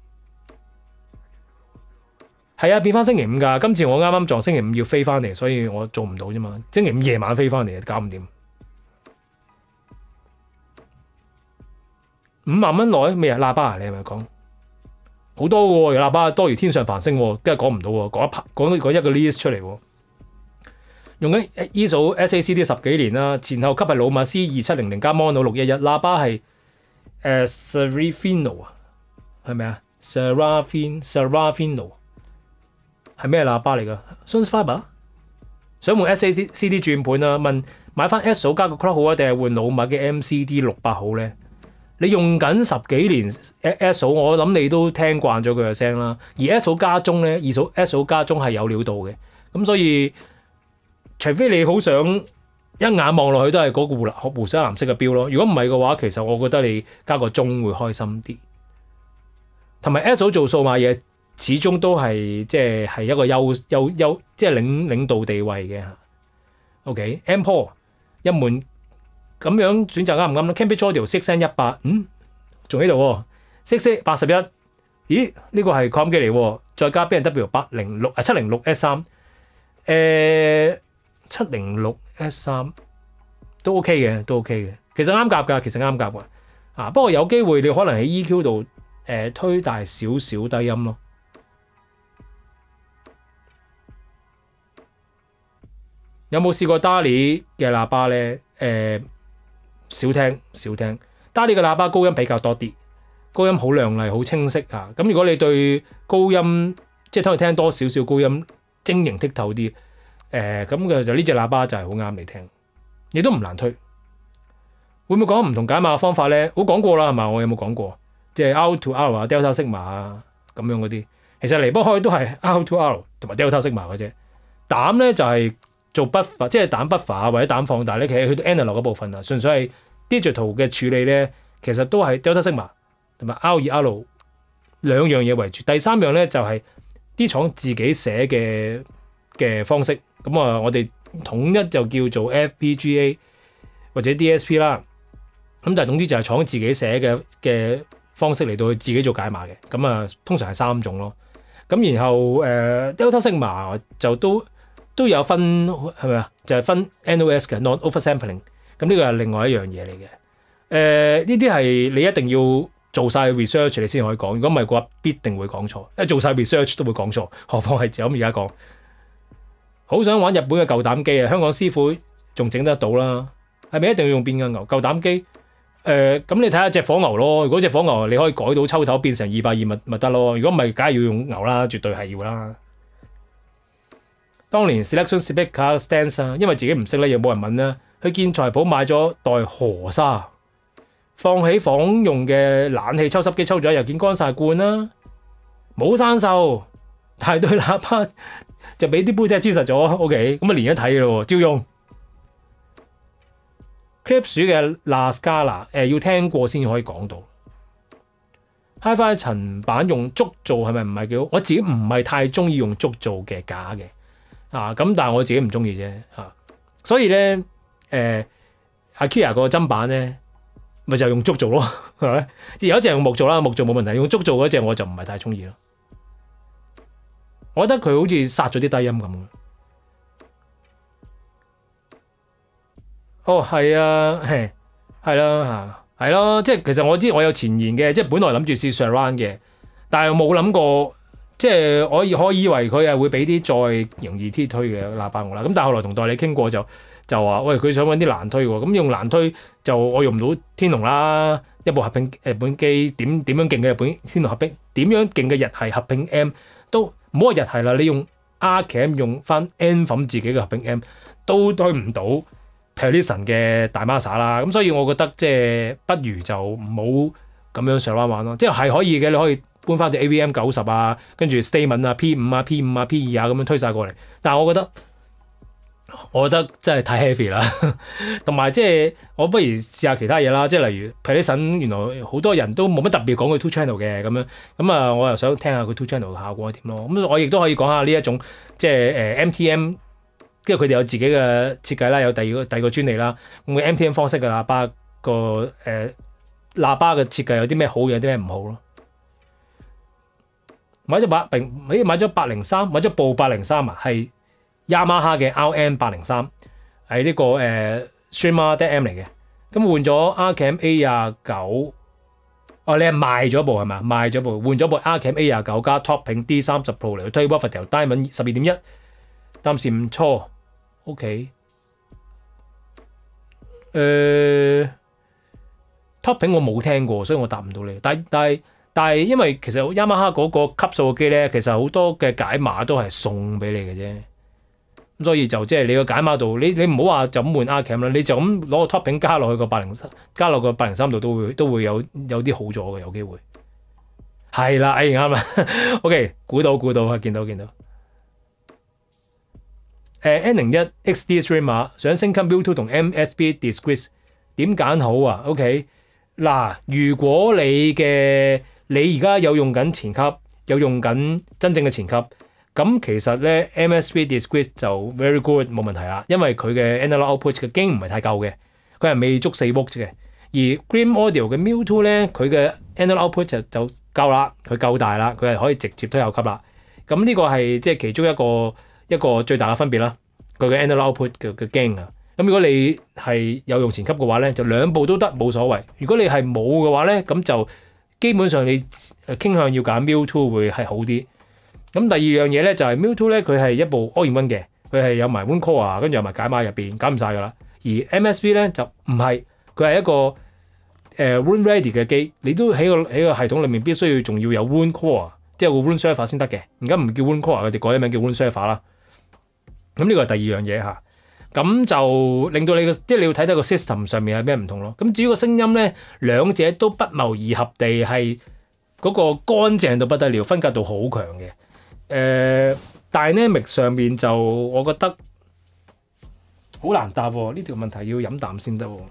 係啊，變翻星期五㗎。今次我啱啱撞星期五要飛翻嚟，所以我做唔到啫嘛。星期五夜晚飛翻嚟，搞唔掂。5萬蚊內咩啊？喇叭啊？你係咪講好多嘅喎？有喇叭多如天上繁星喎，跟住講唔到喎，講一個 list 出嚟喎。用緊 ISO SACD 10幾年啦，前後級係老馬 C2700加 Mono 611，喇叭係Serifino 啊，係咪啊 Serafino 係咩喇叭嚟㗎 ？Sonos Fiber 想換 SACD 轉盤啦，問買翻 ESO 加個 clock 好啊，定係換老馬嘅 MCD 600好咧？你用緊10幾年 ESO， 我諗你都聽慣咗佢嘅聲啦。而 ESO 加中咧，ESO 加中係有料到嘅，咁所以除非你好想一眼望落去都係嗰個湖水藍色嘅標咯。如果唔係嘅話，其實我覺得你加個鐘會開心啲。同埋 ESO 做數碼嘢，始終都係即係一個優即係領導地位嘅。OK，Ample 一門咁樣選擇啱唔啱咧 ？Cambridge Audio 6N100，仲喺度喎，681，咦？呢個係擴音機嚟喎，再加 B&W 706S3，706S3都 OK 嘅，都 OK 嘅，其實啱夾㗎，不過有機會你可能喺 EQ 度推大少少低音咯。有冇試過 Dali 嘅喇叭咧？少聽。Dali 嘅喇叭高音比較多啲，高音好亮麗，好清晰啊！咁如果你對高音即係聽多少少高音晶瑩剔透啲，咁嘅就呢隻喇叭就係好啱你聽，亦都唔難推。會唔會講唔同解碼嘅方法咧？我講過啦，係嘛？我有冇講過？即係 R to R 啊、Delta Sigma 啊咁樣嗰啲，其實離不開都係 R to R 同埋 Delta Sigma 嘅啫。膽咧就係做 buffer， 即係膽 buffer 啊或者膽放大咧，其實去到 analog 嗰部分啊，純粹係 digital 嘅處理咧，其實都係 Delta Sigma 同埋 R2R 兩樣嘢為主。第三樣咧就係啲廠自己寫嘅方式，咁啊我哋統一就叫做 FPGA 或者 DSP 啦。咁但係總之就係廠自己寫嘅方式嚟到去自己做解碼嘅，咁啊通常係3種咯。咁然後Delta Sigma 就都有分係咪啊？就係分 NOS 嘅 non-oversampling， 咁呢個係另外一樣嘢嚟嘅。呢啲係你一定要做晒 research 你先可以講，如果唔係嘅話必定會講錯，因為做晒 research 都會講錯，何況係就咁而家講。好想玩日本嘅舊膽機啊！香港師傅仲整得到啦，係咪一定要用變壓牛舊膽機？咁你睇下隻火牛咯，如果隻火牛你可以改到抽頭變成220咪得咯，如果唔係梗係要用牛啦，絕對係要啦。當年 Selection Speaker Stance 啊，因為自己唔識咧，又冇人問啦，去建材鋪買咗袋河沙，放喺房用嘅冷氣抽濕機抽咗，又見乾晒罐啦，冇生鏽，但係對喇叭就俾啲杯底黐實咗 ，OK， 咁啊連一睇咯，照用。Klipsch 嘅 La Scala 要聽過先可以講到。Hi-Fi 層板用竹做係咪唔係幾好？我自己唔係太中意用竹做嘅架嘅，咁但係我自己唔中意啫，所以咧IKEA 個砧板咧咪就用竹做咯，係咪？有一隻用木做啦，木做冇問題，用竹做嗰隻我就唔係太中意咯。我覺得佢好似殺咗啲低音咁。哦，係啊，係啦，係咯，即係其實我知我有前言嘅，即係本來諗住試 surround 嘅，但係冇諗過，即係我以為佢係會俾啲再容易啲推嘅喇叭我啦。咁但係後來同代理傾過就話，喂，佢想揾啲難推喎，咁用難推就我用唔到天龍啦，一部合併日本機點樣勁嘅日本天龍合併，點樣勁嘅日系合併 M 都唔好話日系啦，你用 Arcam 用翻 Anthem 自己嘅合併 M 都推唔到 Pearlison 嘅大 Masa 啦，咁所以我覺得即係不如就唔好咁樣上彎玩咯，即係可以嘅，你可以搬翻隻 AVM 90啊，跟住 Statement 啊 P5 啊 P5 啊 P2 啊咁樣推晒過嚟，但係我覺得真係太 heavy 啦，同埋即係我不如試下其他嘢啦，即係例如 Pearlison 原來好多人都冇乜特別講佢 two channel 嘅咁樣，咁啊我又想聽下佢 two channel 嘅效果係點咯，咁我亦都可以講下呢一種即係MTM。跟住佢哋有自己嘅設計啦，有第二個專利啦。咁嘅 MTM 方式嘅喇叭個喇叭嘅設計有啲咩好，有啲咩唔好咯。買咗803，買咗部803啊，係 Yamaha 嘅 RM803，係呢個Streamer DAM 嚟嘅。咁換咗 Arcam A29，你係賣咗部係咪？賣咗部換咗部 Arcam A29加 Topping D30 Pro 嚟推 Wavettel Diamond 12.1，暫時唔錯。OK， Topping 我冇聽過，所以我答唔到你。但但係因為其實雅馬哈嗰個級數嘅機咧，其實好多嘅解碼都係送俾你嘅啫。咁所以就即係你個解碼度，你唔好話就咁換 Arcam 啦，你就咁攞個 topping 加落去個803，加落個803度都會有啲好咗嘅，有機會。係啦，啱啦。OK， 估到啊，見到。N01 XD Streamer 想升級 Mewtwo 同 MSB Disgrace 點揀好啊 ？OK， 嗱，如果你而家有用緊前級，有用緊真正嘅前級，咁其實咧 MSB Disgrace 就 very good 冇問題啦，因為佢嘅 analog output 嘅 gain 唔係太夠嘅，佢係未足4 volt 嘅。而 Grim Audio 嘅 Mewtwo 咧，佢嘅 analog output 就夠啦，佢夠大啦，佢係可以直接推後級啦。咁呢個係即係其中一個最大嘅分別啦，佢嘅 analog output 嘅 gain 啊。咁如果你係有用前級嘅話咧，就兩部都得冇所謂。如果你係冇嘅話咧，咁就基本上你傾向要揀 Mewtwo 會係好啲。咁第二樣嘢咧就係 Mewtwo 咧，佢係一部 all-in-one 嘅，佢係有埋 Wound Core 跟住有埋解碼入邊，搞唔晒㗎啦。而 MSB 咧就唔係，佢係一個Wound Ready 嘅機，你都喺個系統裏面必須要仲要有 Wound Core， 即係個 Wound Server 先得嘅。而家唔叫 Wound Core， 佢哋改咗名叫 Wound Server 啦。咁呢個係第二樣嘢嚇。咁就令到你即係你要睇睇個 system 上面係咩唔同咯。咁至於個聲音咧，兩者都不謀而合地係嗰個乾淨到不得了，分隔度好強嘅。Dynamic 上面就我覺得好難答喎，呢條問題要飲啖先得喎。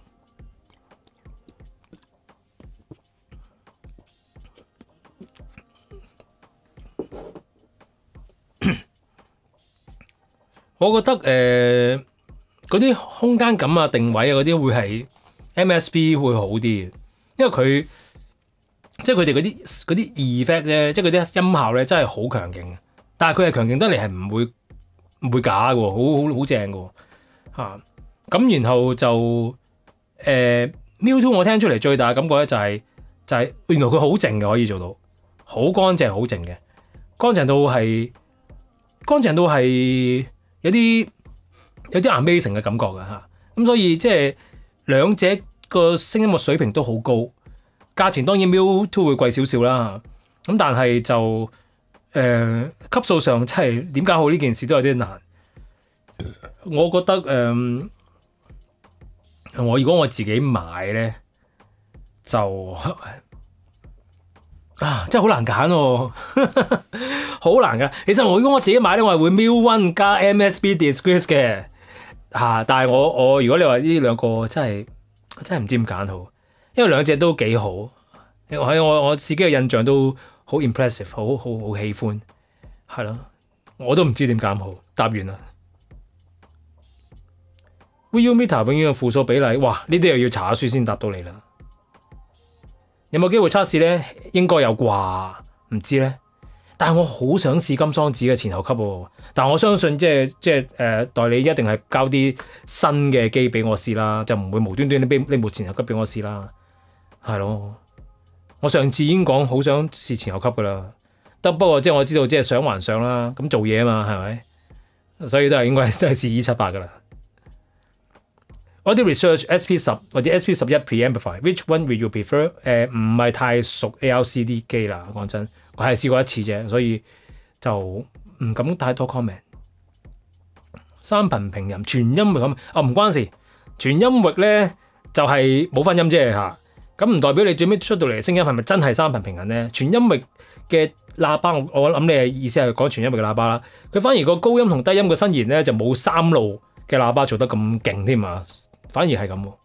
我覺得嗰啲空間感啊、定位啊嗰啲會係 MSB 會好啲嘅，因為佢即係佢哋嗰啲 effect 啫，即係嗰啲音效咧真係好強勁，但係佢係強勁得嚟係唔會假嘅喎，好正嘅喎嚇。咁然後就Mewtwo 我聽出嚟最大嘅感覺咧就係原來佢好靜嘅，可以做到好乾淨好靜嘅，乾淨到係有啲 amazing 嘅感覺嘅嚇。咁所以即係兩者個聲音嘅水平都好高，價錢當然 Mewtwo 會貴少少啦。咁但係就級數上真係點解好呢件事都有啲難。我覺得如果我自己買咧就真係好難揀喎，好難㗎。其實如果我自己買咧，我係會 Mew1 加 MSB Disgrace 嘅但係我如果你話呢兩個真係唔知點揀好，因為兩隻都幾好，我自己嘅印象都好 impressive， 好喜歡，係咯，我都唔知點揀好。答完啦。Wii U Meter 永遠嘅負數比例，哇！呢啲又要查下書先答到你啦。有冇機會測試咧？應該有啩，唔知咧。但係我好想試金桑子嘅前後級喎。但係我相信即係代理一定係交啲新嘅機俾我試啦，就唔會無端端拎部前後級俾我試啦。係咯，我上次已經講好想試前後級噶啦。不過即係我知道即係想還上啦，咁做嘢啊嘛，係咪？所以應該都係試 E78噶啦。我啲 research SP10 或者 SP11 preamplify，which one will you prefer？ 唔係太熟 ALCD 機啦，講真，我係試過一次啫，所以就唔敢太多 comment。三頻平音全音域咁唔關事，全音域咧就係冇分音啫嚇，咁唔代表你最尾出到嚟嘅聲音係咪真係三頻平衡咧？全音域嘅喇叭，我諗你嘅意思係講全音域嘅喇叭啦，佢反而個高音同低音嘅伸延咧就冇三路嘅喇叭做得咁勁添啊！反而係咁喎，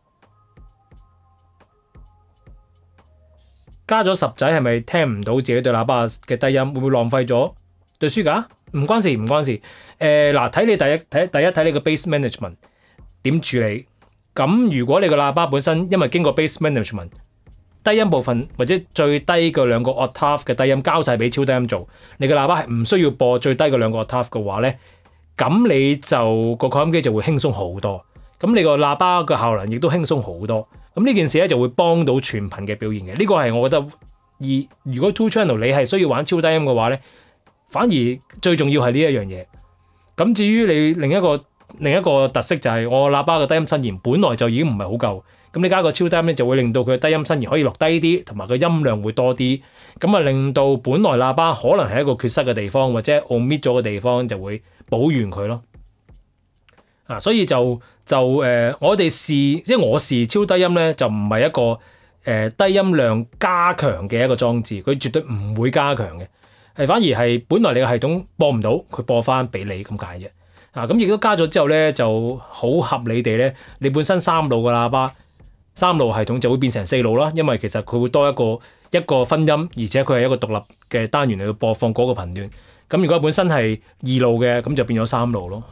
加咗10仔係咪聽唔到自己對喇叭嘅低音？會唔會浪費咗對書架？唔關事，唔關事。睇你第一睇你個 bass management 點處理。咁如果你個喇叭本身因為經過 bass management， 低音部分或者最低嘅兩個 octave 嘅低音交晒俾超低音做，你個喇叭係唔需要播最低嘅兩個 octave 嘅話咧，咁你就個擴音機就會輕鬆好多。咁你個喇叭嘅效能亦都輕鬆好多，咁呢件事咧就會幫到全頻嘅表現嘅。呢個係我覺得，如果 two channel 你係需要玩超低音嘅話咧，反而最重要係呢一樣嘢。咁至於你另一個特色就係我喇叭嘅低音伸延本來就已經唔係好夠， 咁你加個超低音咧就會令到佢嘅低音伸延可以落低啲，同埋個音量會多啲，咁啊令到本來喇叭可能係一個缺失嘅地方或者 omit 咗嘅地方就會補完佢咯。所以我哋試即係我試超低音咧就唔係一個低音量加強嘅一個裝置，佢絕對唔會加強嘅，係反而係本來你個系統播唔到，佢播翻俾你咁解啫。咁亦都加咗之後咧就好合理地咧，你本身3路嘅喇叭3路系統就會變成4路啦，因為其實佢會多一個分音，而且佢係一個獨立嘅單元嚟到播放嗰個頻段。咁如果本身係2路嘅，咁就變咗3路咯。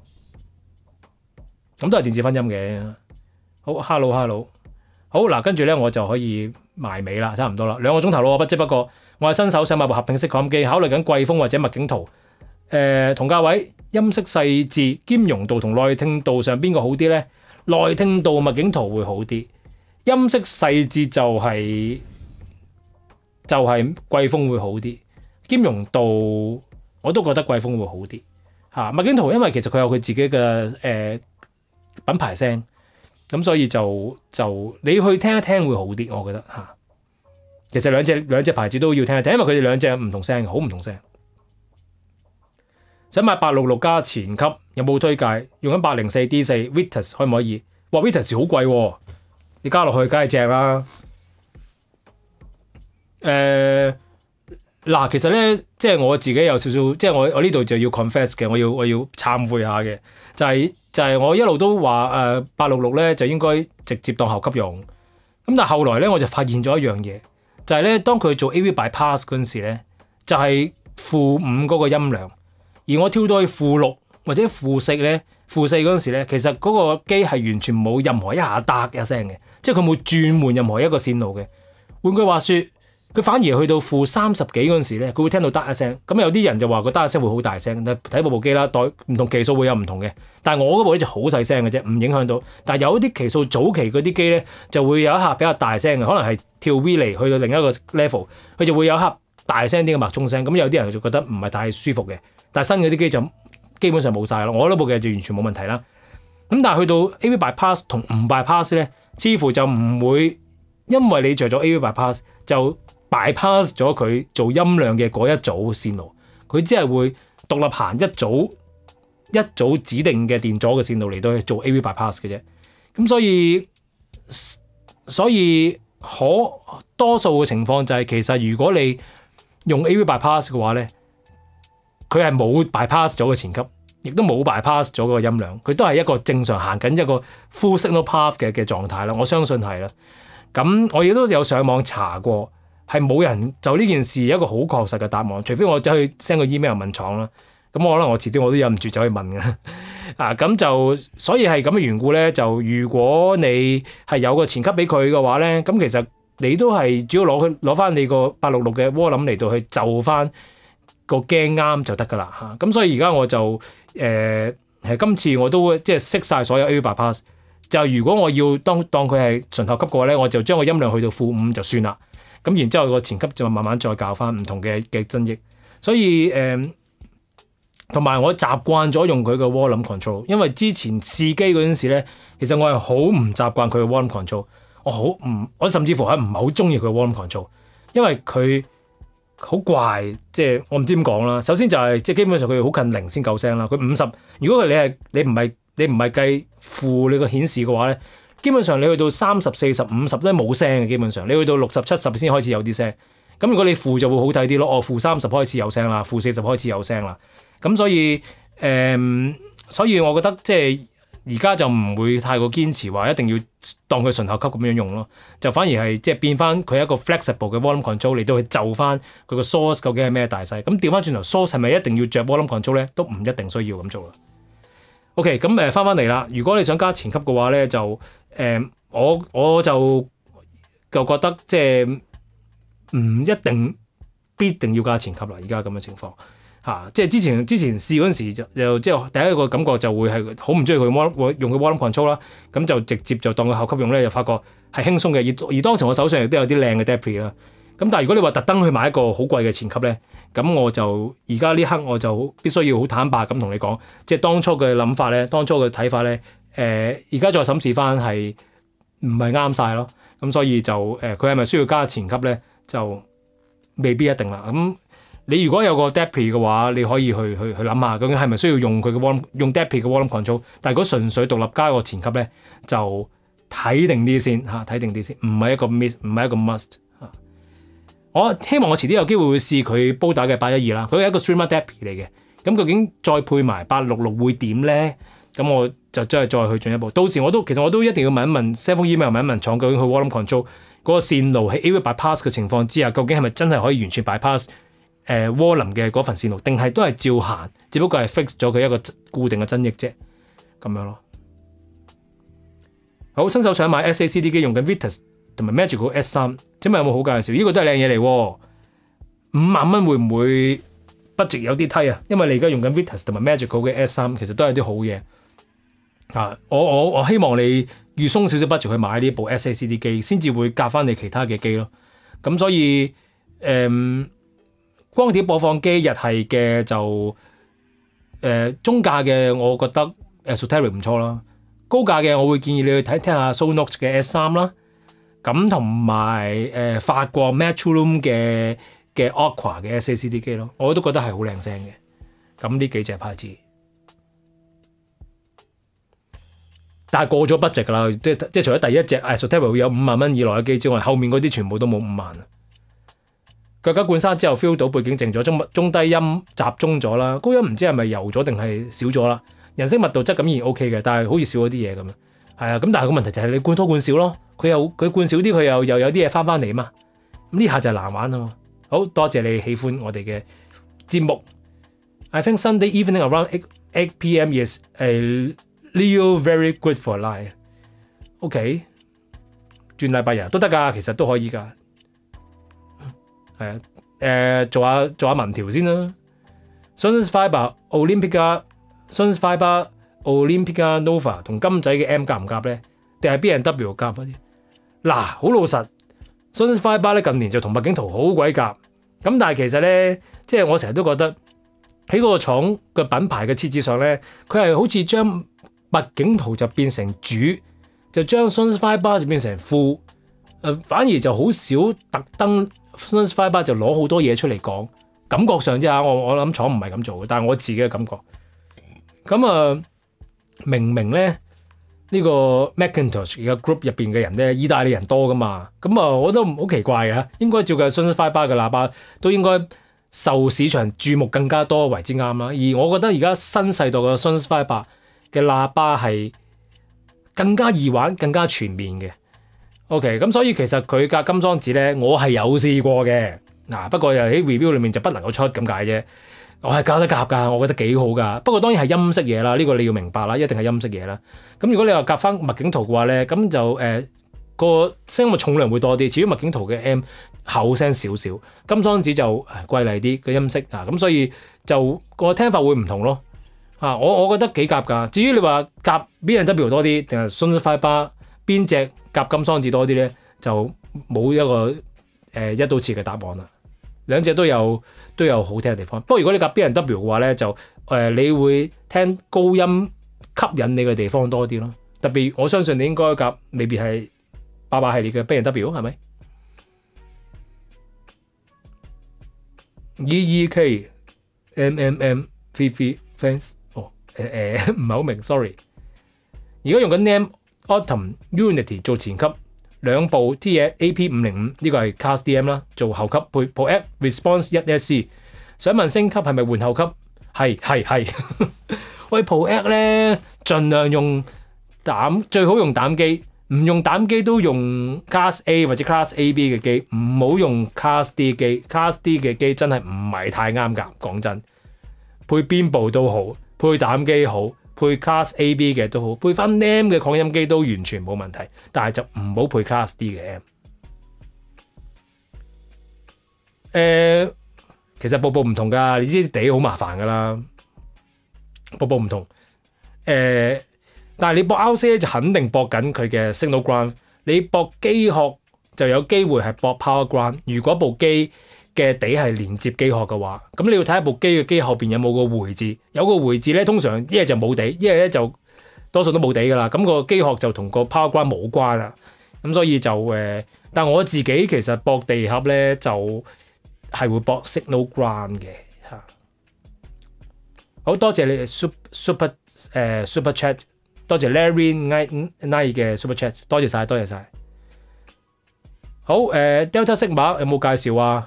咁都係電子分音嘅。好 ，hello， 好嗱，跟住咧我就可以埋尾啦，差唔多啦，2個鐘頭咯，不知不覺。我係新手想買部合併式擴音機，考慮緊貴豐或者麥景圖。同價位、音色細緻、兼容度同耐聽度上邊個好啲咧？耐聽度麥景圖會好啲，音色細緻就係貴豐會好啲，兼容度我都覺得貴豐會好啲。麥景圖因為其實佢有佢自己嘅品牌聲，咁所以就你去聽一聽會好啲，我覺得嚇。其實兩隻牌子都要聽一聽，因為佢哋兩隻唔同聲，好唔同聲。想買866加前級有冇推介？用緊804 D4 Vitus 可唔可以？哇 Vitus 好貴喎，你加落去梗係正啦。嗱，其實咧，即係我自己有少少，即係我呢度就要 confess 嘅，我要懺悔下嘅，就係我一路都話866咧就應該直接當後級用。咁但係後來咧我就發現咗一樣嘢，就係咧當佢做 AV bypass 嗰陣時咧，就係-5嗰個音量。而我跳到去-6或者-4咧，-4嗰陣時咧，其實嗰個機係完全冇任何一下嗒一聲嘅，即係佢冇轉換任何一個線路嘅。換句話說，佢反而去到-30幾嗰陣時咧，佢會聽到嗒一聲。咁有啲人就話個嗒一聲會好大聲，睇部機啦，唔同期數會有唔同嘅。但係我嗰部咧就好細聲嘅啫，唔影響到。但係有啲期數早期嗰啲機咧，就會有一下比較大聲嘅，可能係跳 V 嚟去到另一個 level， 佢就會有一下大聲啲嘅脈衝聲。咁有啲人就覺得唔係太舒服嘅。但係新嗰啲機就基本上冇晒咯，我嗰部嘅就完全冇問題啦。咁但係去到 AV bypass 同唔 bypass 咧，似乎就唔會因為你着咗 AV bypass 就 bypass 咗佢做音量嘅嗰一組線路，佢只係會獨立行一組指定嘅電阻嘅線路嚟到去做 AV bypass 嘅啫。咁所以多數嘅情況就係其實如果你用 AV bypass 嘅話咧，佢係冇 bypass 咗個前級，亦都冇 bypass 咗個音量，佢都係一個正常行緊一個 full signal path 嘅狀態啦。我相信係啦。咁我亦都有上網查過，係冇人就呢件事有一個好確實嘅答案，除非我走去 send 個 email 問廠啦。咁可能我遲啲我都忍唔住走去問嘅。咁就所以係咁嘅緣故咧，就如果你係有個前級俾佢嘅話咧，咁其實你都係主要攞翻你個866嘅窩冧嚟到去就翻個鏡啱就得㗎啦嚇。咁所以而家我就今次我都即係熄晒所有 AV bypass。就如果我要當佢係純後級嘅話咧，我就將個音量去到-5就算啦。咁然之後個前級就慢慢再校翻唔同嘅增益。所以同埋我習慣咗用佢嘅 volume control， 因為之前試機嗰陣時咧，其實我係好唔習慣佢嘅 volume control， 我甚至乎係唔係好中意佢嘅 volume control， 因為佢好怪，即係我唔知點講啦。首先就係即係基本上佢好近0先夠聲啦。佢50，如果你唔係計負你個顯示嘅話咧，基本上你去到30、40、50都冇聲嘅。基本上你去到60、70先開始有啲聲。咁如果你負就會好睇啲咯。-30開始有聲啦，-40開始有聲啦。咁所以我覺得即係而家就唔會太過堅持話一定要當佢純後級咁樣用咯，就反而係即係變翻佢一個 flexible 嘅 volume control 嚟到去就翻佢個 source 究竟係咩大細。咁調翻轉頭 source 係咪一定要着 volume control 咧？都唔一定需要咁做啦。OK， 咁翻嚟啦。如果你想加前級嘅話咧，就我就覺得即係唔一定必定要加前級啦。而家咁嘅情況。即係之前試嗰陣時就即係第一個感覺就會係好唔中意佢用佢 volume control 啦，咁就直接就當佢後級用咧，就發覺係輕鬆嘅。而當時我手上亦都有啲靚嘅 Depri 啦。咁但係如果你話特登去買一個好貴嘅前級咧，咁我就而家呢刻我就必須要好坦白咁同你講，即係當初嘅諗法咧，當初嘅睇法咧，而家再審視翻係唔係啱晒咯。咁所以就佢係咪需要加前級咧？就未必一定啦。咁你如果有個 DAPI 嘅話，你可以去諗下，究竟係咪需要用佢嘅用 DAPI 嘅 volume control？ 但係如果純粹獨立加個前級咧，就睇定啲先嚇，睇定啲先，唔係一個 miss，唔係一個 must 嚇。我希望我遲啲有機會會試佢煲打嘅812啦，佢係一個 Streamer DAPI 嚟嘅。咁究竟再配埋866會點咧？咁我就真係再去進一步。到時其實我都一定要問一問 Sample Email 問一問廠，究竟佢 volume control 嗰個線路喺 AV bypass 嘅情況之下，究竟係咪真係可以完全 bypass 渦輪嘅嗰份線路，定係都係照行，只不過係 fix 咗佢一個固定嘅增益啫，咁樣咯。好，新手想買 SACD 機用緊 Vitas 同埋 Magical S3，請問有冇好介紹？呢個都係靚嘢嚟喎，5萬蚊會唔會budget有啲低啊？因為你而家用緊 Vitas 同埋 Magical 嘅 S3，其實都係啲好嘢啊！我希望你預鬆少少 budget去買呢部 SACD 機，先至會夾翻你其他嘅機咯。咁所以光碟播放機日系嘅就中價嘅，我覺得 Esoteric 唔錯啦。高價嘅我會建議你去聽下 Sonos 嘅 S3 啦，咁同埋法國 Metronome 嘅 Aqua 嘅 SACD 機咯，我都覺得係好靚聲嘅。咁呢幾隻牌子，但係過咗budget㗎啦，即係除咗第一隻 Esoteric 會有5萬蚊以內嘅機之外，後面嗰啲全部都冇5萬。腳架灌沙之後 feel 到背景靜咗，中低音集中咗啦，高音唔知係咪油咗定係少咗啦。人聲密度質感依然 OK 嘅，但係好似少咗啲嘢咁樣。係啊，咁但係個問題就係你灌多灌少咯，佢灌少啲，佢又有啲嘢翻嚟嘛。咁呢下就係難玩啊嘛。好多謝你喜歡我哋嘅節目。I think Sunday evening around 8 p.m. is a Leo very good for life。OK， 轉禮拜日都得㗎，其實都可以㗎。係啊，做下民調先啦。Sonos Fiber Olympica。Sonos Fiber Olympica Nova 同金仔嘅 M 夾唔夾咧？定係 B&W 夾嗰啲？嗱，好老實 ，Sonos Fiber 咧近年就同麥景圖好鬼夾。咁但係其實咧，即係我成日都覺得喺嗰個廠嘅品牌嘅設置上咧，佢係好似將麥景圖就變成主，就將 Sonos Fiber 就變成副。反而就好少特登 Sonos Fiber 就攞好多嘢出嚟講。感覺上啫嚇，我諗廠唔係咁做嘅，但係我自己嘅感覺。咁明咧呢個 Macintosh 嘅 group 入邊嘅人咧，意大利人多噶嘛，咁我覺得好奇怪嘅，應該照計 Sonos Fiber 嘅喇叭都應該受市場注目更加多為之啱啦。而我覺得而家新世代嘅 Sonos Fiber 嘅喇叭係更加易玩、更加全面嘅。OK， 咁所以其實佢架金裝子咧，我係有試過嘅嗱，不過又喺 review 裏面就不能夠出咁解啫。我係教得夾㗎，我覺得幾好㗎。不過當然係音色嘢啦，呢個你要明白啦，一定係音色嘢啦。咁如果你話夾翻麥景圖嘅話咧，咁就個聲嘅重量會多啲。至於麥景圖嘅 M 厚聲少少，金裝子就貴麗啲嘅音色啊，咁所以就個聽法會唔同咯。啊，我覺得幾夾㗎。至於你話夾 B&W 多啲定係 Sonos Fiber 邊隻夾金裝子多啲咧，就冇一個一刀切嘅答案啦。兩隻都有好聽嘅地方，不過如果你夾 B&W 嘅話咧，就你會聽高音吸引你嘅地方多啲咯。特別我相信你應該夾未必係88系列嘅 B&W 係咪 ？EEK MMM VV Fans 唔係好明 ，sorry。而家用緊 NAMM Autumn Unity 做前級。兩部 T-X AP505 呢個係 Cast DM 啦，做後級配 ProAct Response 1SC。想問升級係咪換後級？係。喂 ProAct 咧，盡量用最好用膽機，唔用膽機都用 Class A 或者 Class AB 嘅機，唔好用 Class D 機。Class D 嘅機真係唔係太啱㗎，講真。配邊部都好，配膽機好。配 Class AB 嘅都好，配翻 NAMM 嘅擴音機都完全冇問題，但係就唔好配 Class D 嘅 M。其實部唔同㗎，你知地好麻煩㗎啦，部唔同。但係你播 RCA 就肯定播緊佢嘅 Signal Ground， 你播機殼就有機會係播 Power Ground。如果部機嘅底係連接機殼嘅話，咁你要睇下部機嘅機後邊有冇個回字，有個回字咧，通常一係就冇底，一係咧就多數都冇底㗎啦。咁個機殼就同個 Power Ground 冇關啦。 咁所以就但我自己其實駁地盒咧就係會駁 Signal Ground 嘅嚇。好多謝你 super chat， 多謝 Larry Knight 嘅 super chat， 多謝晒，多謝晒。好Delta Sigma 有冇介紹啊？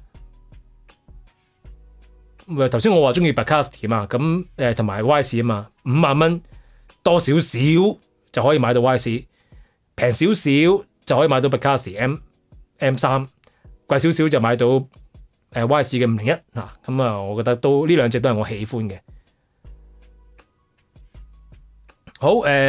頭先我話中意 Bacasti 嘛，咁同埋 YC 啊嘛，5萬蚊多少少就可以買到 YC， 平少少就可以買到 Bacasti M3， 貴少少就買到YC 嘅501嗱，咁啊，我覺得都呢兩隻都係我喜歡嘅。好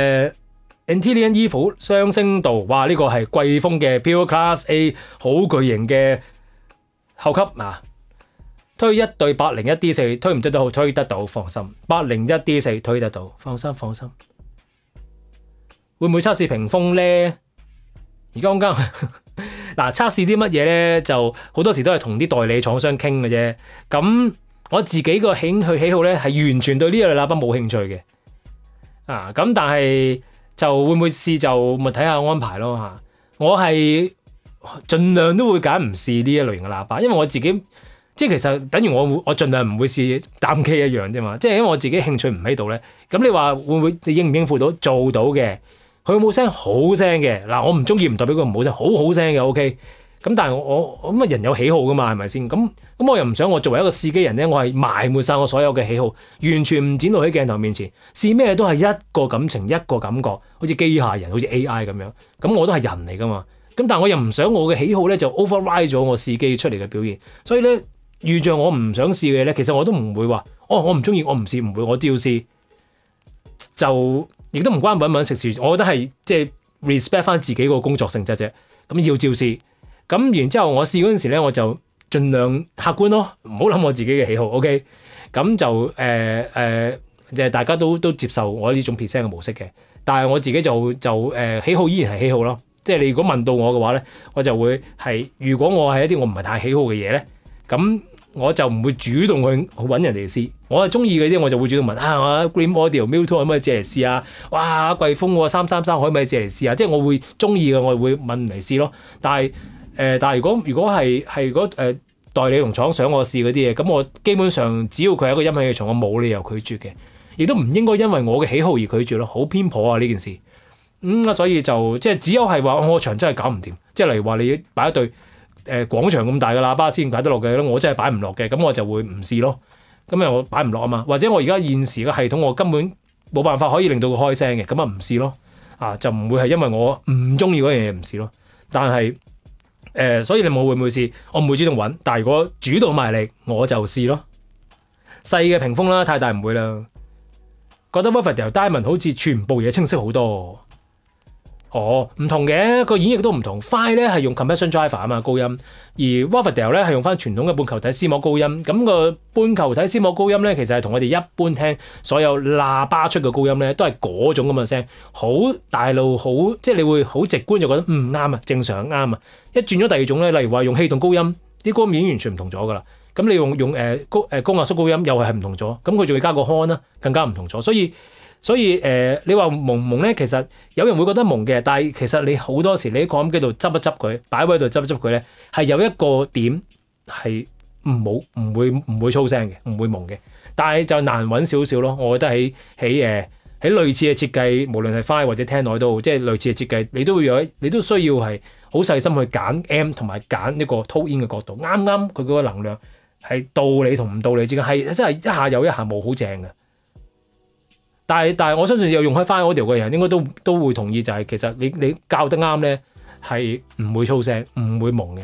Antlion Evo 雙聲道，哇！呢個係貴風嘅 Pure Class A， 好巨型嘅後級啊！推1對801 D4， 推唔推得好？推得到，放心。801 D4 推得到，放心放心。會唔會測試屏風咧？而家嗱，測試啲乜嘢咧？就好多時都係同啲代理廠商傾嘅啫。咁我自己個喜好咧，係完全對呢類喇叭冇興趣嘅。啊，咁但係就會唔會試就咪睇下安排咯嚇。我係盡量都會揀唔試呢一類型嘅喇叭，因為我自己即係其實等於我盡量唔會試擔機一樣啫嘛。即係因為我自己興趣唔喺度咧。咁你話會唔會應唔應付到？做到嘅。佢有冇聲？好聲嘅嗱，我唔中意唔代表佢唔好聲，好聲嘅 OK。咁但係我咁啊人有喜好噶嘛，係咪先？咁我又唔想我作為一個試機人咧，我係埋沒晒我所有嘅喜好，完全唔展露喺鏡頭面前，試咩都係一個感情一個感覺，好似機械人，好似 AI 咁樣。咁我都係人嚟噶嘛。咁但係我又唔想我嘅喜好咧就 override 咗我試機出嚟嘅表現。所以咧遇着我唔想試嘅咧，其實我都唔會話我唔中意，我唔試，唔會，我照試就。亦都唔關揾唔揾食事，我覺得係即係 respect 翻自己個工作性質啫。咁要照試，咁然之後我試嗰陣時咧，我就盡量客觀咯，唔好諗我自己嘅喜好。OK，咁就即大家都接受我呢種 present 嘅模式嘅。但係我自己就喜好依然係喜好咯。即係你如果問到我嘅話咧，我就會係如果我係一啲我唔係太喜好嘅嘢咧，咁我就唔會主動去揾人哋試。我係中意嘅啲，我就會主動問我 Green Audio、Milton 可唔可以借嚟試啊？哇，貴風喎，333可唔可以借嚟試啊？即係我會中意嘅，我會問嚟試咯。但係如果代理同廠想我試嗰啲嘢，咁我基本上只要佢係一個音響器材，我冇理由拒絕嘅，亦都唔應該因為我嘅喜好而拒絕咯。好偏頗啊呢件事。所以就即係只有係話我場真係搞唔掂，即係例如話你擺一對廣場咁大嘅喇叭先擺得落嘅，我真係擺唔落嘅，咁我就會唔試咯。咁我擺唔落啊嘛，或者我而家現時嘅系統我根本冇辦法可以令到佢開聲嘅，咁啊唔試咯。就唔會係因為我唔中意嗰樣嘢唔試咯。但係所以你冇會唔會試？我唔會主動揾，但係如果主動埋嚟我就試咯。細嘅屏風啦，太大唔會啦。覺得 Wavedale Diamond 好似全部嘢清晰好多。唔同嘅個演繹都唔同。Fine 咧係用 compression driver 啊嘛，高音，而 Wavedale 咧係用翻傳統嘅半球體絲膜高音。咁個半球體絲膜高音咧，其實係同我哋一般聽所有喇叭出嘅高音咧，都係嗰種咁嘅聲，好大路，好即係你會好直觀就覺得啱啊，正常啱啊。一轉咗第二種咧，例如話用氣動高音，啲高音已經完全唔同咗噶啦。咁你用高壓縮高音又係唔同咗，咁佢仲要加個 horn 啦，更加唔同咗。所以你話蒙唔蒙咧？其實有人會覺得蒙嘅，但係其實你好多時你喺擴音機度執一執佢，擺位度執一執佢咧，係有一個點係唔會粗聲嘅，唔會蒙嘅。但係就難揾少少咯。我覺得喺類似嘅設計，無論係 Fine 或者聽內都好，即係類似嘅設計，你都需要係好細心去揀 M 同埋揀一個 tone in 嘅角度，啱啱佢嗰個能量係到你同唔到你之間，係真係一下有一下冇，好正嘅。但係我相信有用開 Fine Audio 嘅人應該都會同意，就係其實你校得啱咧，係唔會粗聲，唔會蒙嘅。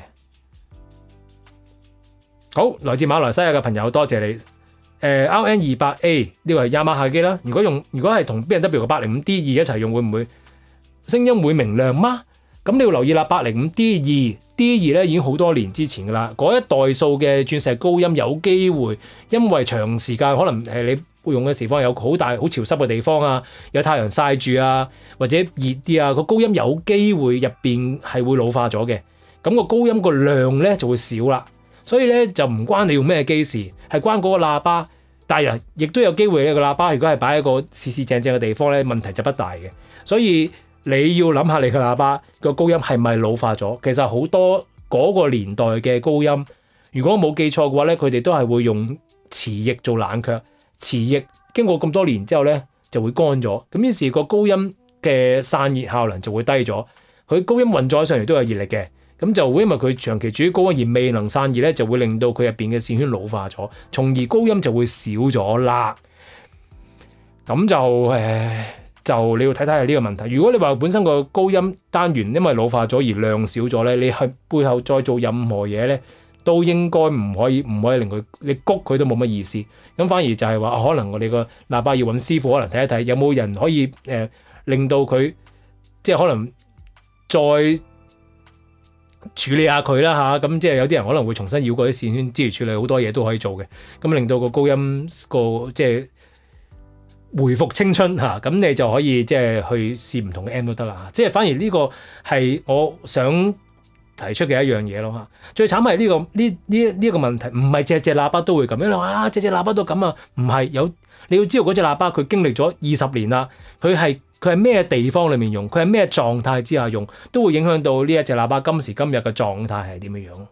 好，來自馬來西亞嘅朋友，多謝你。RN200A 呢個係雅馬哈機啦。如果係同 B&W 嘅805D2 一齊用，會唔會聲音會明亮嗎？咁你要留意啦，805D2 咧已經好多年之前噶啦，嗰一代數嘅鑽石高音有機會因為長時間可能你會用嘅地方有好大好潮濕嘅地方啊，有太陽曬住啊，或者熱啲啊，個高音有機會入邊係會老化咗嘅，咁個高音個量咧就會少啦。所以咧就唔關你用咩機事，係關嗰個喇叭。但係亦都有機會呢個喇叭如果係擺喺個四四正正嘅地方咧，問題就不大嘅。所以你要諗下你嘅喇叭個高音係咪老化咗？其實好多嗰個年代嘅高音，如果冇記錯嘅話咧，佢哋都係會用磁液做冷卻，磁液經過咁多年之後咧就會乾咗，咁於是個高音嘅散熱效能就會低咗。佢高音運載上嚟都有熱力嘅，咁就會因為佢長期處於高溫而未能散熱咧，就會令到佢入邊嘅線圈老化咗，從而高音就會少咗啦。咁就你要睇睇係呢個問題。如果你話本身個高音單元因為老化咗而量少咗咧，你喺背後再做任何嘢咧，都應該唔可以令佢你谷佢都冇乜意思。咁反而就係話可能我哋個喇叭要揾師傅可能睇一睇，有冇人可以令到佢即係可能再處理下佢啦嚇。咁即係有啲人可能會重新繞過啲線圈，之餘處理好多嘢都可以做嘅。咁令到個高音即係回復青春嚇，咁你就可以即係去試唔同嘅 M 都得啦。即係反而呢個係我想提出嘅一樣嘢咯嚇。最慘係呢個問題，唔係隻喇叭都會咁樣。你話隻喇叭都咁啊？唔係，你要知道嗰隻喇叭佢經歷咗20年啦，佢係咩地方裏面用，佢係咩狀態之下用，都會影響到呢一隻喇叭今時今日嘅狀態係點樣樣。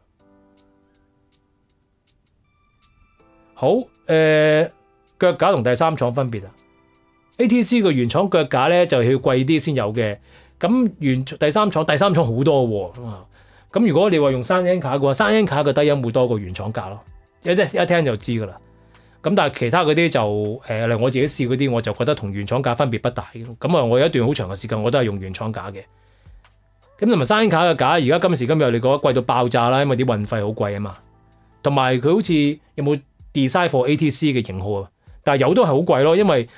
好腳架同第三廠分別啊。ATC 個原廠腳架咧就要貴啲先有嘅，咁第三廠好多喎。咁如果你話用山恩卡嘅話，山恩卡嘅低音會多過原廠架咯，一聽就知噶啦。咁但係其他嗰啲就例如我自己試嗰啲，我就覺得同原廠架分別不大。咁啊，我有一段好長嘅時間我都係用原廠架嘅。咁同埋山恩卡嘅架，而家今時今日你覺得貴到爆炸啦，因為啲運費好貴啊嘛。同埋佢好似有冇 design for ATC 嘅型號啊？但係有都係好貴咯，因為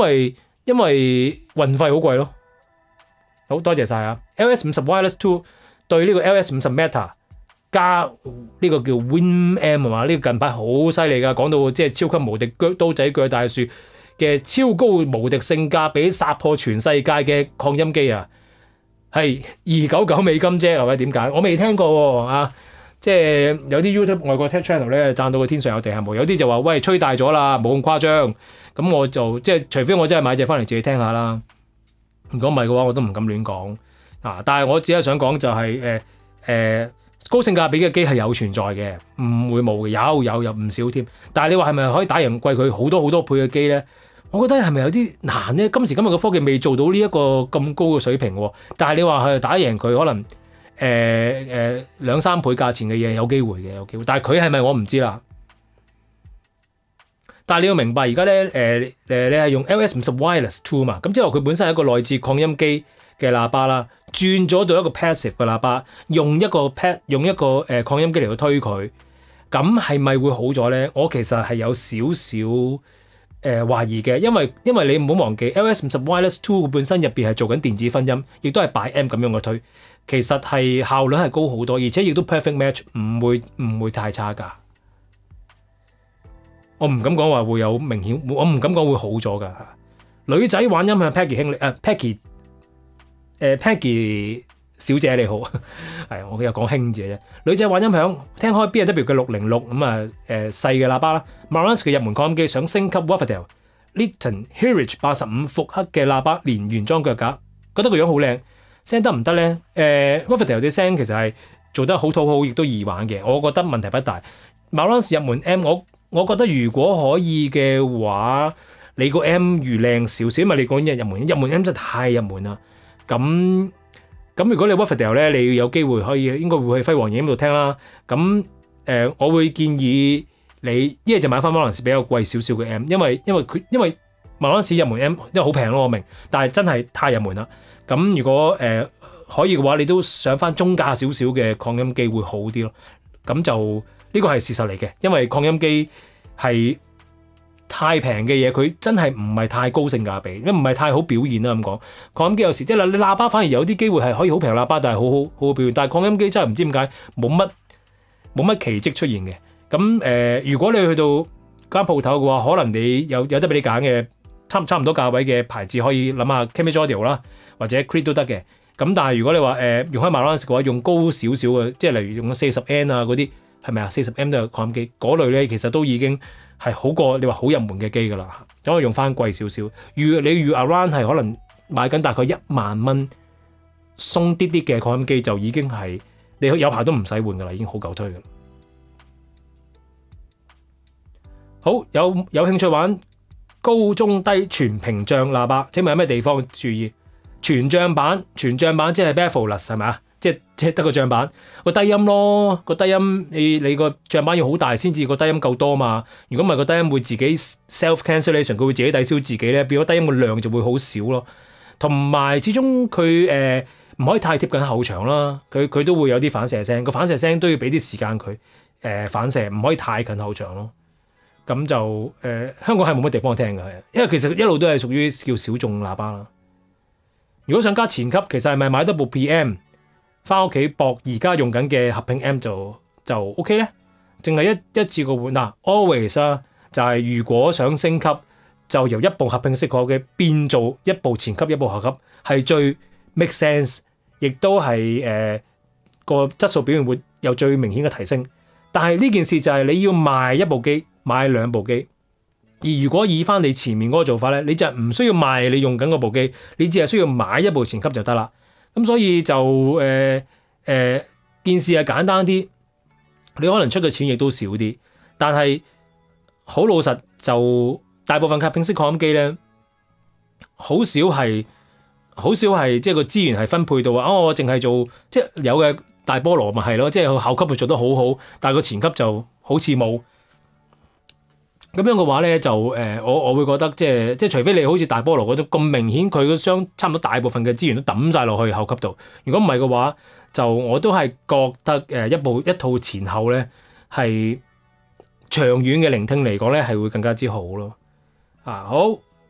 運費好貴咯。好多謝晒啊 ！LS50 Wireless 2對呢個 LS50 Meta 加呢個叫 Win M 係嘛？呢個近排好犀利㗎，講到即係超級無敵刀仔鋸大樹嘅超高無敵性價比，殺破全世界嘅擴音機啊！係299美金啫，係咪？點解？我未聽過喎啊！即係有啲 YouTube 外國 Tech Channel 咧讚到個天上有地下無，有啲就話喂吹大咗啦，冇咁誇張。咁我就即係除非我真係買隻翻嚟自己聽下啦。如果唔係嘅話，我都唔敢亂講啊。但係我只係想講就係高性價比嘅機係有存在嘅，唔會冇嘅，有唔少添。但係你話係咪可以打贏貴佢好多好多倍嘅機咧？我覺得係咪有啲難咧？今時今日嘅科技未做到呢一個咁高嘅水平喎。但係你話係打贏佢可能2-3倍價錢嘅嘢有機會嘅，有機會。但係佢係咪我唔知啦。但係你要明白而家咧你係用 LS50 Wireless 2嘛，咁即係話佢本身係一個內置擴音機嘅喇叭啦，轉咗到一個 passive 嘅喇叭，用一個擴音機嚟去推佢，咁係咪會好咗咧？我其實係有少少懷疑嘅，因為你唔好忘記 LS50 Wireless 2本身入邊係做緊電子分音，亦都係擺 M 咁樣嘅推，其實係效率係高好多，而且亦都 perfect match，唔會太差㗎。我唔敢講話會有明顯，我唔敢講會好咗㗎。女仔玩音響 Peggy 兄Peggy 小姐你好，係我又講兄姐啫。女仔玩音響聽開 B&W 嘅606咁啊細嘅喇叭啦 Marantz 嘅入門擴音機想升級 Wurthertal Lytton Heritage 85復刻嘅喇叭連原裝腳架，覺得個樣好靚，聲得唔得咧？Wurthertal 啲聲其實係做得好討好，亦都易玩嘅，我覺得問題不大。Marantz 入門 M 我覺得如果可以嘅話，你個 M 預靚少少，因為你講入門 M 真係太入門啦。咁如果你 Wurthertal 咧，你有機會應該會去輝煌影音度聽啦。咁我會建議你一係就買翻 Marantz 比較貴少少嘅 M，因為 Marantz 入門 M 因為好平咯，我明，但係真係太入門啦。咁如果可以嘅話，你都上翻中價少少嘅擴音機會好啲咯。咁就呢個係事實嚟嘅，因為擴音機係太平嘅嘢，佢真係唔係太高性價比，因為唔係太好表現啦咁講。擴音機有時即係你喇叭反而有啲機會係可以好平喇叭，但係好好表現。但係擴音機真係唔知點解冇乜奇蹟出現嘅。咁如果你去到間鋪頭嘅話，可能你有得俾你揀嘅差唔多價位嘅牌子，可以諗下 Cambridge Audio 啦，或者 Creed 都得嘅。咁但係如果你話用開 Marantz 嘅話，用高少少嘅，即係例如用40N 啊嗰啲。係咪啊？40M 都有擴音機嗰類咧，其實都已經係好過你話好入門嘅機㗎啦。咁我用翻貴少少，你預 around 係可能買緊大概1萬蚊鬆啲啲嘅擴音機就已經係你有排都唔使換㗎啦，已經好夠推㗎啦。好，有興趣玩高中低全屏障喇叭，請問有咩地方注意？全障版即係 baffleless 係咪啊？即係得個障板個低音咯，個低音你個障板要好大先至個低音夠多嘛。如果唔係個低音會自己 self cancellation，佢會自己抵消自己咧，變咗低音個量就會好少咯。同埋始終佢唔可以太貼近後牆啦，佢都會有啲反射聲，個反射聲都要俾啲時間佢反射，唔可以太近後牆咯。咁就香港係冇乜地方聽嘅，因為其實一路都係屬於叫小眾喇叭啦。如果想加前級，其實係咪買多部 PM 翻屋企駁而家用緊嘅合併 M 就 OK 咧？淨係一次過換嗱 always 啦，就係如果想升級，就由一部合併式擴音機變做一部前級一部後級，係最 make sense， 亦都係個質素表現會有最明顯嘅提升。但係呢件事就係你要賣一部機，買兩部機。而如果以翻你前面嗰個做法咧，你就唔需要賣你用緊嗰部機，你只係需要買一部前級就得啦。咁所以就件事係簡單啲，你可能出嘅錢亦都少啲。但係好老實，就大部分合併式擴音機咧，好少係即係個資源係分配到我淨係做即係有嘅大菠蘿咪係咯，即係後級佢做得好好，但係個前級就好似冇。咁樣嘅話咧，就我會覺得即係除非你好似大菠蘿嗰種咁明顯，佢個箱差唔多大部分嘅資源都抌晒落去後級度。如果唔係嘅話，就我都係覺得一套前後咧係長遠嘅聆聽嚟講咧係會更加之好咯。好，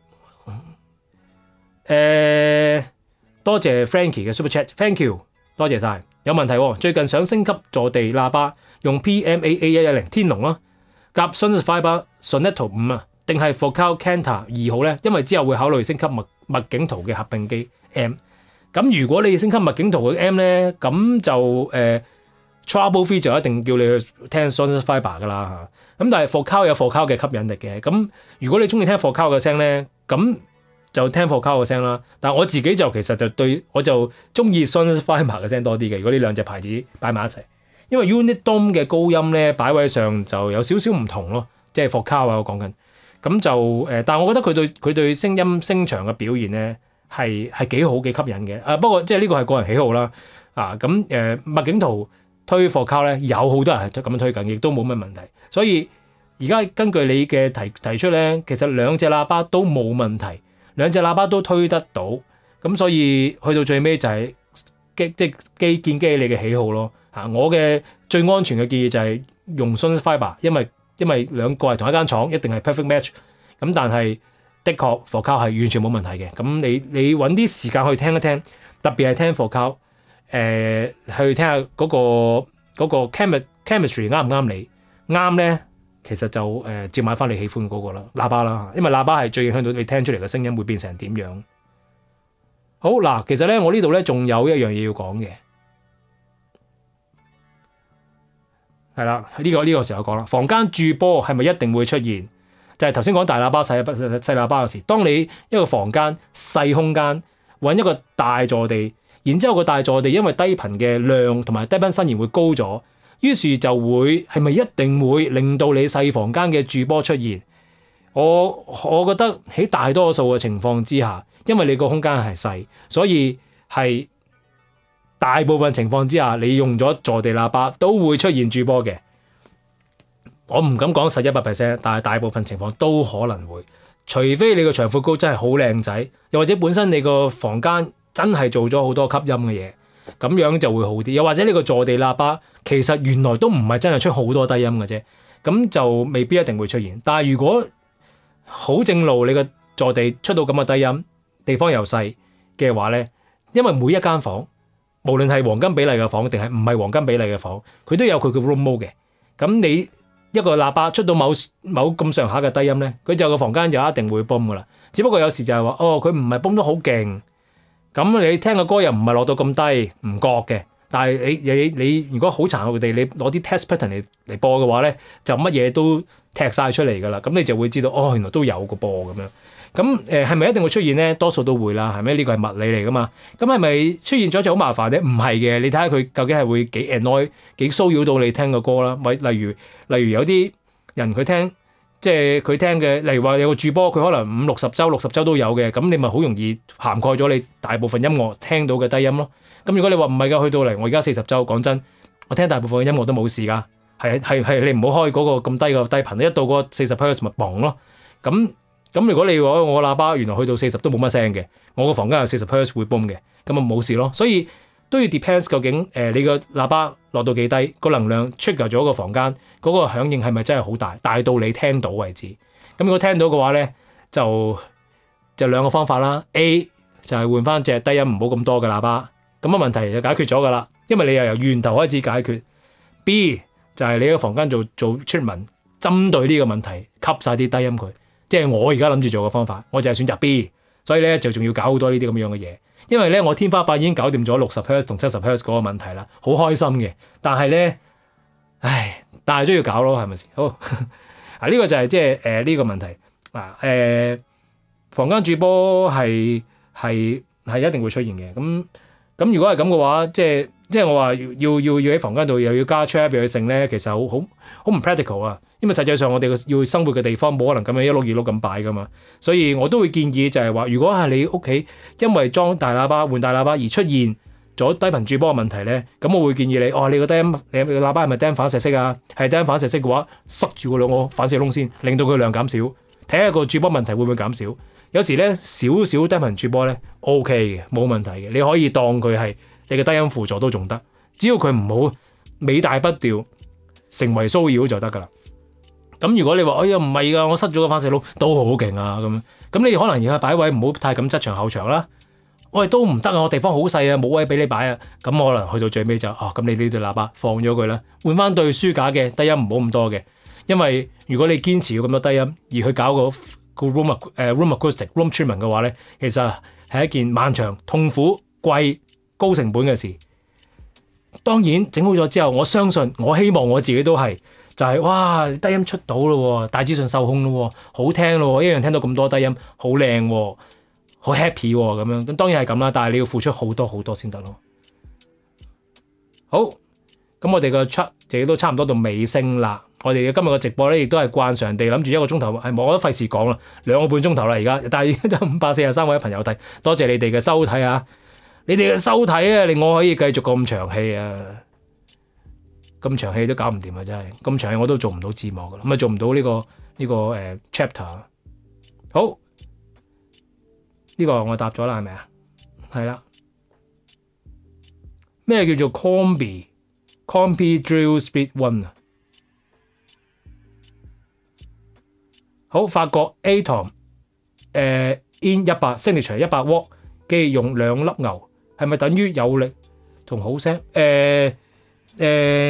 多謝 Frankie 嘅 Super Chat，Thank you， 多謝晒。有問題喎，最近想升級坐地喇叭，用 PMAA110天龍啦。夾 Sonic Fiber Sonetto 5啊，定係 Focal Kanta 2好咧？因為之後會考慮升級麥景圖嘅合併機 M。咁如果你升級麥景圖嘅 M 咧，咁就Trouble Free 就一定叫你去聽 Sonic Fiber 噶啦嚇。咁但係 Focal 有 Focal 嘅吸引力嘅。咁如果你中意聽 Focal 嘅聲咧，咁就聽 Focal 嘅聲啦。但係我自己就其實我就中意 Sonic Fiber 嘅聲多啲嘅。如果呢兩隻牌子擺埋一齊。因為 Unit Dome 嘅高音咧擺位上就有少少唔同咯，即係 Focal 啊，我講緊咁就但係我覺得佢對聲音聲場嘅表現咧係幾好幾吸引嘅。不過即係呢個係個人喜好啦。咁麥景圖推 Focal 咧有好多人係咁樣推緊，亦都冇乜問題。所以而家根據你嘅提出咧，其實兩隻喇叭都冇問題，兩隻喇叭都推得到。咁所以去到最尾就係建基你嘅喜好咯。我嘅最安全嘅建議就係用 Sonic Fiber， 因為兩個係同一間廠，一定係 perfect match。咁但係的確 Focal 係完全冇問題嘅。咁你揾啲時間去聽一聽，特別係聽 Focal，去聽下嗰個 chemistry 啱唔啱你？啱咧，其實就照買翻你喜歡嗰個啦，喇叭啦，因為喇叭係最影響到你聽出嚟嘅聲音會變成點樣。好嗱，其實咧我呢度咧仲有一樣嘢要講嘅。係啦，呢個時候講啦。房間駐波係咪一定會出現？就係頭先講大喇叭細喇叭嘅時，當你一個房間細空間揾一個大座地，然之後個大座地因為低頻嘅量同埋低頻伸延會高咗，於是就會係咪一定會令到你細房間嘅駐波出現？我覺得喺大多數嘅情況之下，因為你個空間係細，所以係。大部分情況之下，你用咗坐地喇叭都會出現駐波嘅。我唔敢講實100%，但係大部分情況都可能會。除非你個長闊高真係好靚仔，又或者本身你個房間真係做咗好多吸音嘅嘢，咁樣就會好啲。又或者你個坐地喇叭其實原來都唔係真係出好多低音嘅啫，咁就未必一定會出現。但係如果好正路，你個坐地出到咁嘅低音，地方又細嘅話咧，因為每一間房，無論係黃金比例嘅房定係唔係黃金比例嘅房，佢都有佢嘅 room mode 嘅。咁你一個喇叭出到某咁上下嘅低音咧，佢就個房間就一定會 boom 噶啦。只不過有時就係話，佢唔係 boom得好勁，咁你聽嘅歌又唔係落到咁低，唔覺嘅。但係你如果好殘酷地，你攞啲 test pattern 嚟播嘅話咧，就乜嘢都踢晒出嚟噶啦。咁你就會知道，原來都有個波咁樣。 咁係咪一定會出現咧？多數都會啦，係咪？呢個係物理嚟噶嘛。咁係咪出現咗就好麻煩咧？唔係嘅，你睇下佢究竟係會幾 annoy 幾騷擾到你聽個歌啦。例如有啲人佢聽。即係佢聽嘅，例如話有個駐波，佢可能60周都有嘅，咁你咪好容易涵蓋咗你大部分音樂聽到嘅低音咯。咁如果你話唔係㗎，去到嚟我而家40周，講真，我聽大部分嘅音樂都冇事㗎。係你唔好開嗰個咁低嘅低頻，一到嗰40 Hz 咪嘣咯。咁如果你話我喇叭原來去到40都冇乜聲嘅，我個房間有40 Hz 會 boom 嘅，咁啊冇事咯。所以都要 depends 究竟你個喇叭落到幾低，個能量 trigger 咗個房間。嗰個響應係咪真係好大？大到你聽到為止。咁如果聽到嘅話咧，就兩個方法啦。A 就係換翻隻低音唔好咁多嘅喇叭，咁個問題就解決咗㗎啦。因為你又由源頭開始解決。B 就係你個房間做 treatment，針對呢個問題吸晒啲低音佢。即係我而家諗住做嘅方法，我就係選擇 B。所以咧就仲要搞好多呢啲咁樣嘅嘢。因為咧我天花板已經搞掂咗60 Hz 同70 Hz 嗰個問題啦，好開心嘅。但係咧，但係都要搞咯，係咪先？好啊，呢個就係即係呢個問題啊。房間駐波係一定會出現嘅。咁如果係咁嘅話，即係我話要喺房間度又要加 trap 又要剩咧，其實好唔 practical 啊。因為實際上我哋要生活嘅地方冇可能咁樣一碌二碌咁擺噶嘛。所以我都會建議就係話，如果係你屋企因為裝大喇叭換大喇叭而出現咗低頻駐波嘅問題咧，咁我會建議你，你個低音你個喇叭係咪低音反射式啊？係低音反射式嘅話，塞住個兩個反射窿先，令到佢量減少，睇下個駐波問題會唔會減少。有時咧少低頻駐波咧 OK 嘅，冇問題嘅，你可以當佢係你嘅低音輔助都仲得，只要佢唔好尾大不掉，成為騷擾就得㗎啦。咁如果你話唔係㗎，我塞咗個反射窿都好勁啊咁你可能而家擺位唔好太咁側牆後牆啦。都唔得啊！我地方好細啊，冇位俾你擺啊。咁可能去到最尾就咁你呢對喇叭放咗佢啦，換翻對書架嘅低音唔好咁多嘅。因為如果你堅持要咁多低音，而去搞個 room acoustic room treatment 嘅話咧，其實係一件漫長、痛苦、貴、高成本嘅事。當然整好咗之後，我相信我希望我自己都係就係哇低音出到咯，大資訊受控咯，好聽咯，一樣聽到咁多低音，好靚喎。好 happy 喎咁樣，咁當然係咁啦，但係你要付出好多先得咯。好，咁我哋個 chat 亦都差唔多到尾聲啦。我哋今日嘅直播咧，亦都係慣常地諗住1個鐘頭，我都費事講啦，2個半鐘頭啦而家，但係已經有543位朋友睇，多謝你哋嘅收睇啊！你哋嘅收睇啊，令我可以繼續咁長氣啊！咁長氣都搞唔掂啊，真係咁長氣我都做唔到字幕噶啦，咁啊做唔到呢個chapter。好。呢個我答咗啦，係咪啊？係啦。咩叫做 Combi Drill Speed One 啊？好，法國 Atom In 100 Signature 100 W 機用2粒牛，係咪等於有力同好聲？其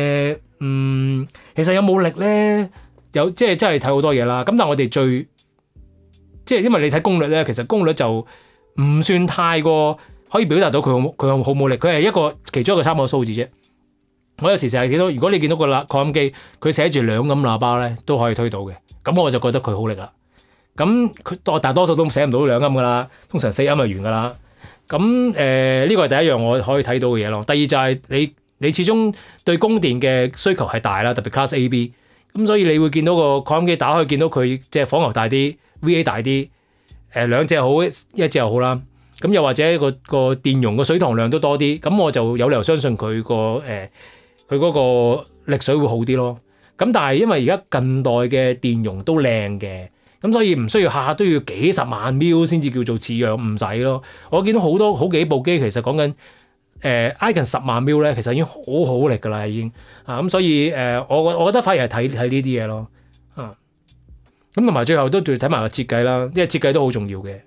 實有冇力咧？有即係真係睇好多嘢啦。咁但係我哋即係因為你睇功率咧，其實功率就唔算太過可以表達到佢好冇力，佢係其中一個參考數字啫。我有時成日見到，如果你見到個擴音機，佢寫住2音喇叭咧，都可以推到嘅，咁我就覺得佢好力啦。咁佢大多數都寫唔到2音噶啦，通常4音就完噶啦。咁呢個係第一樣我可以睇到嘅嘢咯。第二就係你始終對供電嘅需求係大啦，特別 Class AB， 咁所以你會見到個擴音機打開，見到佢即係火牛大啲。VA 大啲，兩隻好，一隻又好啦。咁又或者個電容個水塘量都多啲，咁我就有理由相信佢嗰個力水會好啲咯。咁但係因為而家近代嘅電容都靚嘅，咁所以唔需要下下都要幾十萬 mil 先至叫做似樣，唔使咯。我見到好幾部機其實講緊挨近10萬 mil 咧，其實已經好力㗎啦，已經啊咁，所以我覺得反而係睇呢啲嘢咯。咁同埋最後都要睇埋個設計啦，因為設計都好重要嘅。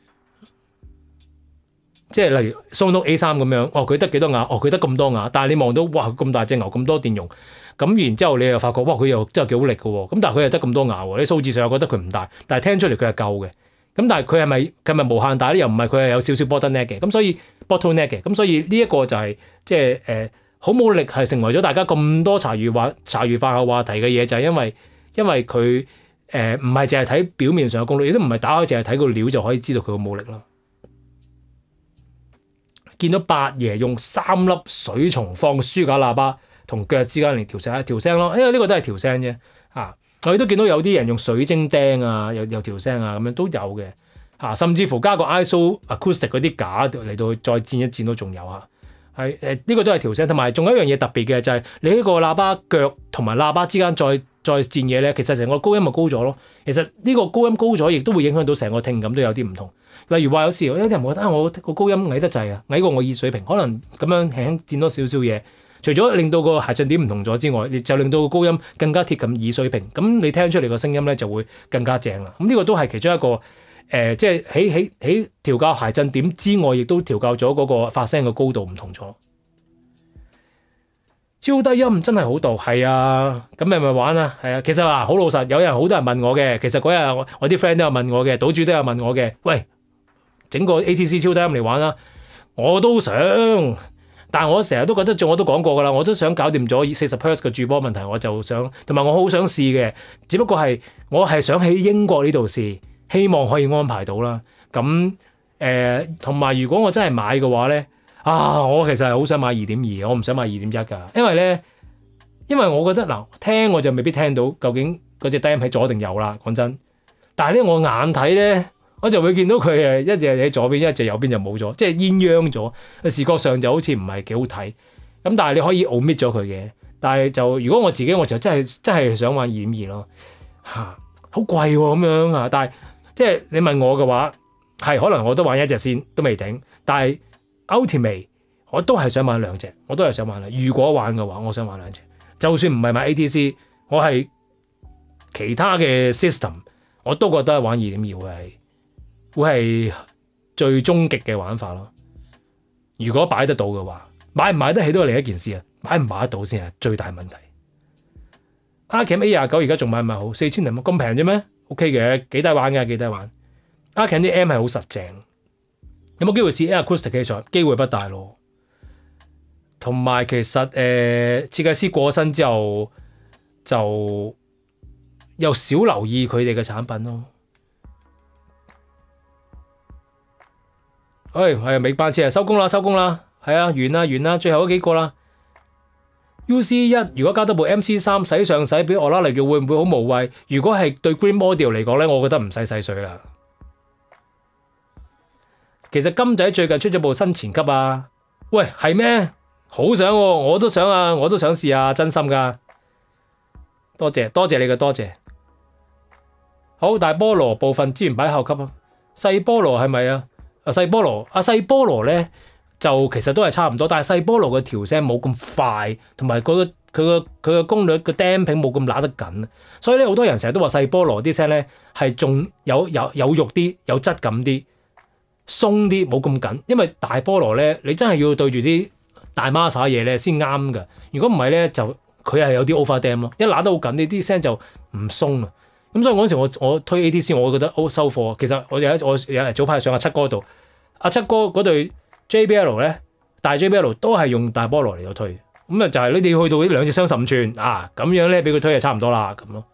即係例如 Sonos A3 咁樣，佢得幾多瓦？佢得咁多瓦，但係你望到哇咁大隻牛咁多電容，咁然之後你又發覺哇佢又真係幾好力嘅喎。咁但係佢又得咁多瓦喎，你數字上又覺得佢唔大，但係聽出嚟佢係夠嘅。咁但係佢係咪無限大咧？又唔係，佢係有少少 bottleneck 嘅。咁所以 bottleneck 嘅，咁所以呢一個就係即係好冇力，係成為咗大家咁多茶餘飯後話題嘅嘢，就係因為佢唔係淨係睇表面上嘅功率，亦都唔係打開淨係睇個料就可以知道佢個武力咯。見到八爺用3粒水松放書架喇叭同腳之間嚟調聲咯，因為呢個都係調聲啫。我亦都見到有啲人用水晶釘啊，又調聲啊，咁樣都有嘅。甚至乎加個 ISO acoustic 嗰啲架嚟到再轉一轉都仲有啊。呢個都係調聲，同埋仲有一樣嘢特別嘅就係你呢個喇叭腳同埋喇叭之間再轉嘢咧，其實成個高音咪高咗咯。其實呢個高音高咗，亦都會影響到成個聽感都有啲唔同。例如話有時有啲人覺得我個高音矮得滯啊，矮過我耳水平，可能咁樣輕輕轉多少少嘢，除咗令到個諧振點唔同咗之外，就令到個高音更加貼近耳水平，咁你聽出嚟個聲音咧就會更加正啦。咁呢個都係其中一個即係喺調校諧振點之外，亦都調校咗嗰個發聲嘅高度唔同咗。超低音真係好度，係啊，咁你咪玩啊，係啊。其實好老實，好多人問我嘅，其實嗰日我啲 friend 都有問我嘅，島主都有問我嘅，喂，整個 ATC 超低音嚟玩啦，我都想，但係我成日都覺得，我都講過㗎啦，我都想搞掂咗40 Hz 嘅駐波問題，我就想，同埋我好想試嘅，只不過係我係想喺英國呢度試，希望可以安排到啦。咁同埋如果我真係買嘅話咧。我其實係好想買2.2，我唔想買2.1㗎，因為我覺得聽我就未必聽到究竟嗰隻低音喺左定右啦，講真。但係咧我眼睇咧，我就會見到佢一隻喺左邊，一隻右邊就冇咗，即係鴛鴦咗，視覺上就好似唔係幾好睇。咁但係你可以 omit 咗佢嘅，但係就如果我自己我就真係想買2.2咯，好貴喎咁樣啊！但係即係你問我嘅話，係可能我都玩一隻先，都未頂，但係。Ultimate 我都係想買兩隻，我都係想買兩隻。如果玩嘅話，我想買兩隻。就算唔係買 ATC，我係其他嘅 system，我都覺得玩2.2會係最終極嘅玩法咯。如果擺得到嘅話，買唔買得起都係另一件事啊。買唔買得到先係最大問題。Arcam A29而家仲買唔係好4000零蚊咁平啫咩 ？OK 嘅，幾抵玩嘅，幾抵玩。Arcam 啲 M 係好實淨。有冇機會試 Air Acoustic 嘅場？機會不大咯。同埋其實設計師過身之後，就又少留意佢哋嘅產品咯。係尾班車收工啦，係啊，完啦，最後嗰幾個啦。UC1 如果加多部 MC3 洗上洗俾我啦，例如會唔會好無謂？如果係對 Green Audio 嚟講咧，我覺得唔使細水啦。其實金仔最近出咗部新前級啊！喂，係咩？好想喎，我都想啊，我都想試啊，真心㗎。多謝你嘅多謝。好，大菠蘿部分資源擺後級啊。細菠蘿係咪啊？細菠蘿咧就其實都係差唔多，但係細菠蘿嘅調聲冇咁快，同埋佢個功率個 damping 冇咁揦得緊，所以咧好多人成日都話細菠蘿啲聲咧係仲有肉啲，有質感啲。鬆啲冇咁緊，因為大菠蘿咧，你真係要對住啲大孖沙嘢咧先啱㗎。如果唔係咧，就佢係有啲 overdam 咯，一揦得好緊，呢啲聲就唔鬆啊。咁所以嗰陣時我推 ATC，我覺得收貨。其實我有日早排上阿七哥度，阿七哥嗰對 JBL 咧，大 JBL 都係用大菠蘿嚟到推。咁啊就係你哋去到呢兩隻雙15寸啊，咁樣咧俾佢推就差唔多啦咁咯。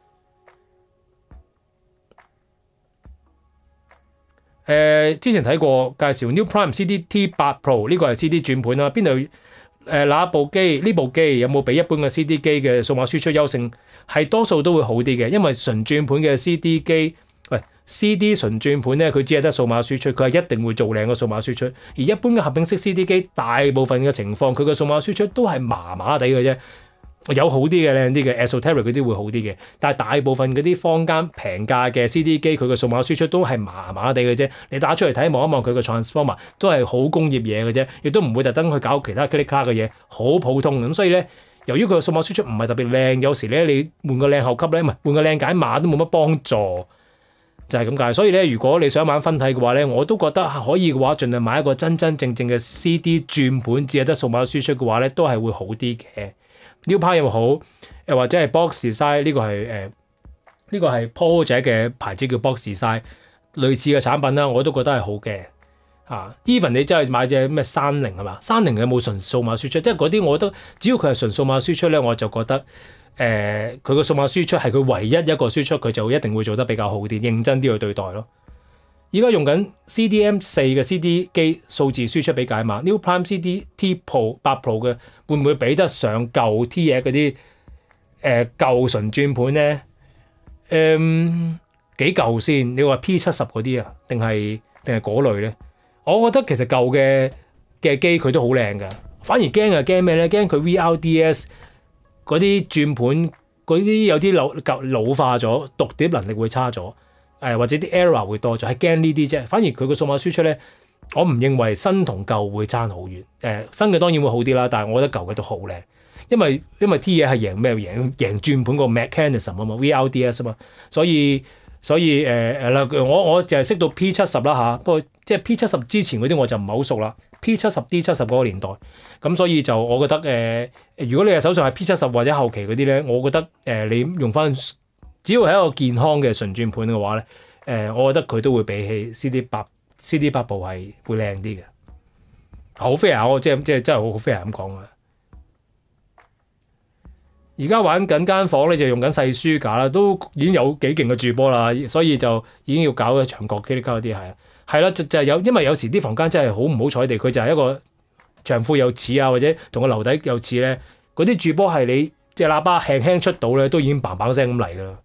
之前睇過介紹 New Prime CD-T8 Pro 呢個係 CD 轉盤啦，邊度那部機呢部機有冇比一般嘅 CD 機嘅數碼輸出優勝？係多數都會好啲嘅，因為純轉盤嘅 CD 機，CD 純轉盤咧，佢只係得數碼輸出，佢係一定會做靚嘅數碼輸出。而一般嘅合併式 CD 機，大部分嘅情況佢嘅數碼輸出都係麻麻地嘅啫。有好啲嘅靚啲嘅 Esoteric 嗰啲會好啲嘅，但係大部分嗰啲坊間平價嘅 CD 機，佢嘅數碼輸出都係麻麻地嘅啫。你打出嚟睇望一望佢嘅 transformer 都係好工業嘢嘅啫，亦都唔會特登去搞其他 click clack 嘅嘢，好普通咁。所以咧，由於佢嘅數碼輸出唔係特別靚，有時咧你換個靚後級咧，唔係換個靚解碼都冇乜幫助，就係咁解。所以咧，如果你想玩分體嘅話咧，我都覺得可以嘅話，盡量買一個真真正正嘅 CD 轉盤，只係得數碼輸出嘅話咧，都係會好啲嘅。New Power 又好，又或者係 Box Design 呢個係呢個係 Pro 仔嘅牌子叫 Box Design，類似嘅產品啦，我都覺得係好嘅。Even 你真係買隻咩山靈係嘛？山靈有冇純數碼輸出？即係嗰啲我覺得只要佢係純數碼輸出咧，我就覺得佢個數碼輸出係佢唯一一個輸出，佢就一定會做得比較好啲，認真啲去對待咯。而家用緊 CDM4 嘅 CD 機數字輸出俾解碼 ，New Prime CD T Pro 8 Pro 嘅會唔會比得上舊 T 嘢嗰啲舊純轉盤咧？幾舊先？你話 P70 嗰啲啊，定係嗰類咧？我覺得其實舊嘅機佢都好靚㗎，反而驚咩咧？驚佢 VRDS 嗰啲轉盤嗰啲有啲老化咗，讀碟能力會差咗。或者啲 error 會多咗，係驚呢啲啫。反而佢個數碼輸出咧，我唔認為新同舊會爭好遠。新嘅當然會好啲啦，但係我覺得舊嘅都好靚，因為 T 嘢係贏咩？贏轉盤個 mechanism 啊嘛 ，VRDS 啊嘛。所以我就係識到 P70 啦嚇。不過即係 P70 之前嗰啲我就唔係好熟啦。P70 D70 嗰個年代，咁所以就我覺得如果你係手上係 P70 或者後期嗰啲咧，我覺得你用翻。只要係一個健康嘅純轉盤嘅話咧，我覺得佢都會比起 CD8 部係會靚啲嘅。好 fair，我即係真係好 fair 咁講啊！而家玩緊間房咧就用緊細書架啦，都已經有幾勁嘅駐波啦，所以就已經要搞長角 K 嗰啲係啦，就係有，因為有時啲房間真係好唔好彩地，佢就係一個長褲又似啊，或者同個樓底又似咧，嗰啲駐波係你隻喇叭輕輕出到咧，都已經嘭嘭聲咁嚟㗎啦。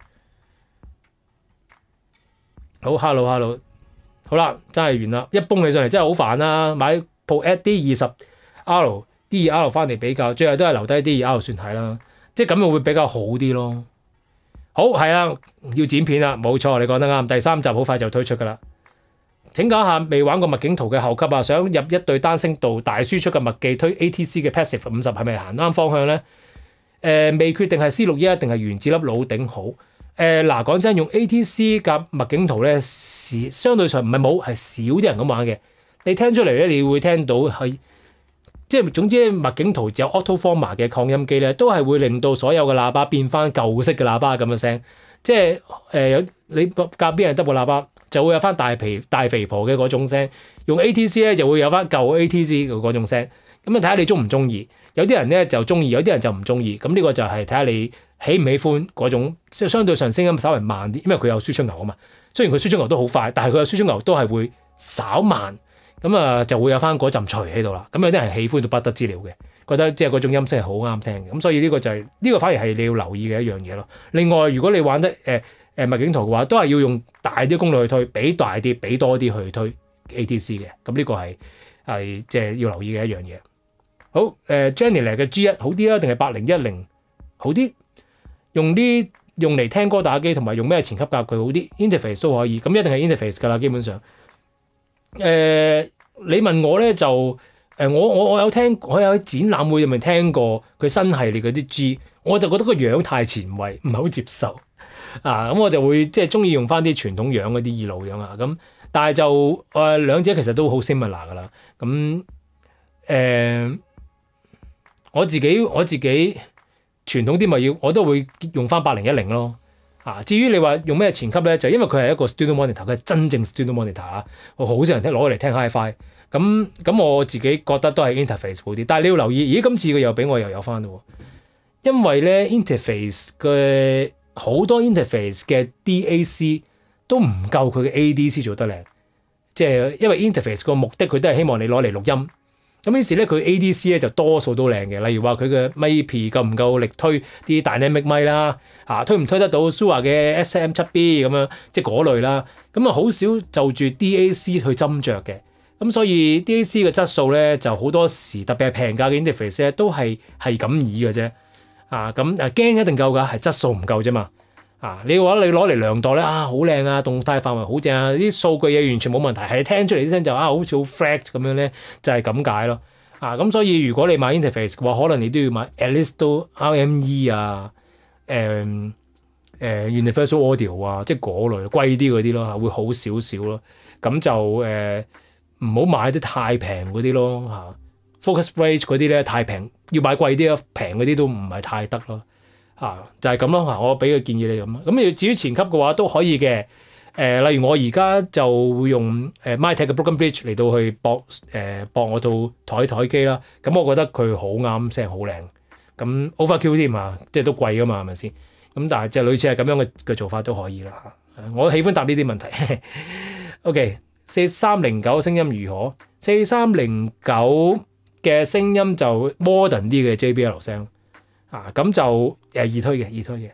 好 ，hello， 好啦，真係完啦！一崩起上嚟真係好煩啦。買部 D20R D2R 翻嚟比較，最後都係留低 D2R 算係啦。即係咁樣會比較好啲咯。好係啦，要剪片啦，冇錯，你講得啱。第3集好快就推出㗎啦。請教下未玩過麥景圖嘅後級啊，想入一對單聲道大輸出嘅麥記推 ATC 嘅 Passive 50係咪行啱方向咧？未決定係 C61 定係原子粒老頂好。講真，用 ATC 夾麥景圖咧，相對上唔係冇，係少啲人咁玩嘅。你聽出嚟咧，你會聽到係即係總之麥景圖有 Auto Format 嘅擴音機咧，都係會令到所有嘅喇叭變翻舊式嘅喇叭咁嘅聲。即係有你夾邊人得部喇叭，就會有翻大肥婆嘅嗰種聲。用 ATC 咧就會有翻舊 ATC 嘅嗰種聲。咁啊睇下你中唔中意？有啲人咧就中意，有啲人就唔中意。咁呢個就係睇下你喜唔喜歡嗰種，即係相對上聲音稍微慢啲，因為佢有輸出牛啊嘛。雖然佢輸出牛都好快，但係佢嘅輸出牛都係會稍慢，咁就會有翻嗰陣馟喺度啦。咁有啲人係喜歡到不得之了嘅，覺得即係嗰種音色係好啱聽嘅。咁所以呢個就係呢個反而係你要留意嘅一樣嘢咯。另外，如果你玩得麥景圖嘅話，都係要用大啲功率去推，俾大啲，俾多啲去推 ATC 嘅。咁呢個係即係要留意嘅一樣嘢。好Genelec 嘅 G1 好啲啊，定係8010好啲？用嚟聽歌打機同埋用咩前級夾佢好啲 ？Interface 都可以，咁一定係 interface 㗎啦，基本上。你問我咧就我有聽，我有喺展覽會入面聽過佢新系列嗰啲 G， 我就覺得個樣太前衛，唔係好接受啊。咁我就會即係中意用翻啲傳統樣嗰啲二路樣啊。咁但係就兩者其實都好 similar 㗎啦。咁我自己傳統啲咪要，我都會用翻8010咯。至於你話用咩前級咧，就因為佢係一個 studio monitor，佢係真正 studio monitor 啦。我好少人攞嚟聽 hi-fi。咁我自己覺得都係 interface 好啲。但係你要留意，咦今次佢又俾我又有翻咯。因為咧 interface 嘅好多 interface 嘅 DAC 都唔夠佢嘅 ADC 做得靚。即係因為 interface 個目的佢都係希望你攞嚟錄音。咁於是咧，佢 ADC 咧就多數都靚嘅，例如話佢嘅咪皮夠唔夠力推啲 dynamic 咪啦，推唔推得到 Shure 嘅 SM7B 咁樣，即係嗰類啦。咁好少就住 DAC 去斟酌嘅。咁所以 DAC 嘅質素咧就好多時，特別係平價嘅 interface 咧都係咁意嘅啫。咁驚一定夠㗎，係質素唔夠啫嘛。你嘅話你攞嚟量度咧好靚啊，動態範圍好正啊，啲數據嘢完全冇問題，係你聽出嚟啲聲就好似好 flat 咁樣咧，就係咁解咯。咁所以如果你買 interface 嘅話，可能你都要買 at least 都 RME Universal Audio 即係嗰類貴啲嗰啲咯，會好少少咯。咁就唔好買啲太平嗰啲咯。Focusrite 嗰啲咧太平，要買貴啲啊，平嗰啲都唔係太得咯。就係咁咯。我俾個建議你咁。咁至於前級嘅話都可以嘅。例如我而家就會用Mytek 嘅 Broken Bridge 嚟到去駁我套台機啦。咁我覺得佢好啱聲，好靚， 咁 overkill 添啊，即係都貴噶嘛，係咪先？咁但係即係類似係咁樣嘅做法都可以啦。我喜歡答呢啲問題。OK， 4309聲音如何？4309嘅聲音就 modern 啲嘅 JBL 聲啊，咁就易推嘅。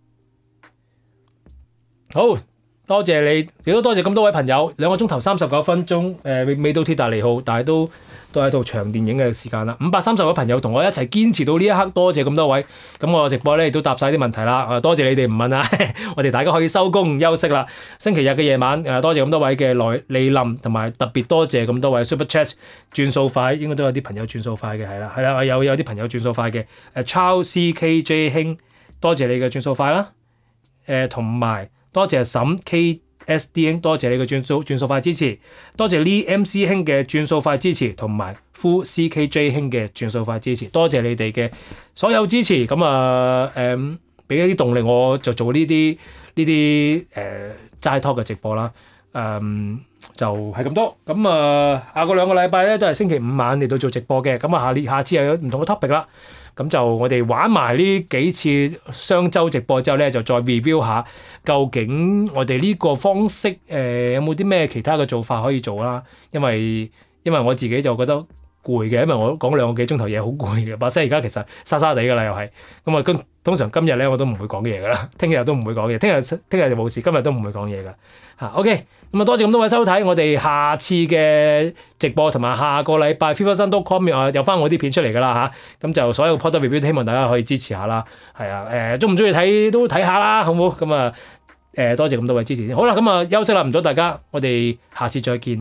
好，多謝你，亦都多謝咁多位朋友，2個鐘頭39分鐘，未到鐵達尼號，但係都係套長電影嘅時間啦。530位朋友同我一齊堅持到呢一刻，多謝咁多位。咁我直播咧亦都答晒啲問題啦。多謝你哋唔問啊，我哋大家可以收工休息啦。星期日嘅夜晚，多謝咁多位嘅嚟臨，同埋特別多謝咁多位 Super Chat 轉數快，應該都有啲朋友轉數快嘅，係啦，有啲朋友轉數快嘅。Charles CKJ 兄，多謝你嘅轉數快啦。同埋。多謝沈 KSD 多謝你嘅轉數快支持，多謝 Lee MC 兄嘅轉數快支持，同埋 Full CKJ 兄嘅轉數快支持，多謝你哋嘅所有支持，咁俾一啲動力我就做呢啲齋 talk 嘅直播啦，就係咁多，咁下個2個禮拜咧都係星期5晚嚟到做直播嘅，咁下次又有唔同嘅 topic 啦。咁就我哋玩埋呢幾次雙週直播之後咧，就再 review 下究竟我哋呢個方式有冇啲咩其他嘅做法可以做啦？因為我自己就覺得攰嘅，因為我講2個幾鐘頭嘢好攰嘅，把聲而家其實沙沙地㗎啦，又係咁啊。通常今日咧我都唔會講嘢㗎啦，聽日都唔會講嘢，聽日就冇事，今日都唔會講嘢㗎。OK， 咁多謝咁多位收睇，我哋下次嘅直播同埋下個禮拜 feversun.com 有翻我啲片出嚟㗎啦嚇，咁就所有 product review 希望大家可以支持下啦，係啊，中唔中意睇都睇下啦，好唔好？咁多謝咁多位支持先，好啦，咁休息啦，唔阻大家，我哋下次再見。